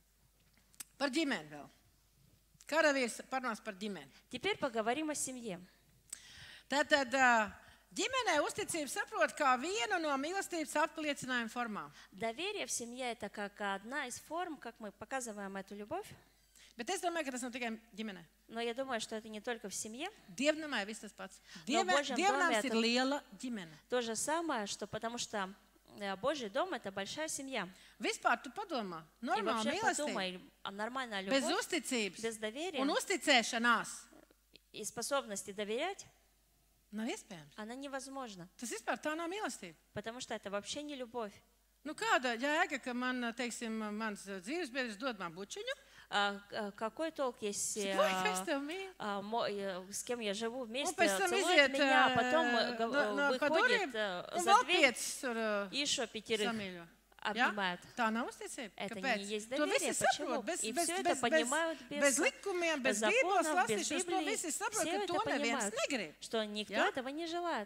par ģimeni vēl. Karavīrs parunās par ģimeni. Теперь поговорим о семье. Tātad ā, ģimenē uzticību saprot kā vienu no mīlestības apliecinājuma formām. Доверие в семье – это как одна из форм, как мы показываем эту любовь. Bet es domāju, ka tas nav tikai ģimenē. Но я думаю, что это не только в семье. Dievnamā viss tas pats. No Dieva, Božiem Dievnams domē, ir tad- liela ģimene. То же самое, что потому что э, Божий дом – это большая семья. Vispār tu padomā, И normāla вообще mīlestība. подумай, а нормальная Bez любовь uzticības без доверия un uzticēšanās и способности доверять, nav iespējams. она невозможна. Tas vispār tā nav mīlestība. Потому что это вообще не любовь. Nu, kāda jēga, ka man, teiksim, mans dzīvesbiedrs dod man bučiņu? А, а, какой толк, если Vai а, es tev mīlu? а, мо- э, с кем я живу вместе, Un pēc tam целует iziet меня, а потом ā, э, гов- no, no выходит paduriem э, un за vēl дверь piecas tur ā, и еще пятерых samīļo. обнимает. Tā nav uzticība. Это Kāpēc? не есть To доверие. visi Почему? saprot. Bez, И bez, все bez, это bez, понимают без bez likumiem, bez bībeles законов, без lasīšanas. To Библии. visi saprot, Все ka это to neviens понимают, negrib. что никто Ja? этого не желает.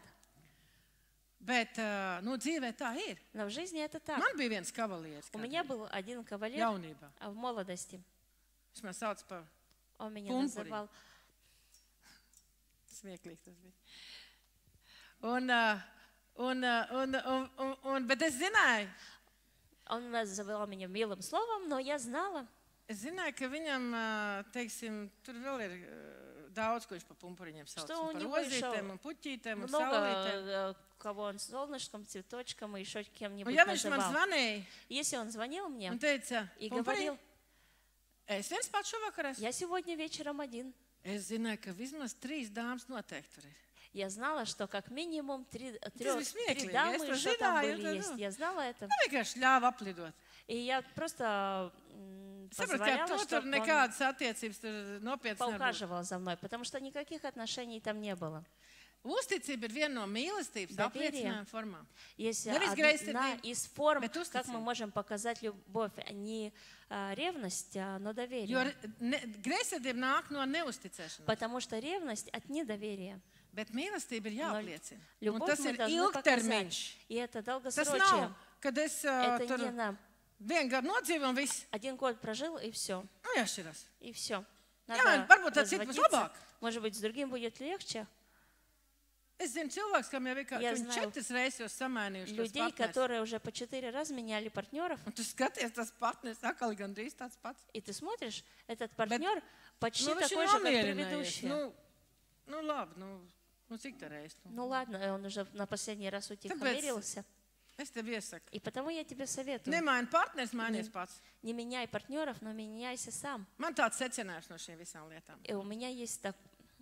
Bet, ā, nu, dzīvē tā ir. Но в жизни это так. Man bija viens kavalieris. У меня был один кавалер Jaunībā. а, в молодости. Viņš man sauc par Он меня Пумпури. называл smieklīgi. Tas bija. Un, ā, un, ā, un, un, un, un, bet es zināju, Он называл меня милым словом, но я знала, es zināju, ka viņam, ā, teiksim, tur vēl ir ā, daudz, ko viņš pa pumpuriņiem sauc. Что Un у par него еще rozītēm un puķītēm un много saulītēm. э, кого он солнышком, цветочком и еще Un кем-нибудь ja viņš man называл. zvanīja Если он звонил мне un teica, и pumpuriņ, говорил, es viens pats šovakar esmu. я сегодня вечером один, Es zināju, ka vismaz trīs dāmas noteikti tur ir. я знала, что как минимум три, Tas трё- bija три smieklīgi. дамы Es to еще там zināju. были tad, есть. nu, Я знала это. Nu, vienkārši ļāva aplidot. И я просто м, Sapratu, ka позволяла, tu tur чтобы он nekādas attiecības tur nopietnas nebūtu. поухаживал за мной, потому что никаких отношений там не было. Uzticība ir viena no mīlestības Доверие. apliecinājuma formām. Есть Nevis одна greizsirdība, из форм, bet как мы uzticība. можем показать любовь, не а, ревность, а, но Jo доверие. ne, greizsirdība nāk no neusticēšanās. Потому что ревность от недоверия. Bet mīlestība ir Но jāapliecina. Un любовь tas мы ir должны показать. ilgtermiņš. И это Tas долгосрочие. nav, kad es uh, Это tur не на vienu gadu nodzīvoju un viss. один год прожил и все. Nu, jāšķiras. И все. Jā, varbūt tas cits būs labāk. Может быть, с другим будет легче. Es zinu cilvēks, kam jau ir kā, Ja ka viņi знаю četras reizes jau samainījuši tos Людей, partners. которые уже по четыре раза меняли партнеров, Un tu skaties, tas partners atkal gandrīz tāds pats. и ты смотришь, этот партнер почти Nu, viņš ir такой же, как nomierinājies. предыдущий. Nu, nu, labi, nu, nu cik tā reiz? Nu, Ну ладно, он уже на последний раз Tāpēc- утихомирился. es tev iesaku. И потому я тебе советую, Nemaini partners, mainies pats. не меняй партнеров, но меняйся сам. Man tāds secinājums no šīm visām lietām. И у меня есть так,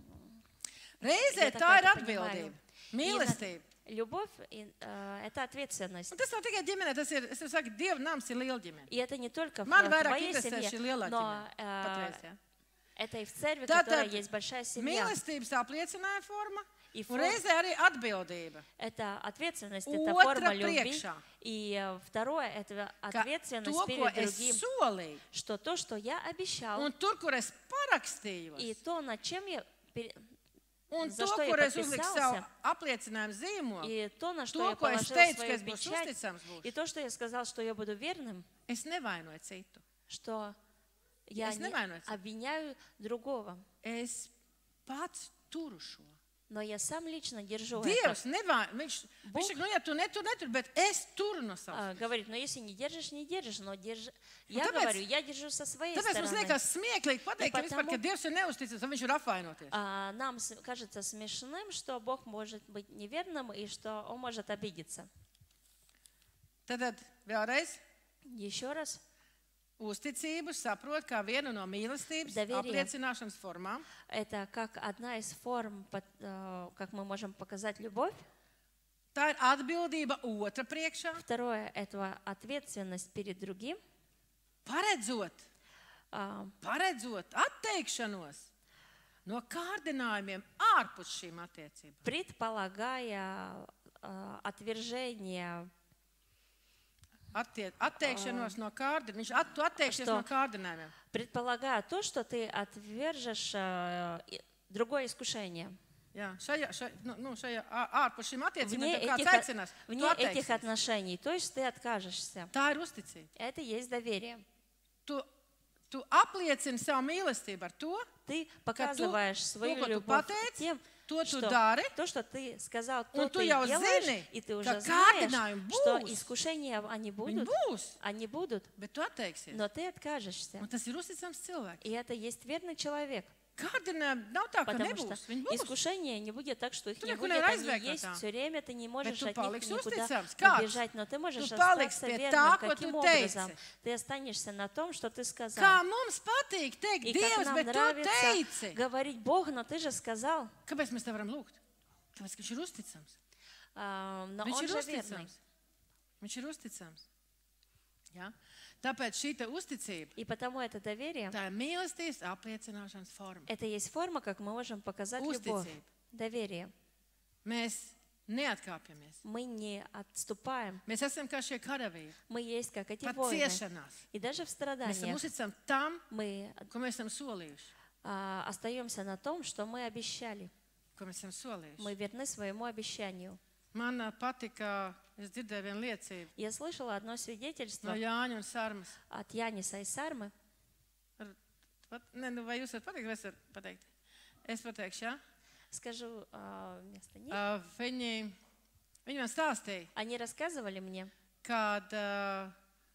Reizē Я tā такая ir это понимаю. atbildība. Mīlestība. любовь и, э, это ответственность. Un tas nav tikai ģimene, tas ir, es tev saku, Dieva nams ir liela ģimene. И это не только в, Man в vairāk твоей interesē šī семье, lielā но ģimene. э, Patreiz, jā. это и в церкви, Tātad которая есть большая семья. Mīlestības apliecinājuma forma И un форм- reizē arī atbildība. Это ответственность, это Otra форма любви. priekšā. И э, второе, это Ka ответственность to, ko перед es другим. solīju, Что то, что я обещал, un tur, kur es parakstījos, и то, над чем я... пере- un за to, что я kur es uzliku подписался, savu apliecinājumu zīmolu, И то, на что to, я ko es положил teicu, ka свою es būšu печать, uzticams, и būšu. то, что я сказал, что я буду верным, Es nevainoju citu. что я Es не nevainoju citu. обвиняю другого, Es pats turu šo. но я сам лично держу это. Dievs nevaino. Viņš, Bog- viņš saka, nu, ja tu netur, netur, bet es turu no savas. А, говорит, но если не держишь, не держишь, но держи. Я tāpēc- говорю, я держу со своей Tāpēc mums стороны. liekas smieklīgi pateikt, ka, vispār, потому- ka Dievs ir neusticams, un viņš ir apvainoties. А, нам с- кажется смешным, что Бог может быть неверным и что Он может обидеться. Tad, tad vēlreiz, Еще раз, uzticību saprot kā vienu no mīlestības Доверие. apliecināšanas formām. Это как одна из форм, под- э, как мы можем показать любовь. Tā ir atbildība otra priekšā, Второе – это ответственность перед другим. paredzot, А, paredzot atteikšanos no kārdinājumiem ārpus šīm attiecībām. предполагая э, отвержение, Attie, atteikšanos no kārdinājumiem. Viņš at, tu atteiksies Что? no kārdinājumiem. предполагая то, что ты отвержешь э, и- другое искушение. Jā, šajā, šajā, nu, nu, šajā ā- ārpus šīm attiecībām Вне tev kāds этих, aicinās. Tu вне этих atteiksies. отношений, то есть ты откажешься. Tā ir uzticība. Это есть доверие. Tu, tu apliecini savu mīlestību ar to, Ты ka tu, показываешь свою to, ko tu любовь pateici, тем, to tu что dari, то, что ты сказал, un то tu ты jau делаешь, zini, и ты ka уже знаешь, kārdinājumi что būs. искушения они Viņi будут, būs, они будут, bet tu atteiksies. но ты откажешься. Un tas ir uzticams cilvēks. И это есть верный человек. Kārdinājumi nav tā, ka Потому что nebūs. Viņi būs. искушения не будет так, что их Tu не neko будет, nevari они aizbēgt no есть tā. все время, ты не можешь tu от них paliksi никуда uzticams. Kāds? убежать, но ты можешь Tu paliksi остаться pie верным. tā, ko Каким tu образом? teici. Ты останешься на том, что ты сказал. Kā mums patīk teikt, И как Dievs, нам bet tu нравится teici. говорить, Бог, но ты же сказал. Kāpēc mēs te varam lūgt? Tāpēc, ka viņš ir uzticams. А, но Viņš он ir же верный. uzticams. Viņš ir uzticams. Ja? Tāpēc šī te uzticība, И потому это доверие, tā ir mīlestības apliecināšanas forma. это есть форма, как мы можем показать любовь. Uzticība. Доверие. Mēs neatkāpjamies. Мы не отступаем. Mēs esam kā šie karavīri. Мы есть как эти Pat воины. ciešanās. И даже в Mēs esam страданиях uzticami tam, мы ko mēs esam solījuši. а, остаемся на том, что мы обещали. Ko mēs esam solījuši. Мы верны своему обещанию. Man ā, patika, es dzirdēju vienu liecību Я слышала одно no свидетельство Jāņa un Sarmas. от Яниса и Сармы. Ar- pat- Ne, nu, vai jūs varat pateikt, vai es varu pateikt? Es pateikšu, jā. Скажу а, вместо них. Uh, viņi, viņi man stāstīja, Они рассказывали мне, kad uh,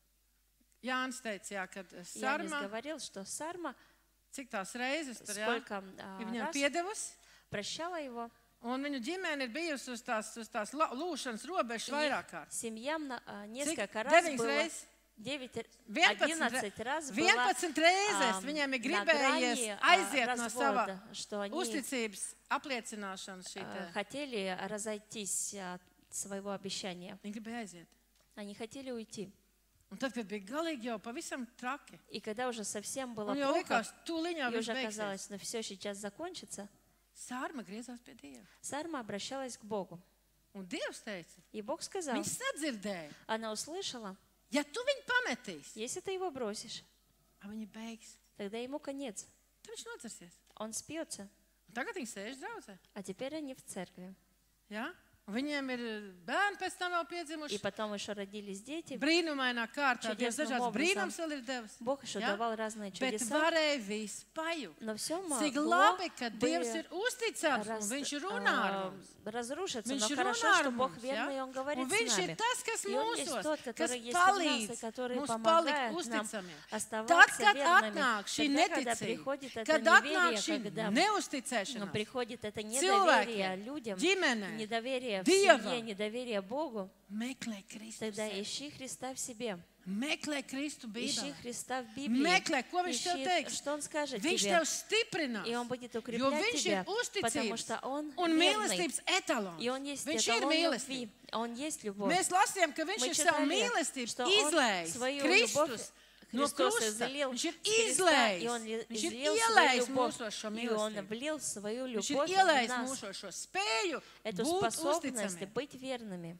Jānis teica, jā, kad Янис Sarma, говорил, что Сарма cik tās reizes tur, jā, сколько а, ir viņam раз piedevusi, прощала его. un viņu ģimene ir bijusi uz tās, uz tās la- lūšanas robežas И vairāk kārt. семья на- а, Cik? несколько раз Deviņas было, reizes. девять, vienpadsmit одиннадцать раз было vienpadsmit reizes ам, viņiem ir на gribējies грани, а, aiziet no sava развода, что они uzticības apliecināšanas. Šī а, te. хотели разойтись от своего обещания. Viņi gribēja aiziet. Они хотели уйти. Un tad, kad bija galīgi jau pavisam traki, И когда уже совсем было un jau плохо, likās, tūlīt jau и viss уже beigsies, казалось, ну все сейчас закончится, Sārma griezās pie Dieva. Сарма обращалась к Богу. Un Dievs teica, И Бог сказал, viņš sadzirdēja, она услышала, ja tu viņu pametīsi, если ты его бросишь, tad viņa beigs. тогда ему конец. Tad viņš nocersies. Он спьется. Un tagad viņi sēž draudzē. А теперь они в церкви. Ja? Un viņiem ir bērni pēc tam vēl И piedzimuši. потом еще родились дети. Brīnumainā kārtā Dievs Чудесным dažādas образом. brīnums vēl ir devis. Бог еще Ja? давал разные Bet чудеса. varēja visu pajukt. Но все Cik могло labi, ka Dievs бы ir uzticams un раз- viņš runā ar а, mums. разрушиться. Viņš Но runā хорошо, ar что Бог mums. верный, и Ja? Он говорит Un с viņš ir нами. tas, kas И Он есть mūsos, тот, kas который есть в нас, и palīdz который mums помогает palikt нам uzticamiem. Tad, оставаться kad верными. atnāk šī Тогда, когда neticība, приходит это kad atnāk неверие, šī когда но neusticēšanās, приходит это недоверие cilvēkiem, людям, ģimenē, недоверие в Dievam. семье, недоверие Богу, meklē Kristu тогда sevi. ищи Христа в себе. Meklē Kristu Ищи Bībelē. Христа в Библии. Meklē, ko viņš tev Ищи, teiks. что Он скажет Viņš тебе. tev stiprinās, И Он будет jo укреплять viņš тебя, ir потому uzticības что Он un верный. mīlestības etalons. И Он есть Viņš ir эталон mīlestība. любви. Он есть любовь. Mēs lasījām, ka viņš Мы ir savu читали, mīlestību что Он izlējis. свою Kristus любовь no Христос krusta. излил Viņš ir с Христа, и izlējis. Он Viņš ir излил свою ielējis любовь, mūsos šo и Он mīlestību. влил свою Viņš ir любовь в ielējis нас, mūsos šo spēju эту būt способность uzticamiem. быть верными.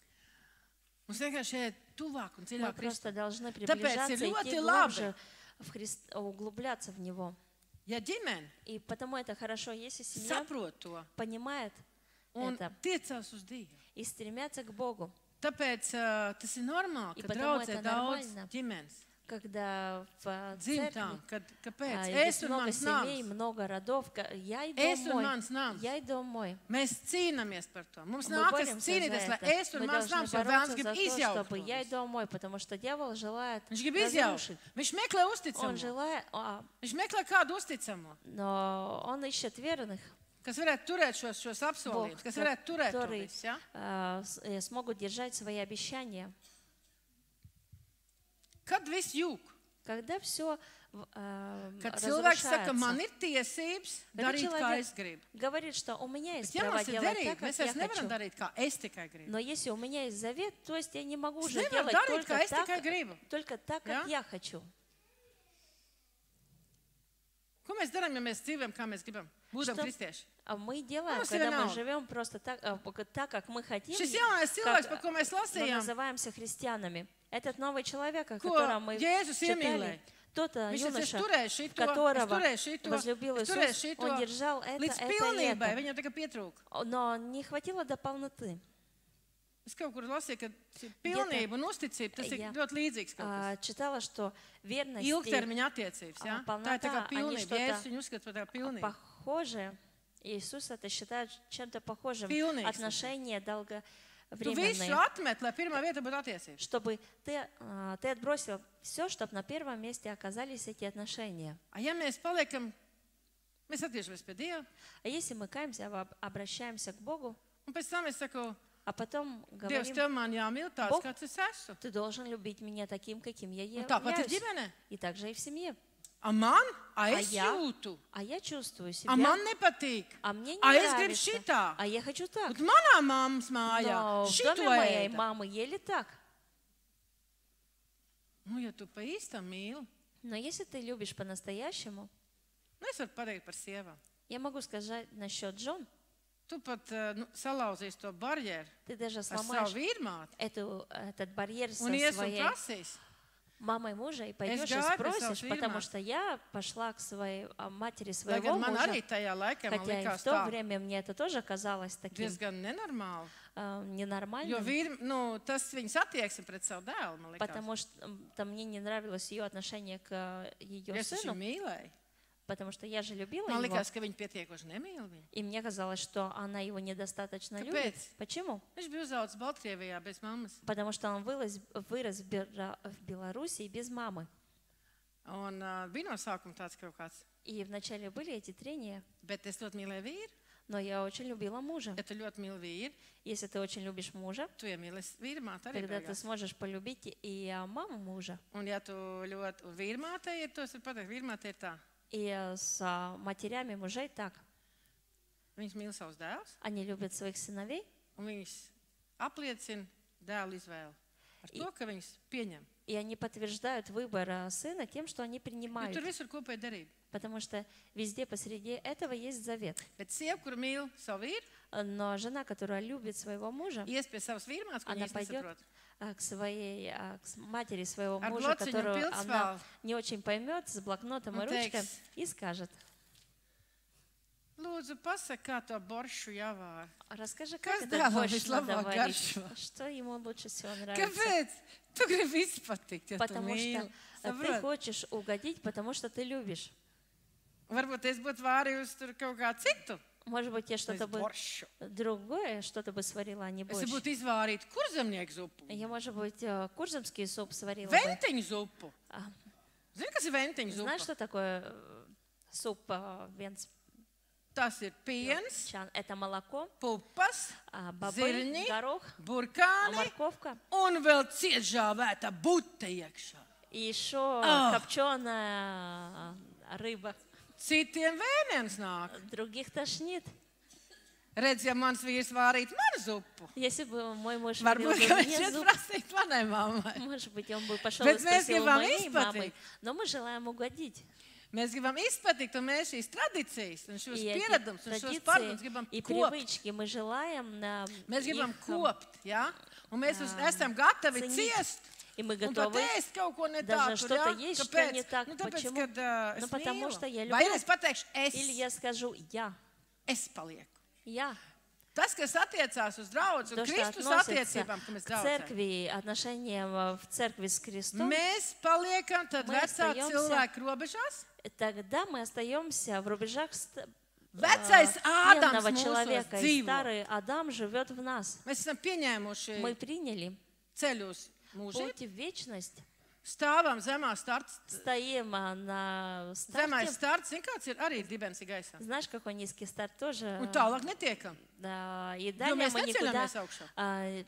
Mums vienkārši ir tuvāk un Мы dziļāk Kristu. просто должны Tāpēc приближаться, ir идти ļoti глубже в Христ, углубляться в Него. Ja ģimene И потому это хорошо, если семья saprot to понимает un это tiecās uz Dievu. и стремятся к Богу, Tāpēc uh, tas ir normāli, I ka потому draudzē это daudz нормально. ģimenes когда в dzimtām, церкви kad, а, kāpēc? есть Es un много mans семей, nams. много родов, ка- я и Es дом un мой, mans nams. я и дом мой. Mēs cīnāmies par to. Mums Мы nākas боремся за cīnīties, lai это. es un Мы mans должны nams, jo бороться vēlns grib за то, izjaukt. чтобы я и to visu. дом мой, потому что дьявол желает Viņš grib izjaukt. разрушить. Viņš meklē Он uzticamu. желает, а, Viņš meklē kādu uzticamu, но он ищет верных, kas varētu turēt šos, šos apsolījumus, kas varētu turēt to которые visu. Ja? а, с- э, смогут держать свои обещания. Kad viss jūg, Когда все Kad cilvēks saka, разрушается, man ir tiesības когда darīt, kā человек es gribu. говорит, что у меня есть Bet, ja право mums ir делать derība, так, как mēs я vairs nevaram хочу. darīt, kā es tikai gribu. Но если у меня есть завет, то есть я не могу Es уже nevaru делать darīt, только kā es так, tikai gribu. только так, как Ja? я хочу. Ko mēs darām, ja mēs dzīvojam, kā mēs gribam? Būdam Что kristieši. а мы делаем, Ну, когда мы всё живем просто так, а, пока- так, как мы хотим, Šis jaunais cilvēks, как, par ko mēs мы lasījām, называемся христианами. Этот новый человек, о Ko котором мы Jēzus читали, iemīlēja. тот а, viņš teica, es юноша, turēju šito, es которого turēju šito, возлюбил es turēju Иисус, šito, он держал это, līdz это и pilnībai, это. viņam tikai pietrūka. Но не хватило до полноты. Es kaut kur lasīju, ka pilnība un uzticība, tas ir Jā. ļoti līdzīgs kaut А, kas. читала, что верность и Ilgtermiņa attiecības, jā? А, Tā ir tā kā полнота, они pilnība. что-то Jēzus viņu uzskata par tā pilnību. похожие. Иисус это считает чем-то похожим. Pilnīgs. Отношения Tu visu долговременные. atmet, lai pirmā vieta būtu attiecības. Чтобы ты, а, ты отбросил все, чтобы на первом месте оказались эти отношения. A, ja mēs paliekam, mēs atgriežamies pie Dieva, А если мы каемся, об- обращаемся к Богу, un pēc tam es saku, а потом Dievs, говорим, tev man jāmīl tāds, Бог- kāds es esmu. ты должен любить меня таким, каким я Un tāpat ir являюсь. ģimenē. И также и в семье. A man, a А es я, jūtu, а я чувствую a себя, man nepatīk. а мне не А es gribu нравится, šitā. а я хочу так. Un manā mammas mājā Но в šito доме моей ēda. мамы ели так. Nu, ja tu pa īstam mīli, Но если ты любишь по-настоящему, nu, es varu pateikt par sievām. я могу сказать насчет жен, Tu pat uh, nu, salauzīsi to barjeru ты даже ar savu сломаешь vīrmāti эту, этот барьер со un ies un своей prasīs. мамой мужа и пойдешь и gāju pie спросишь, savas потому vīrmātes. что я пошла к своей а, матери Lai своего gan man мужа, arī tajā laikā man хотя и likās в то tā время мне это тоже казалось таким diezgan nenormāli. а, Jo ненормальным, vīri, nu, tas viņas attieksme pret savu dēlu, man likās. потому что м, там мне не nравилось ее отношение к э, ее Es taču сыну, mīlēju. потому что я же любила Man его, likās, ka viņi pietiekoši nemīl viņu. и мне казалось, что она его недостаточно Kāpēc? любит. Почему? Viņš bija uzaugusi Baltkrievijā bez mammas. Потому что он вырос, вырос в Бера- в Беларуси без мамы. Un uh, bija no sākuma tāds kaut kāds. И вначале были эти трения, Bet es ļoti mīlēju vīru. но я очень любила мужа. Ja tu ļoti mīli vīru, Если ты очень любишь мужа, tu iemīlies vīrmāti arī. тогда ты beigās. сможешь полюбить и а, маму мужа. Un ja tu ļoti vīrmātei ir, to es varu pateikt, vīrmāte ir tā. И а, с а, матерями мужей так. Viņas mīl savus dēlus, Они любят своих сыновей, un viņas apliecina dēlu izvēli. Ar to, ka viņas pieņem. и они подтверждают выбор а, сына тем, что они Jo принимают. tur visur kopēja derība. Потому что везде посреди этого есть завет. Bet sieva, kur mīl savu vīru, Но жена, которая любит своего мужа, ies pie savas vīrmātes, ko она viņas пойдет nesaprot. а, к своей а, к с- матери своего Ar мужа, blociņu un которую она pildspalvu. не очень поймет, с блокнотом и Un ручкой, teiks, и скажет: Lūdzu, pasaka, kā to boršu jāvāra. расскажи, Kas как этот dēlam борщ надо vislabāk варить, garšo? что ему лучше всего нравится. Kāpēc? Tu gribi izpatikt, ja tu Потому mīli. что а, ты Saprot? хочешь угодить, потому что ты любишь. Varbūt es būtu vārījusi tur kaut kā citu. Может быть, я что-то Nevis бы boršu. другое, что-то бы сварила, а не Es борщ. būtu izvārīta kurzemnieku zupu. Я, может быть, э, курзамский суп сварила бы. Ventiņu zupu. А, Zini, kas ir ventiņu Знаешь, zupa? что такое э, суп э, венц? Tas ir piens, Чан? Это молоко, pupas, а, бобы, Зерни, горох, а, burkāni морковка un vēl cietžāvēta buta iekšā. и еще Ах. копченая рыба. Citiem vēniens nāk. Других тошнит. Redz, ja mans vīrs vārīt manu zupu, Если бы мой муж варил varbūt бы ka viņš мне iet зуб, prasīt manai mammai. может быть, он бы пошел Bet и mēs спросил у gribam моей мамы. izpatikt. Но мы желаем угодить. Mēs gribam izpatikt, un mēs šīs tradīcijas, un šos И эти pieradumus, un šos pārdomus традиции gribam и kopt. привычки мы желаем на Mēs gribam их, kopt, ja? Un mēs uz, ā, esam gatavi cenīt. ciest. и мы Un pat готовы. ēst kaut ko ne Даже tādu, что-то ja? есть, что Kāpēc? не так. Nu, tāpēc, Почему? kad uh, Ну, es потому mīlu. что я Vai люблю. es pateikšu, es, Или я скажу «я», es palieku. «я». Tas, kas attiecās uz draudz un То, что Kristus относится attiecībām, ka mēs к draudzējam. церкви, отношениям э, в церкви с Христом, Mēs paliekam tad Мы vecā остаемся- cilvēka robežās. тогда мы остаемся в рубежах ст- э, Vecais Ādams тленного mūsos человека. И dzīvo. старый Адам живет в нас. Mēs esam pieņēmuši Мы приняли ceļu uz mūžību. путь в вечность, Stāvam zemā starts. стоим а, на Zemais старте. starts, zini, kāds ir arī dibens ir gaisā. Знаешь, какой низкий старт тоже? Un tālāk netiekam. Да, и Jo далее mēs мы никуда neceļamies augšā. а,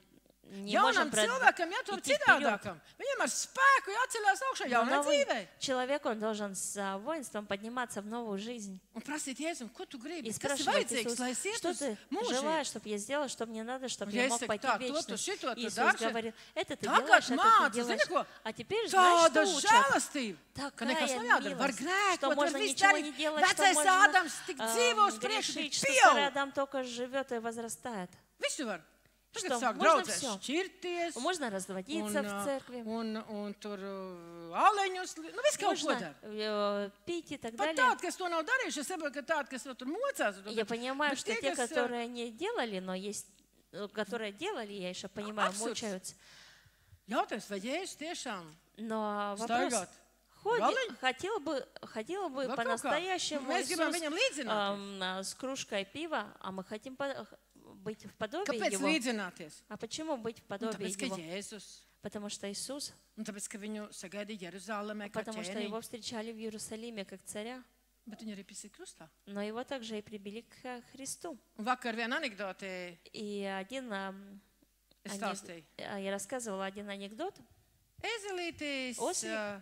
не можем Jaunam прод- cilvēkam jātop идти вперед. citādākam. Viņam ar spēku jāceļās augšā Но jaunai новый dzīvei. человек, он должен с а, воинством подниматься в новую жизнь. Un prasīt Jēzum, ko tu gribi? И Kas ir спрашивать vajadzīgs, Иисус, lai es ietu что uz ты mūžiem? желаешь, чтобы я сделал, что мне надо, чтобы Un я ja es мог saku, пойти tā, в to tu, вечность. šito tu Иисус dari, говорит, это ты Tagad делаешь, это māca, ты zini делаешь. ko? А теперь знаешь, Tāda что учат. žēlastība, ka Такая nekas nav jādara. Var милость, что grēkot, var можно visu ничего darīt. не делать, что Vecais можно Ādams tik dzīvo uz а, priekšu, грешить, tik что старый pieaug. Адам только живет и возрастает. Visu var. Tagad Что, sāk можно draudzēs всё? šķirties. Можно разводиться Un, в ā, церкви, un, un tur uh, aleņus, li- nu viss kaut ko можно dara. э, пить и так Pat далее. tādi, kas to nav darījuši, es saprotu, ka tādi, kas vēl tur mocās. un Я tur- понимаю, bet что tie, те, kas, ā, которые не делали, но есть, э, которые делали, я еще понимаю, абсурд. мучаются. Jautājums, vai Jēzus tiešām Но вопрос, staigāt? ходи- Галень? хотел бы, хотела бы Vēl kaut kā? по-настоящему Mēs gribam Иисус, viņam līdzināties. ам, а, с кружкой пива, а мы хотим по- быть в подобии Kāpēc Его. līdzināties? А почему быть в Nu, подобии tāpēc, ka Его? Jēzus, Потому что Иисус, un tāpēc, ka viņu sagaidīja Jeruzalemē kā потому что ķēniņu, Его встречали в Иерусалиме как царя, bet viņu arī pisīja krustā. но Его также и прибили к Христу. Un vakar viena anekdote И один, ам, es анек- stāstīju. а, я рассказывала один анекдот. Ezelītis Oslик. uh,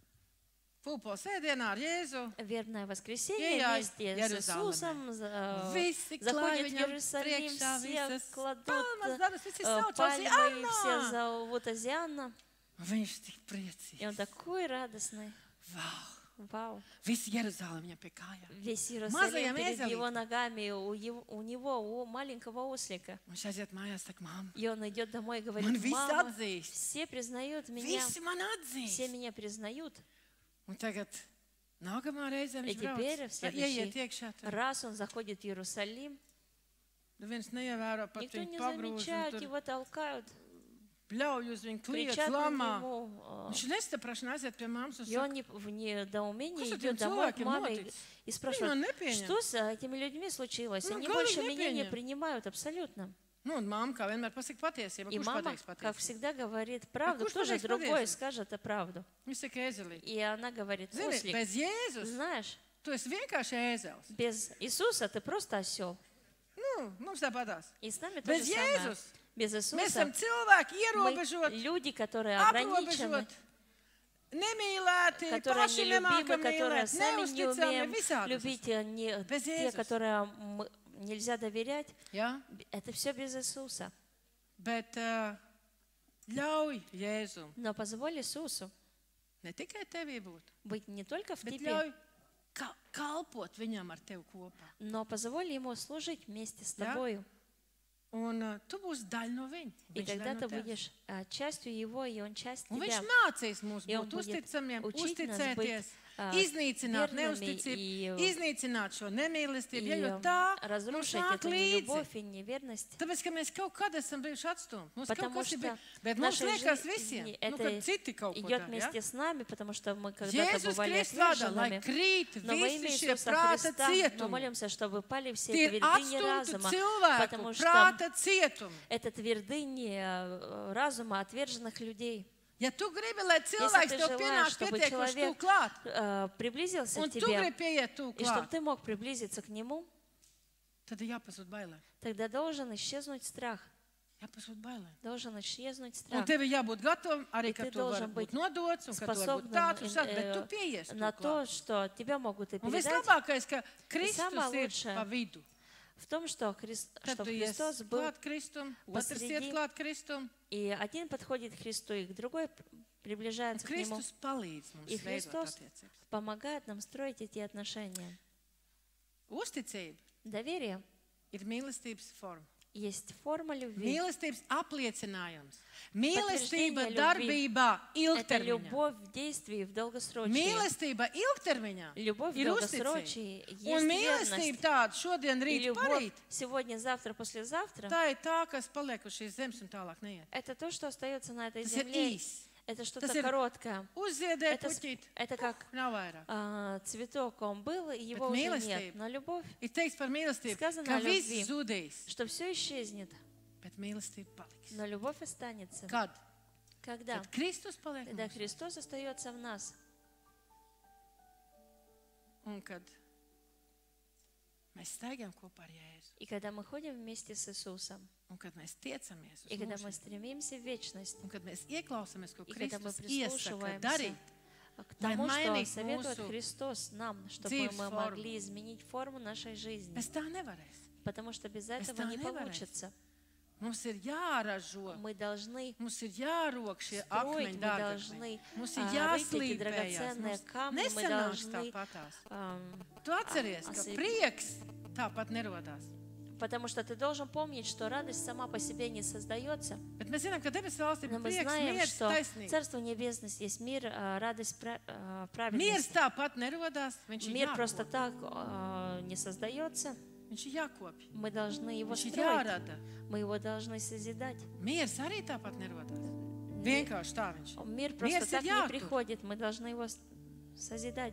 pūpo sēdienā ar Jēzu. Верное воскресенье Ей-ай, вместе с Иерусалиме. Иисусом за- Visi klāja заходят в viņam Иерусалим, priekšā, все visas кладут palmas, dabas, visi э, sauc пальмы, Озианна. и все зовут Азианна. Un viņš tik И он priecīgs. такой радостный. Vau! Вау. Visi Jeruzalem viņam pie kājām. Весь Иерусалим Мазаем перед Эзелит. его ногами, у, его- у него, у маленького ослика. Viņš aiziet mājās, saka, mamma, И он идет домой и говорит, man visi мама, atzīst. все признают меня, Visi man все atzīst. меня признают. Un tagad nākamā reize И viņš теперь brauc. в следующий Ieiet iekšā. tur. раз он заходит в Иерусалим, Nu viens neievēro pat никто viņu не pagrūž. замечает, un tur его толкают, Bļauj uz viņu, kliedz, кричат на lamā. него. а, Viņš nestaprašana aiziet pie mammas un И он saka, не, в недоумении Kas ar идет tiem домой к cilvēkiem маме и, noticis? и Viņi man спрашивает, nepieņem. что с этими людьми случилось? Ну, Они galīgi больше меня не nepieņem. принимают абсолютно. Nu, un mamma kā vienmēr pasaka patiesību. И Kurš мама, pateiks как patiesību? всегда, говорит правду. kurš Кто же pateiks другой patiesību? скажет правду? Viņš saka, Ezelī. И она говорит, Zini, ослик, bez Jēzus знаешь, tu esi vienkārši ēzels. без Иисуса ты просто осел. Nu, mums tāpatās. И с нами то же Bez самое. Jēzus Без mēs esam Иисуса cilvēki мы ierobežoti, люди, которые ограничены, aprobežoti, nemīlēti, которые paši нелюбимы, nemākam которые mīlēt, сами не neusticami, умеем visādi. любить, а не Без те, Иисуса. которые мы- нельзя доверять. Ja? Это все без Иисуса. Bet uh, ļauj Jēzum Но позволь Иисусу ne tikai tevī būt, быть не только в bet тебе, ļauj ka kalpot viņam ar tevi kopā. но позволь Ему служить вместе с Да. тобою. Un uh, tu būsi daļa no viņa. И Viņš тогда daļa ты no tevis. будешь а, частью Его, и Он часть Un тебя. viņš mācīs mums И он būt будет uzticamiem, учить нас uzticēties, быть, а, iznīcināt верными neusticību, и, iznīcināt šo nemīlestību, ja, И jo tā mums разрушить nāk эту līdzi. нелюбовь и неверность. Tāpēc, ka mēs kaut kad esam bijuši atstūmti. Mums kaut Потому kas ir что bijis. Bet в mums нашей liekas visiem, жизни nu, это kad citi kaut ko идет dara. Ja? вместе с нами, потому что мы когда-то Jēzus бывали Kristus vārdā, lai отверженными. krīt Но во visi имя šie Иисуса prāta Христа мы cietumi. молимся, чтобы пали все Tie ir твердыни atstumtu разума, cilvēku потому что prāta cietumi. это твердыни э, разума отверженных людей. Ja tu gribi, lai Если cilvēks ты tev желаешь, pienāk чтобы pietiekoši tuvu человек klāt, э, приблизился un к tu тебе, gribi pieiet tuvu и чтобы klāt, ты мог приблизиться к нему, tad ir jāpazūd bailēm. тогда должен исчезнуть страх. Jāpazūd bailēm. Должен исчезнуть Un страх. tev ir jābūt gatavam arī, И ka ты tu vari должен būt быть nodots un ka tu vari būt способным tāds un šāds, bet э, tu pieies на tuvu то, klāt. что тебя могут и Un передать. vislabākais, ka Kristus самое ir лучшее. pa vidu. В том, что, Хрис- Tad что tu ies Христос был, klāt Kristum, otrs посреди. iet klāt Kristum, и один подходит к Христу, и другой п- un приближается к Нему, Kristus palīdz mums И veidot Христос attiecības. помогает нам строить эти отношения. Uzticība Доверие ir mīlestības forma. есть форма любви. Mīlestības apliecinājums. Mīlestība Подтверждение darbībā Это ilgtermiņā. любовь в действии, в долгосрочии. Mīlestība ilgtermiņā Любовь в ir долгосрочии uzticība. есть Un mīlestība верность. tāda šodien, И rīt, любовь parīt, сегодня, завтра, послезавтра tā ir tā, kas paliek uz šīs zemes un tālāk neiet. это то, что остается на этой Tas ir земле. īs. Это что-то Tas ir короткое. Uzziedēt, Это, с- puķīt, это как nav vairāk. а, цветок, он был, и его Bet уже mīlestība. нет. Но любовь, Ir teikts par mīlestību, Сказано ka о viss любви. zudīs, что все исчезнет, bet mīlestība paliks. но любовь останется. Kad? Когда? Kad Kristus paliek Когда mums. Христос остается в нас. Un kad mēs staigājam kopā ar Jēzu. И когда мы ходим вместе с Иисусом, Un kad mēs tiecamies uz и когда мы mūžību, стремимся в вечность, un kad mēs ieklausāmies, ko и когда мы Kristus iesaka прислушиваемся darīt, к тому, Lai что mainītu советует mūsu Христос нам, чтобы dzīves мы formu. могли изменить форму нашей жизни. mēs tā nevarēsim. Потому что без Mēs этого tā не nevarēsim. получится. Mums ir jāražo, Мы должны mums ir jārok šie строить, akmeņi, мы dārgakmeņi. должны Mums ir а, рыть эти jāslīpējas. драгоценные Mums камни, мы nesanāks должны, tāpatās. ам, Tu atceries, а, ka осып- prieks tāpat nerodās. потому что ты должен помнить, что радость сама по себе не создается. Bet mēs zinām, ka debesu valstī Но ir мы prieks, знаем, miers, что taisnība. Царство Небесное есть мир, а, радость, пра- а, Miers праведность. tāpat nerodās, viņš ir Мир просто jākopja. так а, не создается. Viņš ir jākopja. Мы должны его Viņš ir строить. jārada. Мы его должны созидать. Miers arī tāpat nerodās. Vienkārši tā viņš ir. Мир просто Miers ir так не jātur. приходит. Мы должны его с- созидать.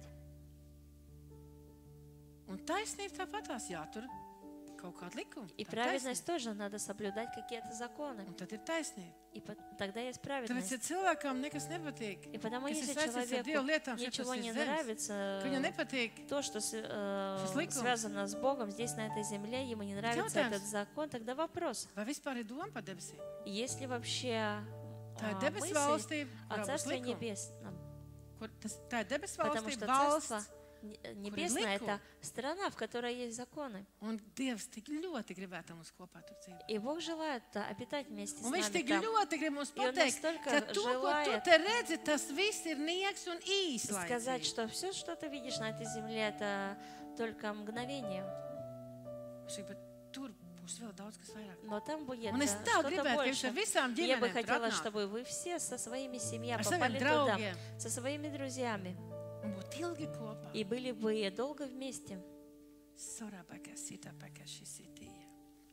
Un taisnība tāpatās jātur kaut kāda likuma. И Tā ir праведность taisnība. тоже надо соблюдать какие-то законы. Un tad ir taisnība. И по- тогда есть Tāpēc, праведность. ja cilvēkam nekas nepatīk, И потому, kas ir если saistīts ar Dievu человеку lietām, šeit ничего uz не šīs zemes, нравится, ka viņam nepatīk, то, что с- э, Šis likums. связано с Богом здесь, на этой земле, ему не нравится jautājums. этот закон, тогда вопрос. vai vispār ir doma par debesīm? Есть ли вообще Tā ir а, debesu мысль valstība, о kurā būs Царстве likumi. Небесном? Kur, tas, tā ir debesu Потому valstība, что Царство valsts, Не- Небесное – likumi. это страна, в которой есть законы. un Dievs tik ļoti gribētu mums kopā tur dzīvot. И Бог желает а, обитать вместе с Un viņš нами tik там. ļoti grib mums И он pateikt, настолько ka to, ko tu желает te redzi, tas viss ir nieks un Сказать, īslaicīgi. что все, что ты видишь на этой земле, это только mгновение. Viņš saka, bet tur būs vēl daudz kas vairāk. Но там будет Un es а, tā что-то gribētu, ka viņš больше. ar visām И Я бы ģimenēm tur хотела, atnāk. чтобы вы все со своими семьями Ar попали saviem туда, draugiem. со своими друзьями, Un būtu ilgi kopā. и были бы долго вместе. Sorabaka, sitapaka, šisitīja.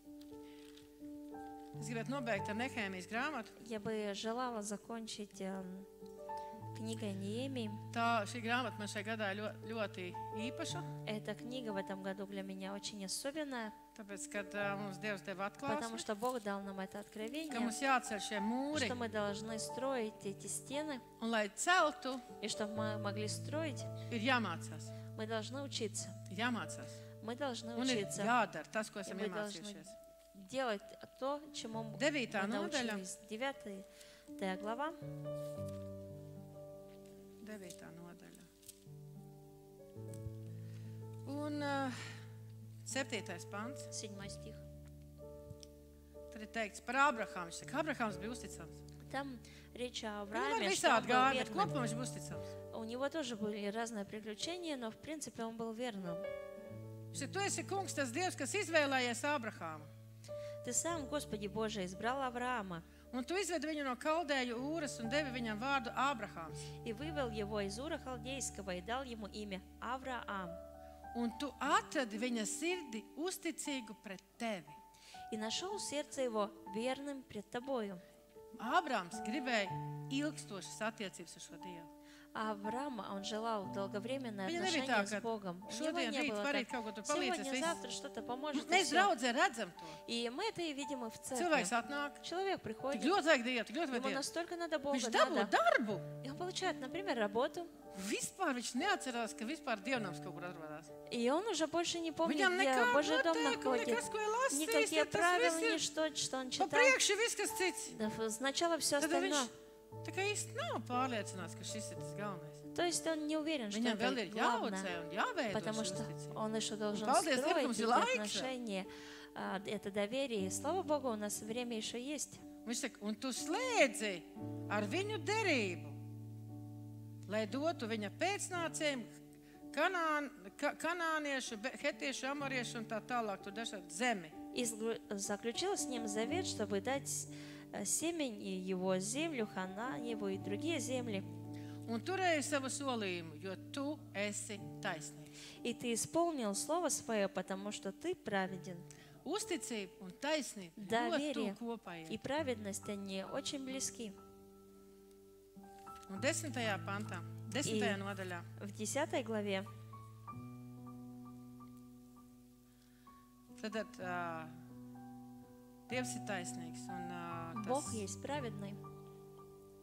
Es gribētu nobeigt ar Nehēmijas grāmatu. Я бы желала закончить эм, книгой Неемии. Tā šī grāmata man šajā gadā ļoti, ļoti īpaša, Эта книга в этом году для меня очень особенная, tāpēc, kad uh, mums Dievs deva потому atklāsmi, что Бог дал нам это ka откровение, mums jāceļ šie mūri, что мы должны строить эти стены, un lai celtu, и чтобы мы могли строить, ir jāmācās. мы должны учиться. Ir jāmācās. Мы должны Un ir учиться jādara tas, ko esam мы должны iemācījušies. делать то, чему мы Devītā nodaļa. научились. Девятая глава, Devītā nodaļa. Un uh, septītais pants. седьмой стих. Tur ir teikts par Ābrahāmu. Viņš saka, Ābrahāms bija uzticams. Там речь о Viņam var Аврааме, что он visādi был gāja, bet верным. kopumā viņš bija uzticams. У него тоже были разные приключения, но в принципе он был верным. Viņš saka, tu esi kungs, tas Dievs, kas izvēlējies Ābrahāmu. Ты сам, Господи Боже, избрал Авраама Un tu izvedi viņu no Kaldēju ūras un devi viņam vārdu Ābrahāms. и вывел его из Ура Халдейского и дал ему имя Авраам. Un tu atradi viņa sirdi uzticīgu pret tevi. И нашел сердце его верным пред тобою. Ābrahāms gribēja ilgstošas attiecības ar šo Dievu. А Авраам, он желал долговременное Viņa nebija отношение tā, с ka Богом. У него šodien, не rīt, было parīt так. kaut ko tur palīdzēs. Сегодня, viss. завтра что-то поможет. и Mēs всё. draudzē redzam to. И мы это и видим и в церкви. Cilvēks atnāk, Человек tik приходит, ļoti vajag Dievu, tik ļoti vajag ему Dievu. настолько надо Бога, Viņš dabū надо. darbu. И он получает, например, работу, Vispār viņš neatcerās, ka vispār Dievnams kaut kur atrodas. и он уже больше не помнит, Viņam где nekā Божий дом noteikumi, находит. nekas, ko ir lasījis, Никакие tad tas правила, viss ir ничто, что он pa читал. priekšu viss, kas cits. Да, Сначала все Tad viņš остальное. tā kā īsti nav pārliecināts, ka šis ir tas galvenais. То есть он не уверен, что Viņam vēl это ir главное. jāaudzē un jāveido Потому šī что uzticība. он еще должен Paldies, Dievam, строить mums ir эти laiks. отношения, а, это доверие. И слава Богу, у нас время еще есть. Viņš saka, un tu slēdzi ar viņu derību, lai dotu viņa pēcnācējiem kanān, ka, kanāniešu, be- hetiešu, amoriešu un tā tālāk, tur dažādi zemi. И сглу- заключил с ним завет, чтобы дать э, семени его землю, Хананеву и другие земли. Un turēji savu solījumu, jo tu esi taisnīgs. И ты исполнил слово свое, потому что ты праведен. Uzticība un taisnība ļoti Доверие tuvu kopā и ir. праведность, они очень близки. Un desmitajā pantā, desmitajā nodaļā, В десятой главе tad uh, Dievs ir taisnīgs. Un, uh, Бог tas, есть праведный.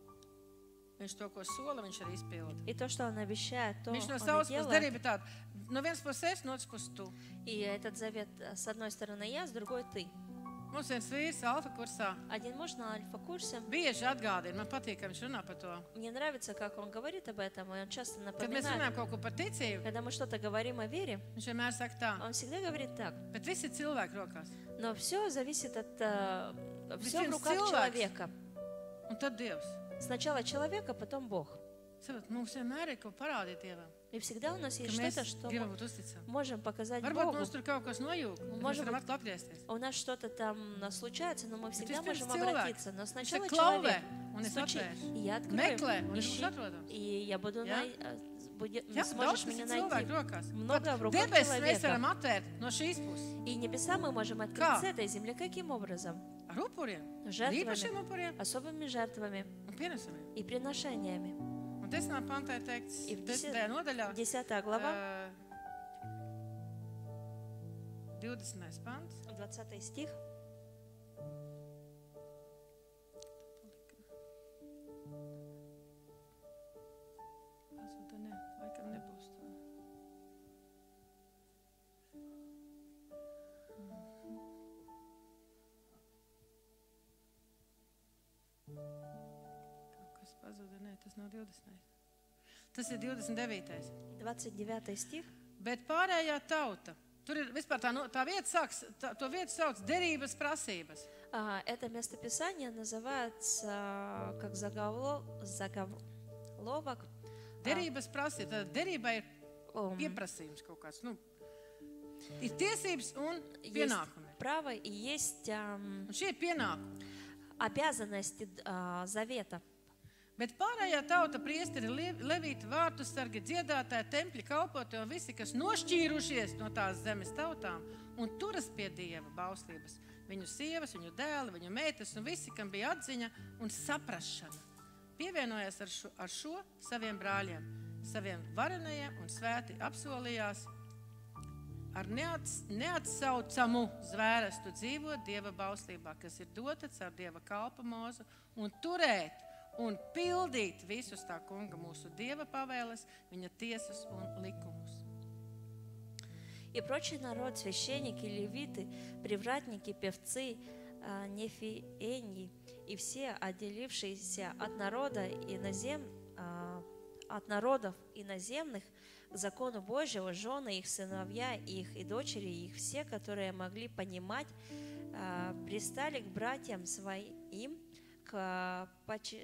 viņš to, ko sola, viņš arī izpilda. И то, что Он обещает, то Viņš no Он и savas puses делает. darīja, bet tāda, no vienas puses es, no otras puses tu. И этот завет э, с одной стороны я, с другой ты. Mums viens vīrs alfa kursā Один муж на альфа-курсе. bieži atgādina, man patīk, ka viņš runā par to. Мне нравится, как он говорит об этом, и он часто Kad mēs runājam напоминает. kaut ko par ticību, Когда мы что-то говорим о вере, viņš vienmēr saka tā, он всегда говорит так. bet viss ir cilvēku rokās. Но все зависит от... Все в Vispirms руках cilvēks. человека. Un tad Dievs. Сначала человека, потом Бог. Sabat, mums vienmēr ir ko parādīt Dievam, И всегда у нас ka есть mēs что-то, что gribam мы būt uzticami. можем показать Varbūt Богу. mums tur kaut kas nojūg, tad mēs Может varam быть, atkal atgriezties. У нас что-то там случается, но мы всегда vispirms можем cilvēks. обратиться. Но Viņš сначала saka, klauvē, человек un es стучит, atvēršu. и я Meklē, открою, un es ищи, būšu atrodams. и я буду Ja? най- э, будет- Jā, сможешь daudz tas меня ir найти. cilvēku rokās. Много Pat в руках debesis mēs человека. varam atvērt no šīs puses. И небеса мы можем открыть Kā? с этой земли. Каким образом? Ar upuriem, Жертвами. īpašiem upuriem Особыми жертвами un pienesumiem. и приношениями. Un desmitā pantā ir teikts, И в десят- desmitajā nodaļā, Десятая глава, ā, divdesmitais pants. двадцатый стих. Pazuda, nē, laikam nebūs tā. Kaut kas pazuda, nē, tas nav divdesmitais. Tas ir divdesmit devītais. двадцать девятый стих. Bet pārējā tauta, tur ir vispār tā, no- tā vieta sāks, tā, to vietu sauc derības prasības. А, Это местописание называется как заголо- заголовок. Derības prasības, tad derībai ir Ом, pieprasījums kaut kāds, nu, ir tiesības un Есть pienākumi. право и есть ам, Un šie ir pienākumi. обязанности а, завета. Bet pārējā tauta priesteri, le- levīti, vārtu sargi, dziedātāji, tempļi, kalpotāji un visi, kas nošķīrušies no tās zemes tautām un turas pie Dieva bauslības. Viņu sievas, viņu dēli, viņu meitas un visi, kam bija atziņa un saprašana. Pievienojās ar šo, ar šo saviem brāļiem, saviem varenajiem un svēti apsolījās ar neats, neatsaucamu zvērestu dzīvot Dieva bauslībā, kas ir dota caur Dieva kalpa Mūzu, un turēt un pildīt visus tā kunga mūsu Dieva pavēles, viņa tiesas un likumus. И прочий народ, священники, левиты, привратники, певцы, а, нефиени и все отделившиеся от народа инозем, а, от народов иноземных к закону Божьего, жены их, сыновья их и дочери их, все, которые могли понимать, а, пристали к братьям своим, к почи-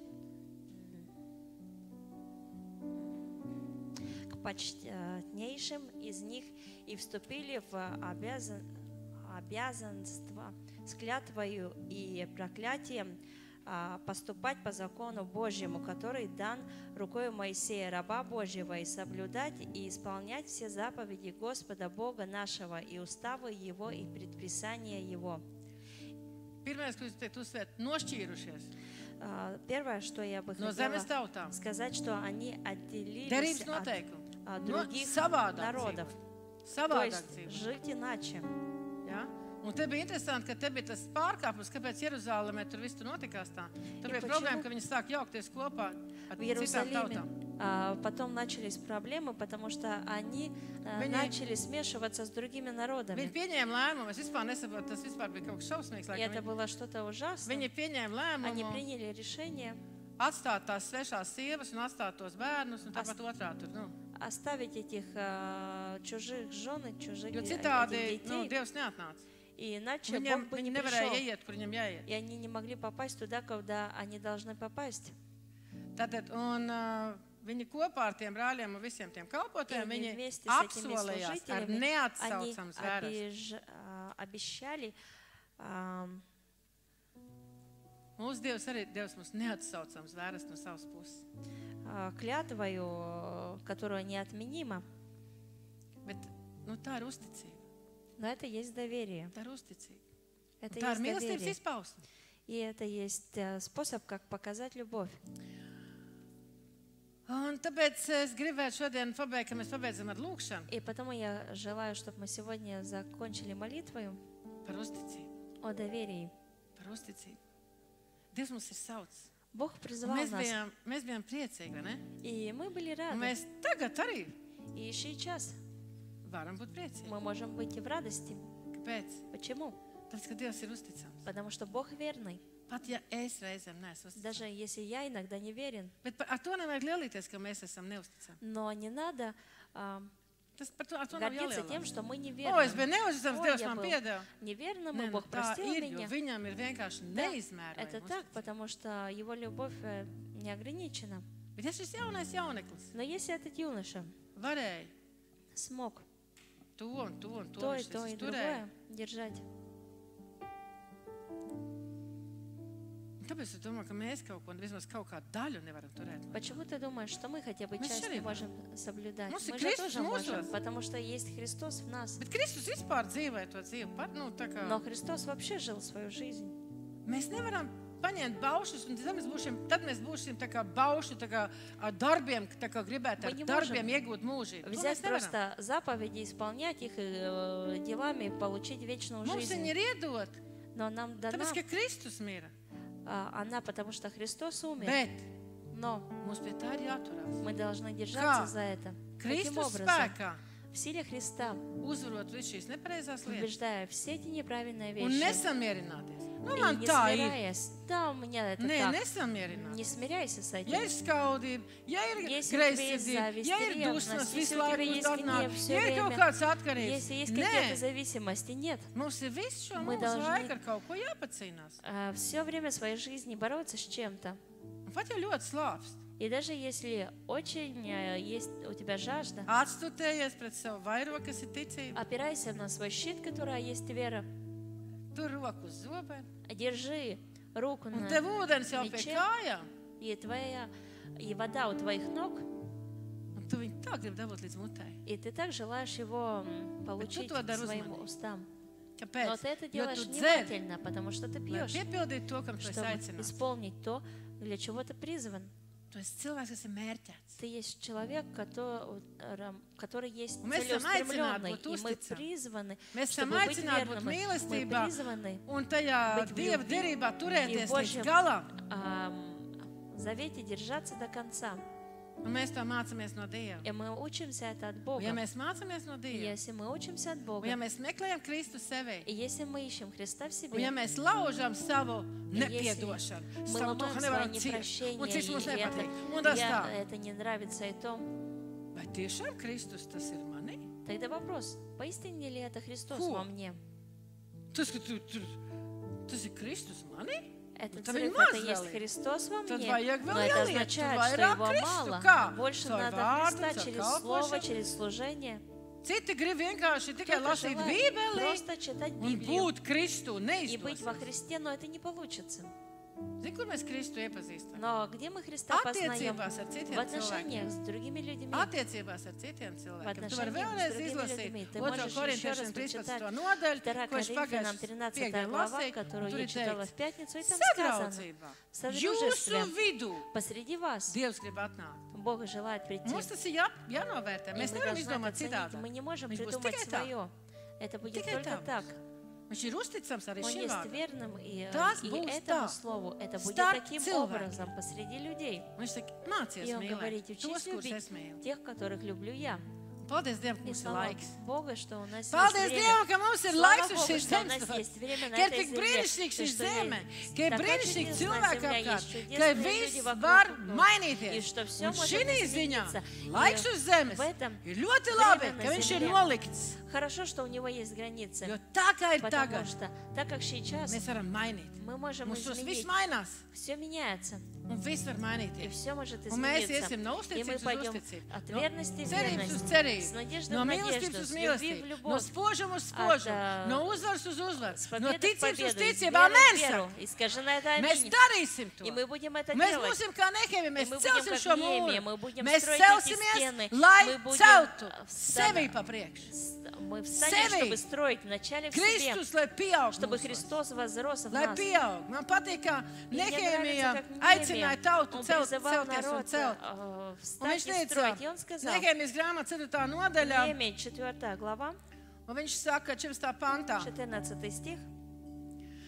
к почтеннейшим из них и вступили в обязан... обязанство с клятвою и проклятием а, поступать по закону Божьему, который дан рукой Моисея, раба Божьего, и соблюдать и исполнять все заповеди Господа Бога нашего и уставы Его и предписания Его. Pirmais, ko jūs teikt, uzsvērt, nošķīrušies А, Первое, что я бы no хотела zemes tautām. сказать, что они отделились Derības от noteikumi. а, No других savādāk народов. dzīvot. То Savādāk есть dzīvot. жить иначе. Ja? Un te bija interesanti, ka te bija tas pārkāpums, kāpēc Jeruzālēmē tur viss tur notikās tā. Tur bija почему? problēma, ka viņi sāk jaukties kopā ar В citām Иерусалиме tautām. а, потом начались проблемы, потому что они а, Viņi- начали смешиваться с другими Viņi народами. pieņēma lēmumu, es vispār nesaprotu, tas vispār bija kaut kas šausmīgs. И Laikam. это было что-то Viņi, ужасное. viņi pieņēma Они lēmumu приняли решение atstāt tās svešās sievas un atstāt tos bērnus un tāpat Ast- otrā tur. Nu. оставить этих а, чужих жен и чужих Jo э, citādi этих nu, детей, Dievs neatnāca. и иначе Viņam, Бог бы viņi не nevarēja пришел. ieiet, kur viņam jāiet. И они не могли попасть туда, куда они должны попасть. Tātad, un, uh, viņi kopā ar tiem brāļiem un visiem tiem И kalpotiem, они viņi вместе с этими apsolījās ar служителями они neatsaucam zvērestu. обеж- а, обещали а, Mūsu Dievs arī Dievs mums neatsaucam zvērestu no savas puses. а, клятвою, которая неотменима. Bet nu, tā ir uzticība. Но это есть доверие. Tā ir uzticība. Un Это tā ir есть mīlestības доверие. izpausme. И это есть э, способ, как показать любовь. Un tāpēc es gribētu šodien pabeigt, ka mēs pabeidzam ar lūkšanu И потому я желаю, чтобы мы сегодня закончили молитвою par uzticību. о доверии. Par uzticību. Dievs mums ir saucis. Бог Un призвал Mēs нас, bijām, mēs bijām priecīgi, vai ne? и мы были Un рады. mēs tagad arī И сейчас varam būt priecīgi. мы можем быть и в радости. Kāpēc? Почему? Tāpēc, ka Dievs ir uzticams. Потому что Бог верный. Pat ja es reizēm neesmu uzticams. Даже если я иногда не верен. Bet par- ar to nevajag lielīties, ka mēs esam neusticami. Но не надо а, Tas par to, ar to nav гордиться тем, jālielās. что мы не O, es biju верны. neuzticams, Ой, Dievs я man был piedeva. Неверным, Nē, и nu, Бог tā простил ir, jo меня. viņam ir vienkārši Да, neizmērojama это так, uzticība. потому что его любовь э, не ограничена. Bet ja šis jaunais jauneklis Но если этот юноша varēja смог to un to un to, то и viņš то и visu turēja, другое держать, tāpēc es domāju, ka mēs kaut ko, vismaz kaut kādu daļu nevaram turēt. почему ты думаешь, что мы хотя бы Мы часть же не arī можем соблюдать? Mums ir Мы же Kristus тоже можем, mūsos. потому что есть Христос в нас. Bet Kristus vispār dzīvoja to dzīvi. Par, nu, tā kā, Но Христос вообще жил свою жизнь. mēs nevaram paņemt baušus, un tad mēs būsim, tad mēs būsim tā kā baušu, tā kā ar darbiem, tā kā gribētu ar Мы не darbiem iegūt mūžību. To Взять mēs nevaram. просто заповеди, исполнять их и э, делами получить вечную Mums жизнь. viņi ir iedot, Но нам дана tāpēc, ka Kristus mira. а, она, потому что Христос умер. Bet Но mums pie tā ir jāturās. мы должны держаться Kā? за это. Каким Kristus образом? spēkā В силе Христа, uzvarot visu šīs nepareizās lietas побеждая все эти неправильные un вещи. nesamierināties. Nu, И man не tā ir. смиряясь. Да, у меня это Nē, так. nesamierināties. Не смиряйся с этим. Ja ir skaudība, ja ir Если у тебя есть greizsirdība, зависть, ja ir ревность, dusmas если visu у тебя laiku есть uzdāvināt, гнев всё ja ir kaut время, kāds atkarības, Если есть какие-то nē, зависимости, нет. mums ir visu šo Мы mūsu должны- laiku ar kaut ko jāpacīnās. Все время своей жизни бороться с чем-то. Un pat ja ļoti slāpst, И даже если очень э, есть у тебя жажда, atstutējies pret savu vairogu, kas ir ticība, опирайся на свой щит, которая есть вера. tur roku uz zobēm, Держи руку un на tev ūdens jau pie мече, kājām, и твоя и вода у твоих ног, un tu viņu tā gribi dabūt līdz mutei. и ты так желаешь его м, получить то к dari своим uzmanīgi. устам. Kāpēc? Но ты это Jo делаешь tu dzer, внимательно, потому что ты lai пьешь, piepildītu to, kam tu esi чтобы aicināts. исполнить то, для чего ты призван. Tu esi cilvēks, kas ir mērķēts. Ты есть человек, который, который есть Un mēs esam aicināti целеустремленный, būt и мы uzticami. призваны, Mēs esam чтобы быть aicināti būt верными. Мы mīlestībā призваны un tajā быть в Dieva любви derībā и turēties в līdz Божьем galam. ам, завете держаться до конца. Un mēs to mācāmies no Dieva. И мы учимся это от Un Бога. ja mēs mācāmies no И Dieva, если мы учимся от un Бога, ja mēs meklējam Kristu sevī, и если мы ищем Христа в un ja себе, mēs laužam savu и если nepiedošanu, мы savu to, ломаем ka свое nevaram ciest, непрощение, un cits mums и это, nepatīk, un tas я- tā. это не nравится и то, Vai tiešām Kristus tas ir manī? тогда вопрос, поистине ли это Христос Фу. во мне? Tas, ka tu, tu, tas ir Kristus manī? Этот tad взрыв, viņa maz это есть vēl ir. Христос во Tad мне, vajag но vēl это ieliet, означает, tu что vairāk его Kristu. мало. Kā? Больше Caur надо vārdu, Христа caur через kalpošanu. Слово, через служение. Citi grib vienkārši tikai Кто-то lasīt желает Bībeli просто читать un Библию būt Kristu и быть во neizdosies. Христе, но это не получится. Zini, kur mēs Kristu iepazīstam? Но где мы Христа познаем? Attiecībās ar В citiem cilvēkiem. отношениях с другими людьми. Attiecībās ar citiem В cilvēkiem. Tu vari отношениях с vēlreiz другими izlasīt людьми. Ты otro можешь еще раз korintiešiem прочитать trīspadsmito nodaļu, Вторая ko es Коринфянам pagājušajā тринадцатая piekdienā глава, lasīju. которую Tur я ir читала в teikts, пятницу, и там сказано, sadraudzībā, в jūsu содружестве vidū посреди вас Dievs grib atnākt. Бог желает прийти. Mums tas ir jā, jānovērtē. И Mēs мы nevaram должны это izdomāt оценить. citādi. Мы не можем Viņš būs придумать tikai tā. свое. Это будет Tikai только tā. так. Viņš ir uzticams arī Он šim есть vārdam. верным, и, Tas и būs этому tā. слову это будет Starp таким cilvēkiem. образом посреди людей. Viņš saka, mācies И он говорит, mīlēt учись tos, kurus любить es mīlu. тех, которых люблю я. Paldies Dievam, ka И mums ir слава laiks. Богу, что у нас Paldies есть время. Dievam, ka mums ir Слава laiks uz Богу, šīs что у нас zemes. есть время на Ka ir этой tik земле. brīnišķīga И šī что zeme, есть ka ir такая brīnišķīgi чудесная cilvēki земля, apkārt, есть чудесные ka люди viss вокруг var нас. И mainīties. что все Un может šī ziņā измениться. laiks И uz zemes в этом ir ļoti labi, время ka на viņš ir земле. nolikts. Хорошо, что у него есть границы. Jo tā kā ir Потому tagad, что, так как сейчас mēs varam mainīt. мы можем Mums tas viss изменить, mainās, все меняется. un viss var И mainīties. все может Un mēs измениться. iesim no И мы uzticības uz пойдем uzticību, от no верности в cerības uz верность, с cerību, надежды no в mīlestības надежду, uz с любви в mīlestību, no любовь, spožuma uz от, spožumu, э, no uzvaras uz uzvaru, с no победы в ticības uz победу, из ticību. веры в Amen! веру. saka. И скажи на это Mēs аминь. darīsim to. И мы будем это Mēs делать. būsim kā Nehemija, mēs И мы celsim будем šo как Нehemия, mūru. мы будем Mēs строить эти celsimies, стены. lai Мы будем celtu встать- sevi pa priekšu. С- Мы встанем, Sevi. чтобы строить вначале в себе, Kristus, lai pieaug чтобы mūsos. Христос возрос в Lai нас. pieaug. Man patīk, ka И мне Nehemija нравится, как aicināja Нехемия, tautu он celt, призывал celties un народ celt. э, Un встать viņš и teica, строить. И он сказал, Nehemijas grāmata ceturtā nodaļā, Нехемия, четвёртая глава, un viņš saka četrpadsmitajā pantā, четырнадцатый стих,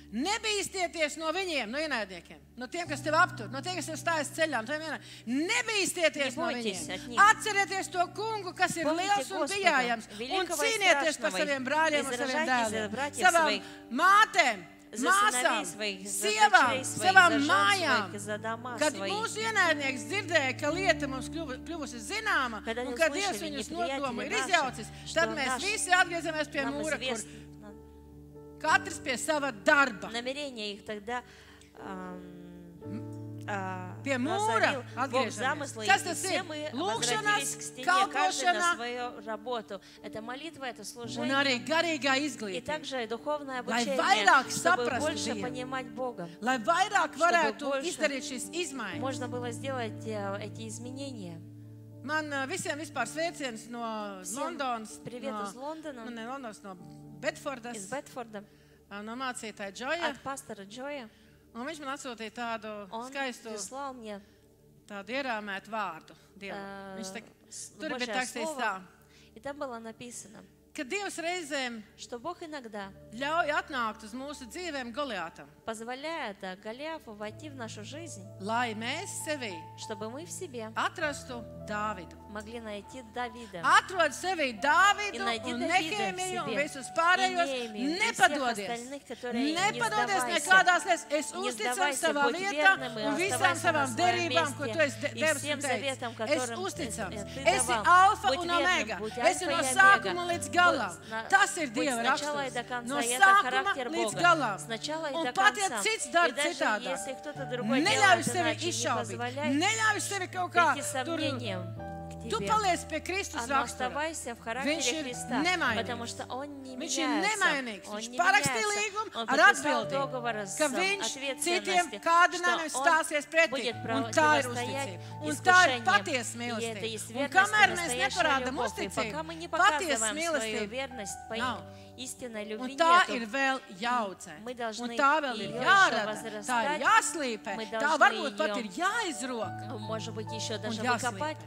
Nebīsties no viņiem, no ienaidniekiem, no tiem, kas tev aptur, no tiem, kas tev stājas ceļā. Nebīsties no viņiem. Atcerieties to kungu, kas ir liels un bijājams, un cīnieties par saviem brāļiem un saviem dēliem, savām mātēm, māsām, sievām, savām mājām. Kad mūsu ienaidnieks dzirdēja, ka lieta mums kļuvusi zināma, un kad Dievs viņus nodomu ir izjaucis, tad mēs visi atgriezamies pie mūra, kur katrs pie sava darba. Намерение их тогда Pie mūra atgriežamies. Kas tas ir? Lūkšanas, kalpošana un arī garīgā izglītība. Lai vairāk saprastu Dievu. Lai vairāk varētu izdarīt šīs izmaiņas. Man visiem vispār sveiciens no Londonas, no, ne Londonas, no Bedfordas, no mācītāja Džoja. Un viņš man atsūtīja tādu skaistu, tādu ierāmētu vārdu Dievam. Viņš tā, tur bija tekstīs tā, ka Dievs reizēm ļauj atnākt uz mūsu dzīvēm Goliātam, lai mēs sevī atrastu Dāvidu. Atrod sevī Dāvidu un Nehēmiju un visus pārējos. Nepadodies. Nepadodies nekādās lietas. Es uzticam savā vietā un visām savām derībām, ko tu esi devis un teicis. Es uzticams. Esi alfa un omega. Esi no sākuma līdz galam. Tas ir Dieva raksturs. No sākuma līdz galam. Un pat ja cits dara citādāk, neļauj sevi izšaubīt. Neļauj sevi kaut kā tur. Tu paliec pie Kristus rakstura. Viņš ir nemainīgs. Viņš ir nemainīgs. Viņš parakstīja līgumu ar atbildību, ka viņš citiem kādinājumiem stāsies pretī. Un tā ir uzticība. Un tā ir patiesa mīlestība. Un kamēr mēs neparādam uzticību, patiesa mīlestība nav. Un tā ir vēl jaucē. Un tā vēl ir jārada. Tā ir jāslīpē. Tā varbūt pat ir jāizroka un jāslīpē.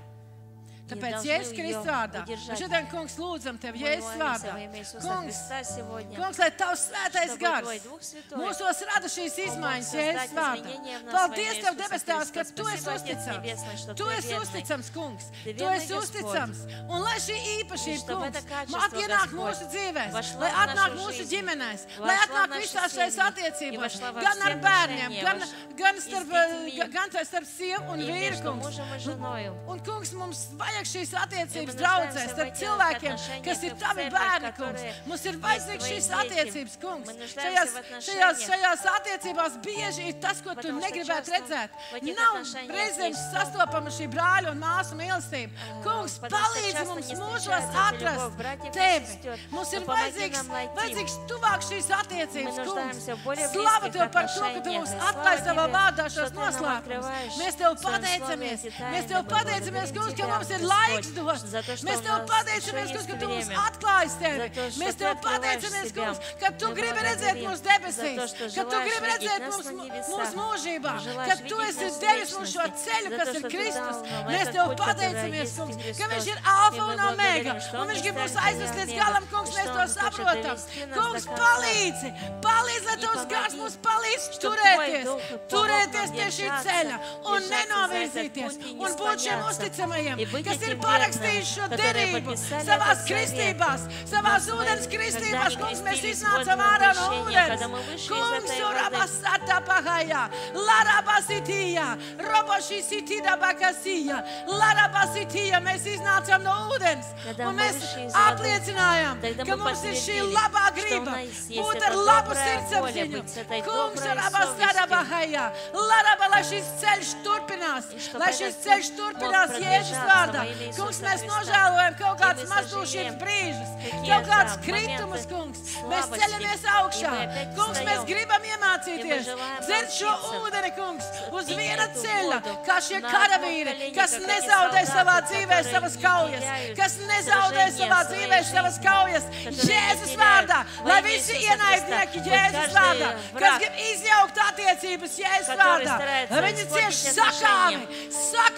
Tāpēc Jēzus Kristus vārdā. Un šodien, kungs, lūdzam tev Jēzus vārdā. Kungs, kungs, lai tavs svētais gars mūsos rada šīs izmaiņas Jēzus vārdā. Paldies tev debestās, ka tu esi uzticams. Tu esi uzticams, kungs. Tu esi uzticams. Un lai šī īpašība, kungs, atnāk mūsu dzīvēs, lai atnāk mūsu ģimenēs, lai atnāk visās šais attiecībās, gan ar bērniem, gan, gan, starp, gan starp sievu un vīru, kungs. Un, kungs, mums vajag šīs attiecības draudzēs starp cilvēkiem, kas ir tavi bērni, kungs. Mums ir vajadzīgs šīs attiecības, kungs. Šajās, šajās, šajās attiecībās bieži ir tas, ko tu negribētu redzēt. Nav reizēm sastopama šī brāļa un māsu mīlestība. Kungs, palīdzi mums mūžos atrast tevi. Mums ir vajadzīgs, vajadzīgs tuvāk šīs attiecības, kungs. Slava tev par to, ka tu mums atklāji savā vārdā šos noslēpumus. Mēs tev pateicamies. Mēs tev pateicamies, kungs, ka mums ir laiks dos. Mēs tev pateicamies, kungs, ka tu mums atklājies tevi. Mēs tev pateicamies, kungs, ka tu gribi redzēt mūsu debesīs, ka tu gribi redzēt mūsu mūs mūžībā, ka tu esi devis mums šo ceļu, kas ir Kristus. Mēs tev pateicamies, kungs, ka viņš ir alfa un omega, un viņš grib mūs aizvest līdz galam, kungs, mēs to saprotam. Kungs, palīdzi, palīdzi, lai tavs gars mums palīdz turēties, turēties pie šī ceļa un nenovirzīties un būt šiem uzticamajiem, kas ir parakstījuši šo derību savās kristībās, savās ūdens kristībās. Kungs, mēs iznācam ārā no ūdens. Kungs, urabasata pahajā, larabasitījā, robošisitida bakasījā, larabasitījā. Mēs iznācam no ūdens un mēs apliecinājām, ka mums ir šī labā griba būt ar labu sirdsapziņu. Kungs, urabasata pahajā, laraba, lai šis ceļš turpinās, lai šis ceļš turpinās Jēzus vārdā. Kungs, mēs nožēlojam kaut kāds mazdūšības brīžus, kaut kāds kritumus, kungs. Mēs ceļamies augšā. Kungs, mēs gribam iemācīties dzert šo ūdeni, kungs, uz viena ceļa, kā šie karavīri, kas nezaudē savā dzīvē savas kaujas, kas nezaudē savā dzīvē savas kaujas. Jēzus vārdā, lai visi ienaidnieki Jēzus vārdā, kas grib izjaukt attiecības Jēzus vārdā, lai viņi cieš sakāmi, sakāmi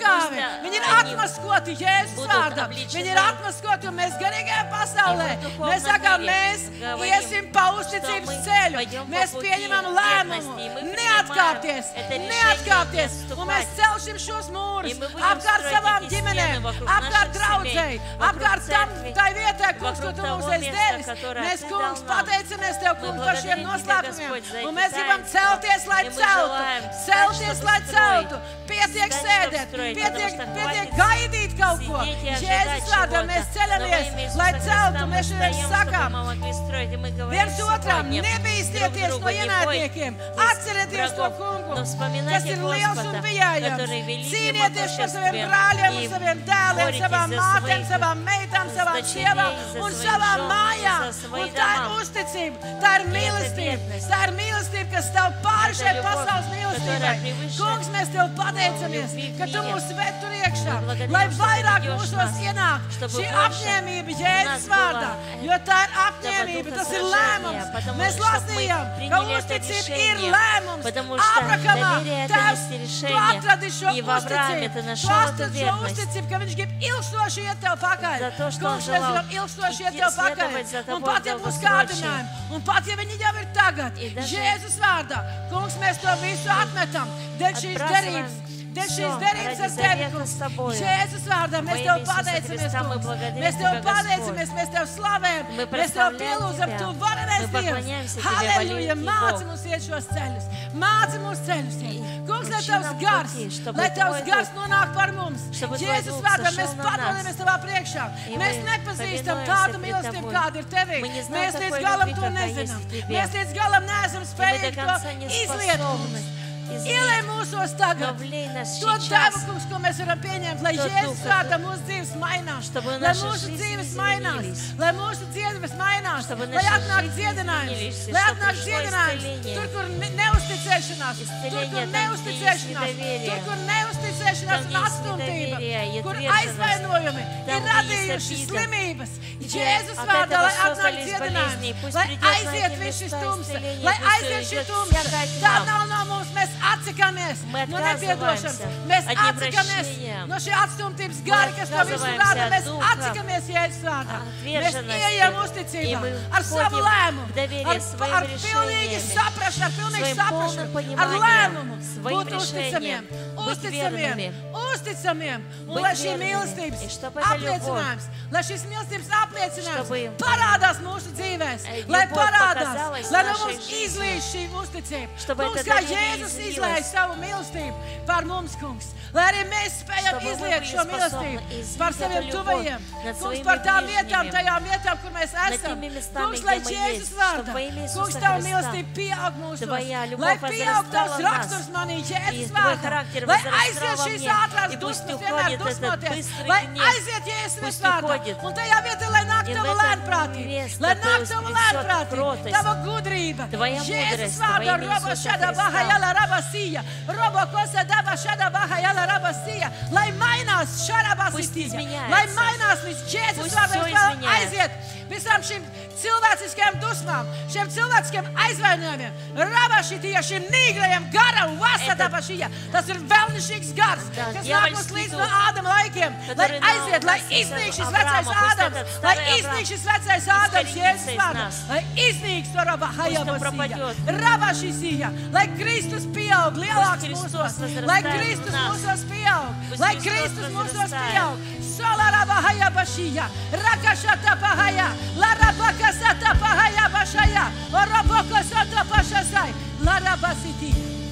sakāvi, Просто viņi ir они atmaskoti Jēzus будут vārdā. обличены. Viņi ir atmaskoti, un mēs garīgajā pasaulē. И в духовном Mēs sakām, мире mēs говорим, iesim pa что uzticības мы ceļu. пойдем Mēs по пути pieņemam lēmumu верности, и мы neatkāpties, принимаем это решение neatkāpties, не un mēs отступать. celšim šos mūrus И мы будем apkārt строить savām эти ģimenēm, стены вокруг apkārt наших draudzēji, семей, вокруг apkārt tam, церкви, tai vietai, kungs, ko вокруг tu того mums esi места, devis. которое Mēs, ты kungs, дал нам. pateicamies Tev, Мы kungs, par šiem благодарим Тебя, noslēpumiem, Господь, за un эти mēs gribam таинства. celties, lai И мы celtu, желаем celties, встать, lai чтобы celtu, строить. pietiek Встать, sēdēt, чтобы строить, pietiek, потому что pietiek хватит gaidīt kaut ko. сидеть и ожидать Jēzus vārdā чего-то. mēs Но во ceļamies, имя Иисуса lai Христа celtu, мы mēs šodien встаем, чтобы sakām, мы могли строить, и мы говорим viens otram сегодня nebīsties друг no другу, не ienaidniekiem, бойтесь atcerieties to врагов, kungu, но kas вспоминайте ir liels un Господа, bijājams. который великий в Cīnieties par saviem могуществе, brāļiem un и saviem dēliem, боритесь savām за mātēm, своих savām meitām, savām дочерей, sievām за un своих savām жен, mājām. за свои Un tā ir дома. uzticība, tā ir mīlestība, верность. tā ir mīlestība, kas stāv pāri Это šai любовь, pasaules которая mīlestībai. превыше Kungs, mēs Tev pateicamies, любви в ka Tu мире. mūs ved tur iekšā, Мы благодарим, lai что Ты vairāk ведешь mūsos нас, ienāk чтобы šī больше apņēmība у Jēzus нас vārdā, была jo tā ir этого apņēmība, духа tas ir сражения, lēmums. потому Mēs что мы lasījām, ka приняли это uzticība ir решение, lēmums. потому что Abrahamā, доверие это Tēvs, нести Tu решение, atradi šo и в Аврааме uzticību, Ты Tu нашел эту atradi šo верность. uzticību, ka viņš grib ilgstoši iet Tev pakaļ. За то, что он Kungs, mēs желал gribam ilgstoši iet идти, Tev pakaļ. следовать за Un Тобой pat, ja būs долгосрочно. kārdinājumi, un pat, ja viņi jau ir tagad, И даже Jēzus vārdā, Kungs, mēs to visu atmetam, dēļ šīs Отбрасываем derības. Dēļ всё šīs derības ради ar Tevi, завета kungs. с Тобою. Jēzus vārdā mēs Во Tev имя Иисуса pateicamies, Христа мы kungs. благодарим Mēs Tev Тебя, Господь. pateicamies, mēs Tev slavējam, Мы mēs Tev прославляем pielūdzam, Тебя. Tu varenais Мы Dievs. поклоняемся Тебе, Halleluja, великий māci Бог. mums iet šos ceļus, māci mums ceļus iet. Kungs, lai учи Tavs нам gars, пути, чтобы lai Tavs Твой gars Дух- nonāk par mums. чтобы Твой Jēzus Дух vārdā сошел mēs на padodamies нас. Tavā priekšā. И Mēs мы nepazīstam повинуемся tādu пред mīlestību, Тобой. kāda ir Tevī. Мы не знаем Mēs līdz такой galam любви, to какая есть nezinām. в Тебе. Mēs līdz galam neesam И мы до spējīgi конца to не izlietot. способны Ielej излить. mūsos Но tagad влей нас to devu, сейчас, kungs, ko mēs varam pieņemt, lai To Jēzus Duhu, vārdā mūsu dzīves mainās, чтобы lai наши mūsu жизни dzīves изменились. mainās, lai mūsu dzīves mainās, Чтобы lai наши atnāk жизни dziedinājums, изменились, lai чтобы atnāk пришло dziedinājums, исцеление. tur, kur ne- neusticēšanās, tur, Исцеление kur там, где есть neusticēšanās, недоверие. tur, kur neusticēšanās Там, un где есть atstumtība, недоверие и kur отверженность. aizvainojumi Там, ir где есть radījuši обида. slimības. Где Jēzus от vārdā, этого lai atnāk создались болезни, dziedinājums, пусть lai придет на aiziet эти viss šis места tums, исцеление, lai пусть aiziet šī уйдет tums. всякая Tā тьма. nav no mums, mēs atsakāmies Мы no отказываемся nepiedošanas. Mēs от atsakāmies непрощения. no šī atstumtības gara, kas to visu отказываемся rada. от Mēs духа atsakāmies Jēzus vārdā. Mēs отверженности. ieejam И uzticībā мы ar savu входим lēmumu, в доверие ar, своими ar pilnīgi решениями, saprašanu, ar pilnīgi своим saprašanu, полным ar lēmumu пониманием, своим būt uzticamiem, решением, быть uzticamiem, верными, uzticamiem. Un быть lai šī верными. mīlestības И чтобы эта apliecinājums, lai šis mīlestības apliecinājums Чтобы parādās mūsu dzīvēs, любовь lai parādās, показалась в lai no нашей mums жизни. izlīst šī uzticība. Чтобы Kungs, это kā доверие Jēzus излилось. izlēja savu mīlestību par mums, kungs, lai arī mēs spējam Чтобы мы izliet были šo способны mīlestību излить par эту saviem любовь tuvajiem. над Kungs, своими par tām vietām, ближними, tajām vietām, kur mēs над esam. теми местами, Kungs, где lai мы Jēzus есть, vārdā, чтобы во имя Иисуса kungs, tavu Христа mīlestību pieaug mūsos, Твоя любовь lai pieaug tavs возрастала в нас, raksturs manī, и Jēzus Твой vārdā, характер lai возрастал aiziet во šīs мне, ātrās и пусть dusmas, vienmēr уходит этот dusmoties, быстрый lai гнев, aiziet Jēzus пусть vārdā, уходит. un tajā vietā, lai nāk И в tava это lēnprātība, место lai nāk Твое tava придет lēnprātība, кротость, tava gudrība, Твоя Jēzus мудрость, vārdā, во имя robo Иисуса šādā Христа. bahajala rabasija, robo kosa dava šādā bahajala rabasija, lai mainās Пусть šarabasitija, изменяется. lai mainās līdz Jēzus Пусть vārdā, всё mēs varam изменяется. aiziet visām šīm cilvēciskajām dusmām, šiem cilvēciskiem aizvainojumiem, rabašitija, šim nīgrajam garam, vasadabašija, tas ir vēlnišķīgs gars, Да, kas nāk mums дьявольский līdz дух, no Ādama laikiem, lai который aiziet, lai наносится iznīk šis Аврааму, vecais пусть Ādams, этот lai старый iznīk Авраам šis vecais Ādams, искоренится Jēzus из vārdā, нас. lai iznīks to rabahajabasija, пропадет. rabašisija, lai Kristus pieaug lielāks Kristus mūsos, возрастает lai в Kristus нас. mūsos pieaug, Пусть lai Kristus Kristus mūsos возрастает. pieaug, sola rabahajabasija, rakashata pahaya, la rabakasata pahayabashaya, orobokosata pashasai, la rabasiti,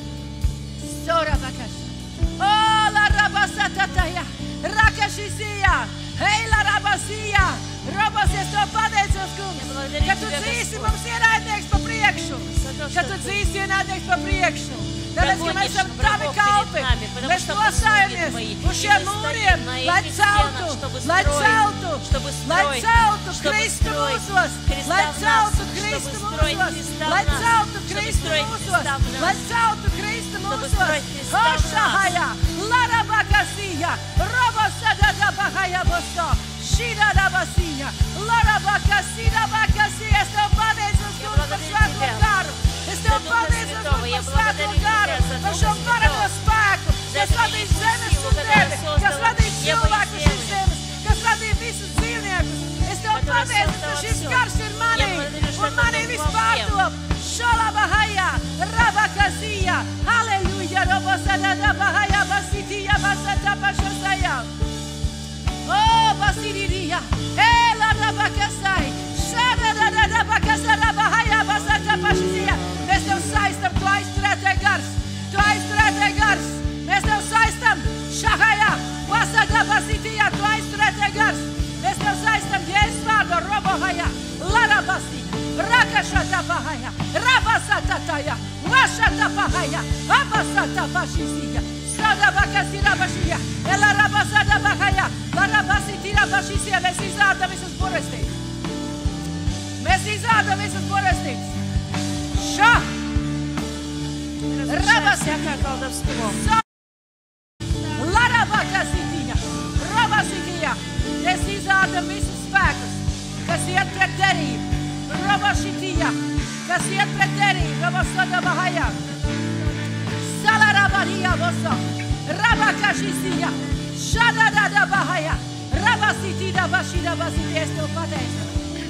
sorabakasha. Oh, la rabasatataya, rakashisija, hei, la rabasija, robos, es to pateicos, kungs, благодарю ka tu Тебя, dzīsi Господь. mums ienaidnieks pa priekšu, За то, ka что tu Ты dzīsi ienaidnieks pa priekšu. Tāpēc, ka mēs прогонишь esam tavi врагов kalpi, перед нами, потому mēs что мы nostājamies слуги Твои, uz и šiem мы mūriem, стоим на lai этих celtu, стенах, чтобы lai строить, celtu, чтобы lai строить, celtu чтобы Kristu строить mūsos, Христа lai в нас, celtu чтобы Kristu строить mūsos, Христа в lai нас, celtu чтобы Kristu строить mūsos, Христа в нас, lai celtu Kristu чтобы mūsos. строить Христа в нас. Ošahaya, larabakasija, robosadadabahaya bosto, šidadabasija, larabakasidabakasija. Es tev pateicos, Я kungs, par благодарю svēto Тебя garu. Es tev за Духа pateicos, Святого, kungs, я par svēto благодарю garu, Тебя за par Духа šo Святого, vareno spēku, за kas эту vadīs великую zemes силу, un которая tevi, Paldies, ka šis gars ir manī, un manī vispār top. Šalabahaya, Rabakazija, Halleluja, Robosada, Bahaya, Basitija, Basata, Pašasaya. O, Basidiria, Ela, Rabakasai, Šadadada, Bakasada, Bahaya, Basata, Pašasija. Mēs tev saistam, tu aizturētē gars, tu aizturētē gars. Mēs tev saistam, Šahaya, Basata, Basitija, tu aizturētē gars. Mēs tev saistam, Jēzus vārdu, Robohaya, Larabasi. Rakashata Bahaya, Rabasatataya, Washata Bahaya, Abasata Bashisia, Sada Bakasira Bashia, Ela Rabasada Bahaya, Larabasitira Bashisia, mēs izrādam visus borestīgus. Mēs izrādam visus borestīgus. Ša! Rabasitira. Larabakasitira, Rabasitira, mēs izrādam visus spēkus, kas iet pret derību. Robashitiya, kas iet pret derību, Robasada Bahaya, Salarabariya Bosa, Rabakashisiya, Shadadada Bahaya, Rabasitida Bashida Basiti, es tev pateicu.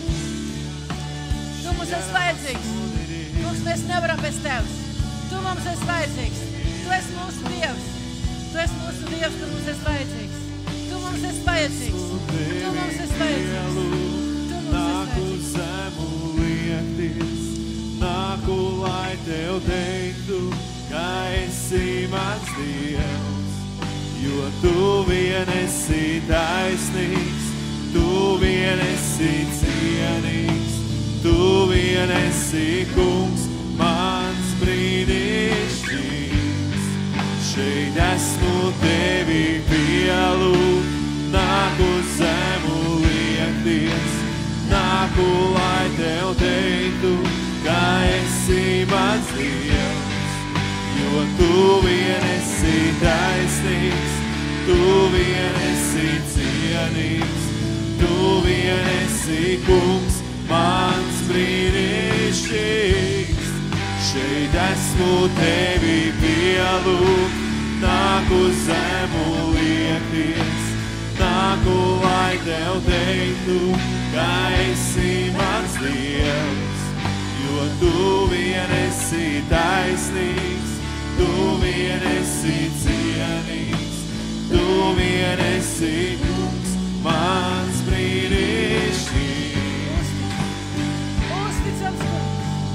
Tu mums esi vajadzīgs. Kungs, mēs nevaram bez Tevs. Tu mums esi vajadzīgs. Tu esi mūsu Dievs. Tu esi mūsu Dievs, tu mums esi vajadzīgs. Tu mums esi vajadzīgs. Tu mums esi vajadzīgs. Nāku zemu liekties, nāku, lai tev teiktu, ka esi mans Dievs, jo tu vien esi taisnīgs, tu vien esi cienīgs, tu vien esi kungs, mans brīnišķīgs. Šeit esmu tevi pielūgt, nāku zemu liekties, nāku, lai tev teiktu, ka esi mans Dievs, jo tu vien esi taisnīgs, tu vien esi cienīgs, tu vien esi kungs, mans brīnišķīgs. Šeit esmu tevi pielūgt, nāku zemu liekties, nāku, lai tev teiktu, ka esi mans Dievs, jo tu vien esi taisnīgs, tu vien esi cienīgs, tu vien esi kungs, mans brīnišķīgs. Uzticams kungs.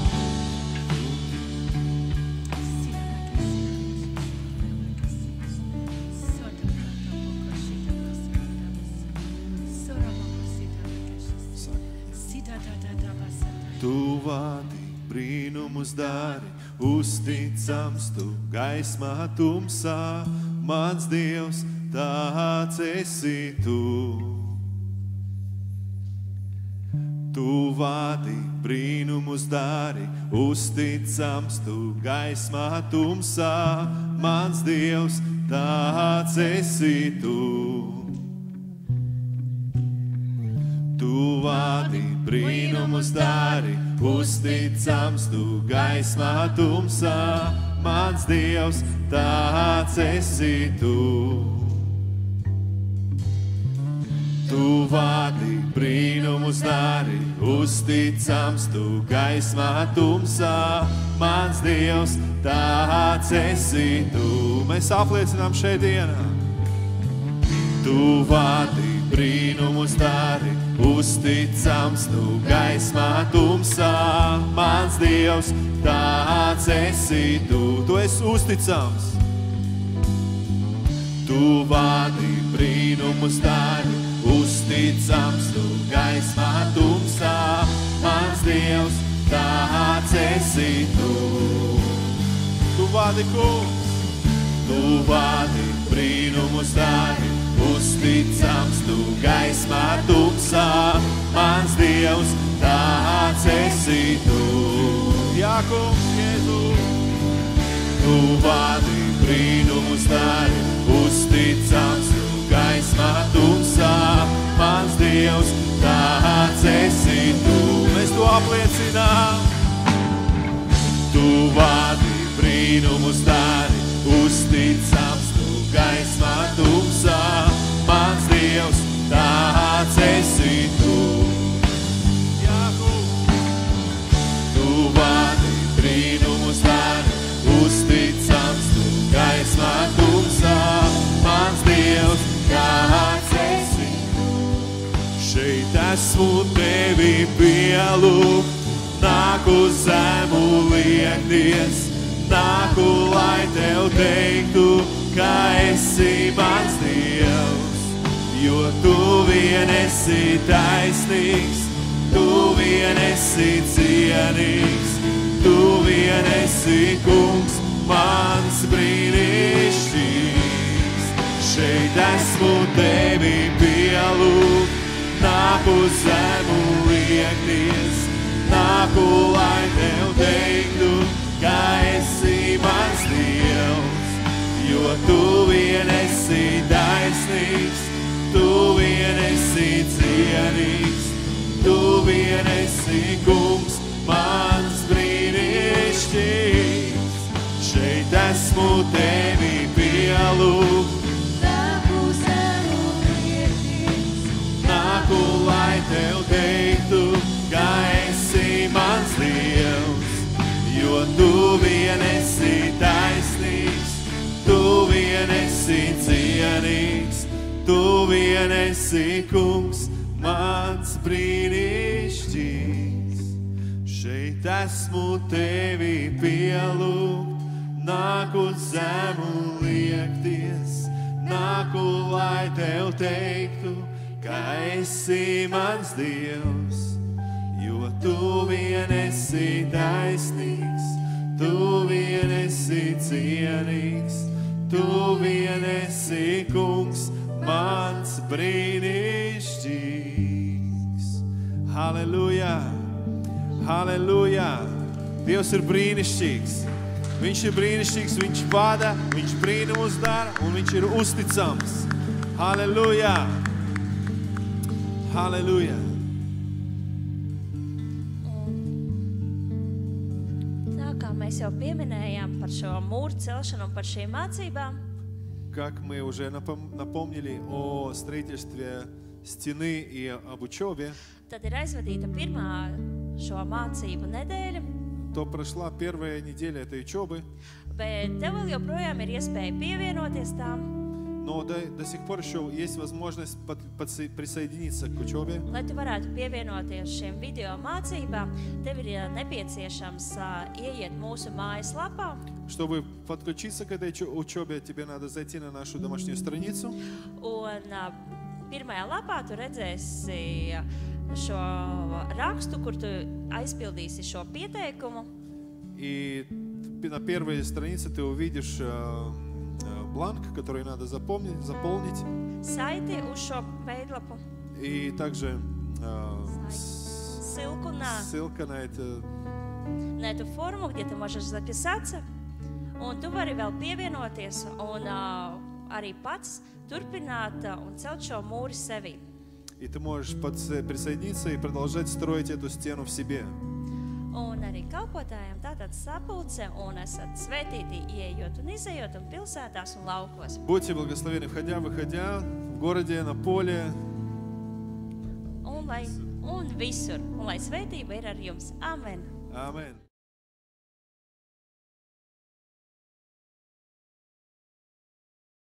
Tu vādi, brīnumus dari, uzticams tu gaismā tumsā, mans Dievs, tāds esi tu. Tu vādi, brīnumus dari, uzticams tu gaismā tumsā, mans Dievs, tāds esi tu. Tu vādi, brīnumus dari, uzticams tu gaismā tumsā, mans Dievs, tāds esi tu. Tu vādi, brīnumus dari, uzticams tu gaismā tumsā, mans Dievs, tāds esi tu. Mēs apliecinām šeit dienā. Tu vādi, brīnumus dari, uzticams tu gaismā tumsā, mans Dievs, tāds esi tu. Tu esi uzticams. Tu vādi, brīnumus dari, uzticams tu gaismā tumsā, mans Dievs, tāds esi tu. Tu vādi, kungs. Tu vādi, brīnumus dari, uzticams tu gaismā tumsā, mans Dievs, tāds esi tu. Jā, kungs, Jēzu. Tu vādi, brīnumus dari, uzticams tu gaismā tumsā, mans Dievs, tāds esi tu. Mēs to apliecinām. Tu vādi, brīnumus dari, uzticams tu gaismā tumsā, mans Dievs, tāds esi tu. pielūgt, nāku zemu liekties, nāku, lai tev teiktu, ka esi mans Dievs, jo tu vien esi taisnīgs, tu vien esi cienīgs, tu vien esi kungs, mans brīnišķīgs. Šeit esmu tevi pielūgt, nāku zemu liekties, nāku, lai tev teiktu, ka esi mans Dievs, jo tu vien esi taisnīgs, tu vien esi cienīgs, tu vien esi kungs, mans brīnišķīgs. Šeit esmu tevi pielūgt, nāku zemu liekties, nāku, lai tev teiktu, ka esi mans Dievs, jo tu vien esi taisnīgs, tu vien esi cienīgs, tu vien esi kungs, mans brīnišķīgs. Šeit esmu tevi pielūgt, nāku zemu liekties, nāku, lai tev teiktu, ka esi mans Dievs, jo tu vien esi taisnīgs, tu vien esi cienīgs, tu vien esi kungs, mans brīnišķīgs. Halleluja! Halleluja! Dievs ir brīnišķīgs. Viņš ir brīnišķīgs, viņš vada, viņš brīnumus dara un viņš ir uzticams. Halleluja! Halleluja! Tā kā mēs jau pieminējām par šo mūru celšanu un par šīm mācībām, Как мы уже напом- напомнили о строительстве стены и об учебе, tad ir aizvadīta pirmā šo mācību nedēļa, то прошла первая неделя этой учебы, bet tev vēl joprojām ir iespēja pievienoties tām, но до, до сих пор еще есть возможность под- подсо- присоединиться к учебе. lai tu varētu pievienoties šiem video mācībām. Tev ir ā, nepieciešams ā, ieiet mūsu mājaslapā, Чтобы подключиться к этой чу- учебе, тебе надо зайти на нашу домашнюю страницу. un ā, pirmajā lapā tu redzēsi ā, šo rakstu, kur tu aizpildīsi šo pieteikumu. И п- на первой странице ты увидишь э, э, бланк, который надо запомнить, заполнить. Saiti uz šo veidlapu, И также э, с- ссылку на, ссылка на это. на эту форму, где ты можешь записаться, un tu vari vēl pievienoties un uh, arī pats turpināt uh, un celt šo mūri sevi. И ты можешь подс- присоединиться и продолжать строить эту стену в себе. Un arī kalpotājiem tātad sapulce un esat svētīti ieejot un izejot un pilsētās un laukos. Будьте благословены, входя, выходя, в городе, на поле. Un, lai, un visur. Un lai svētība ir ar jums. Amen. Amen.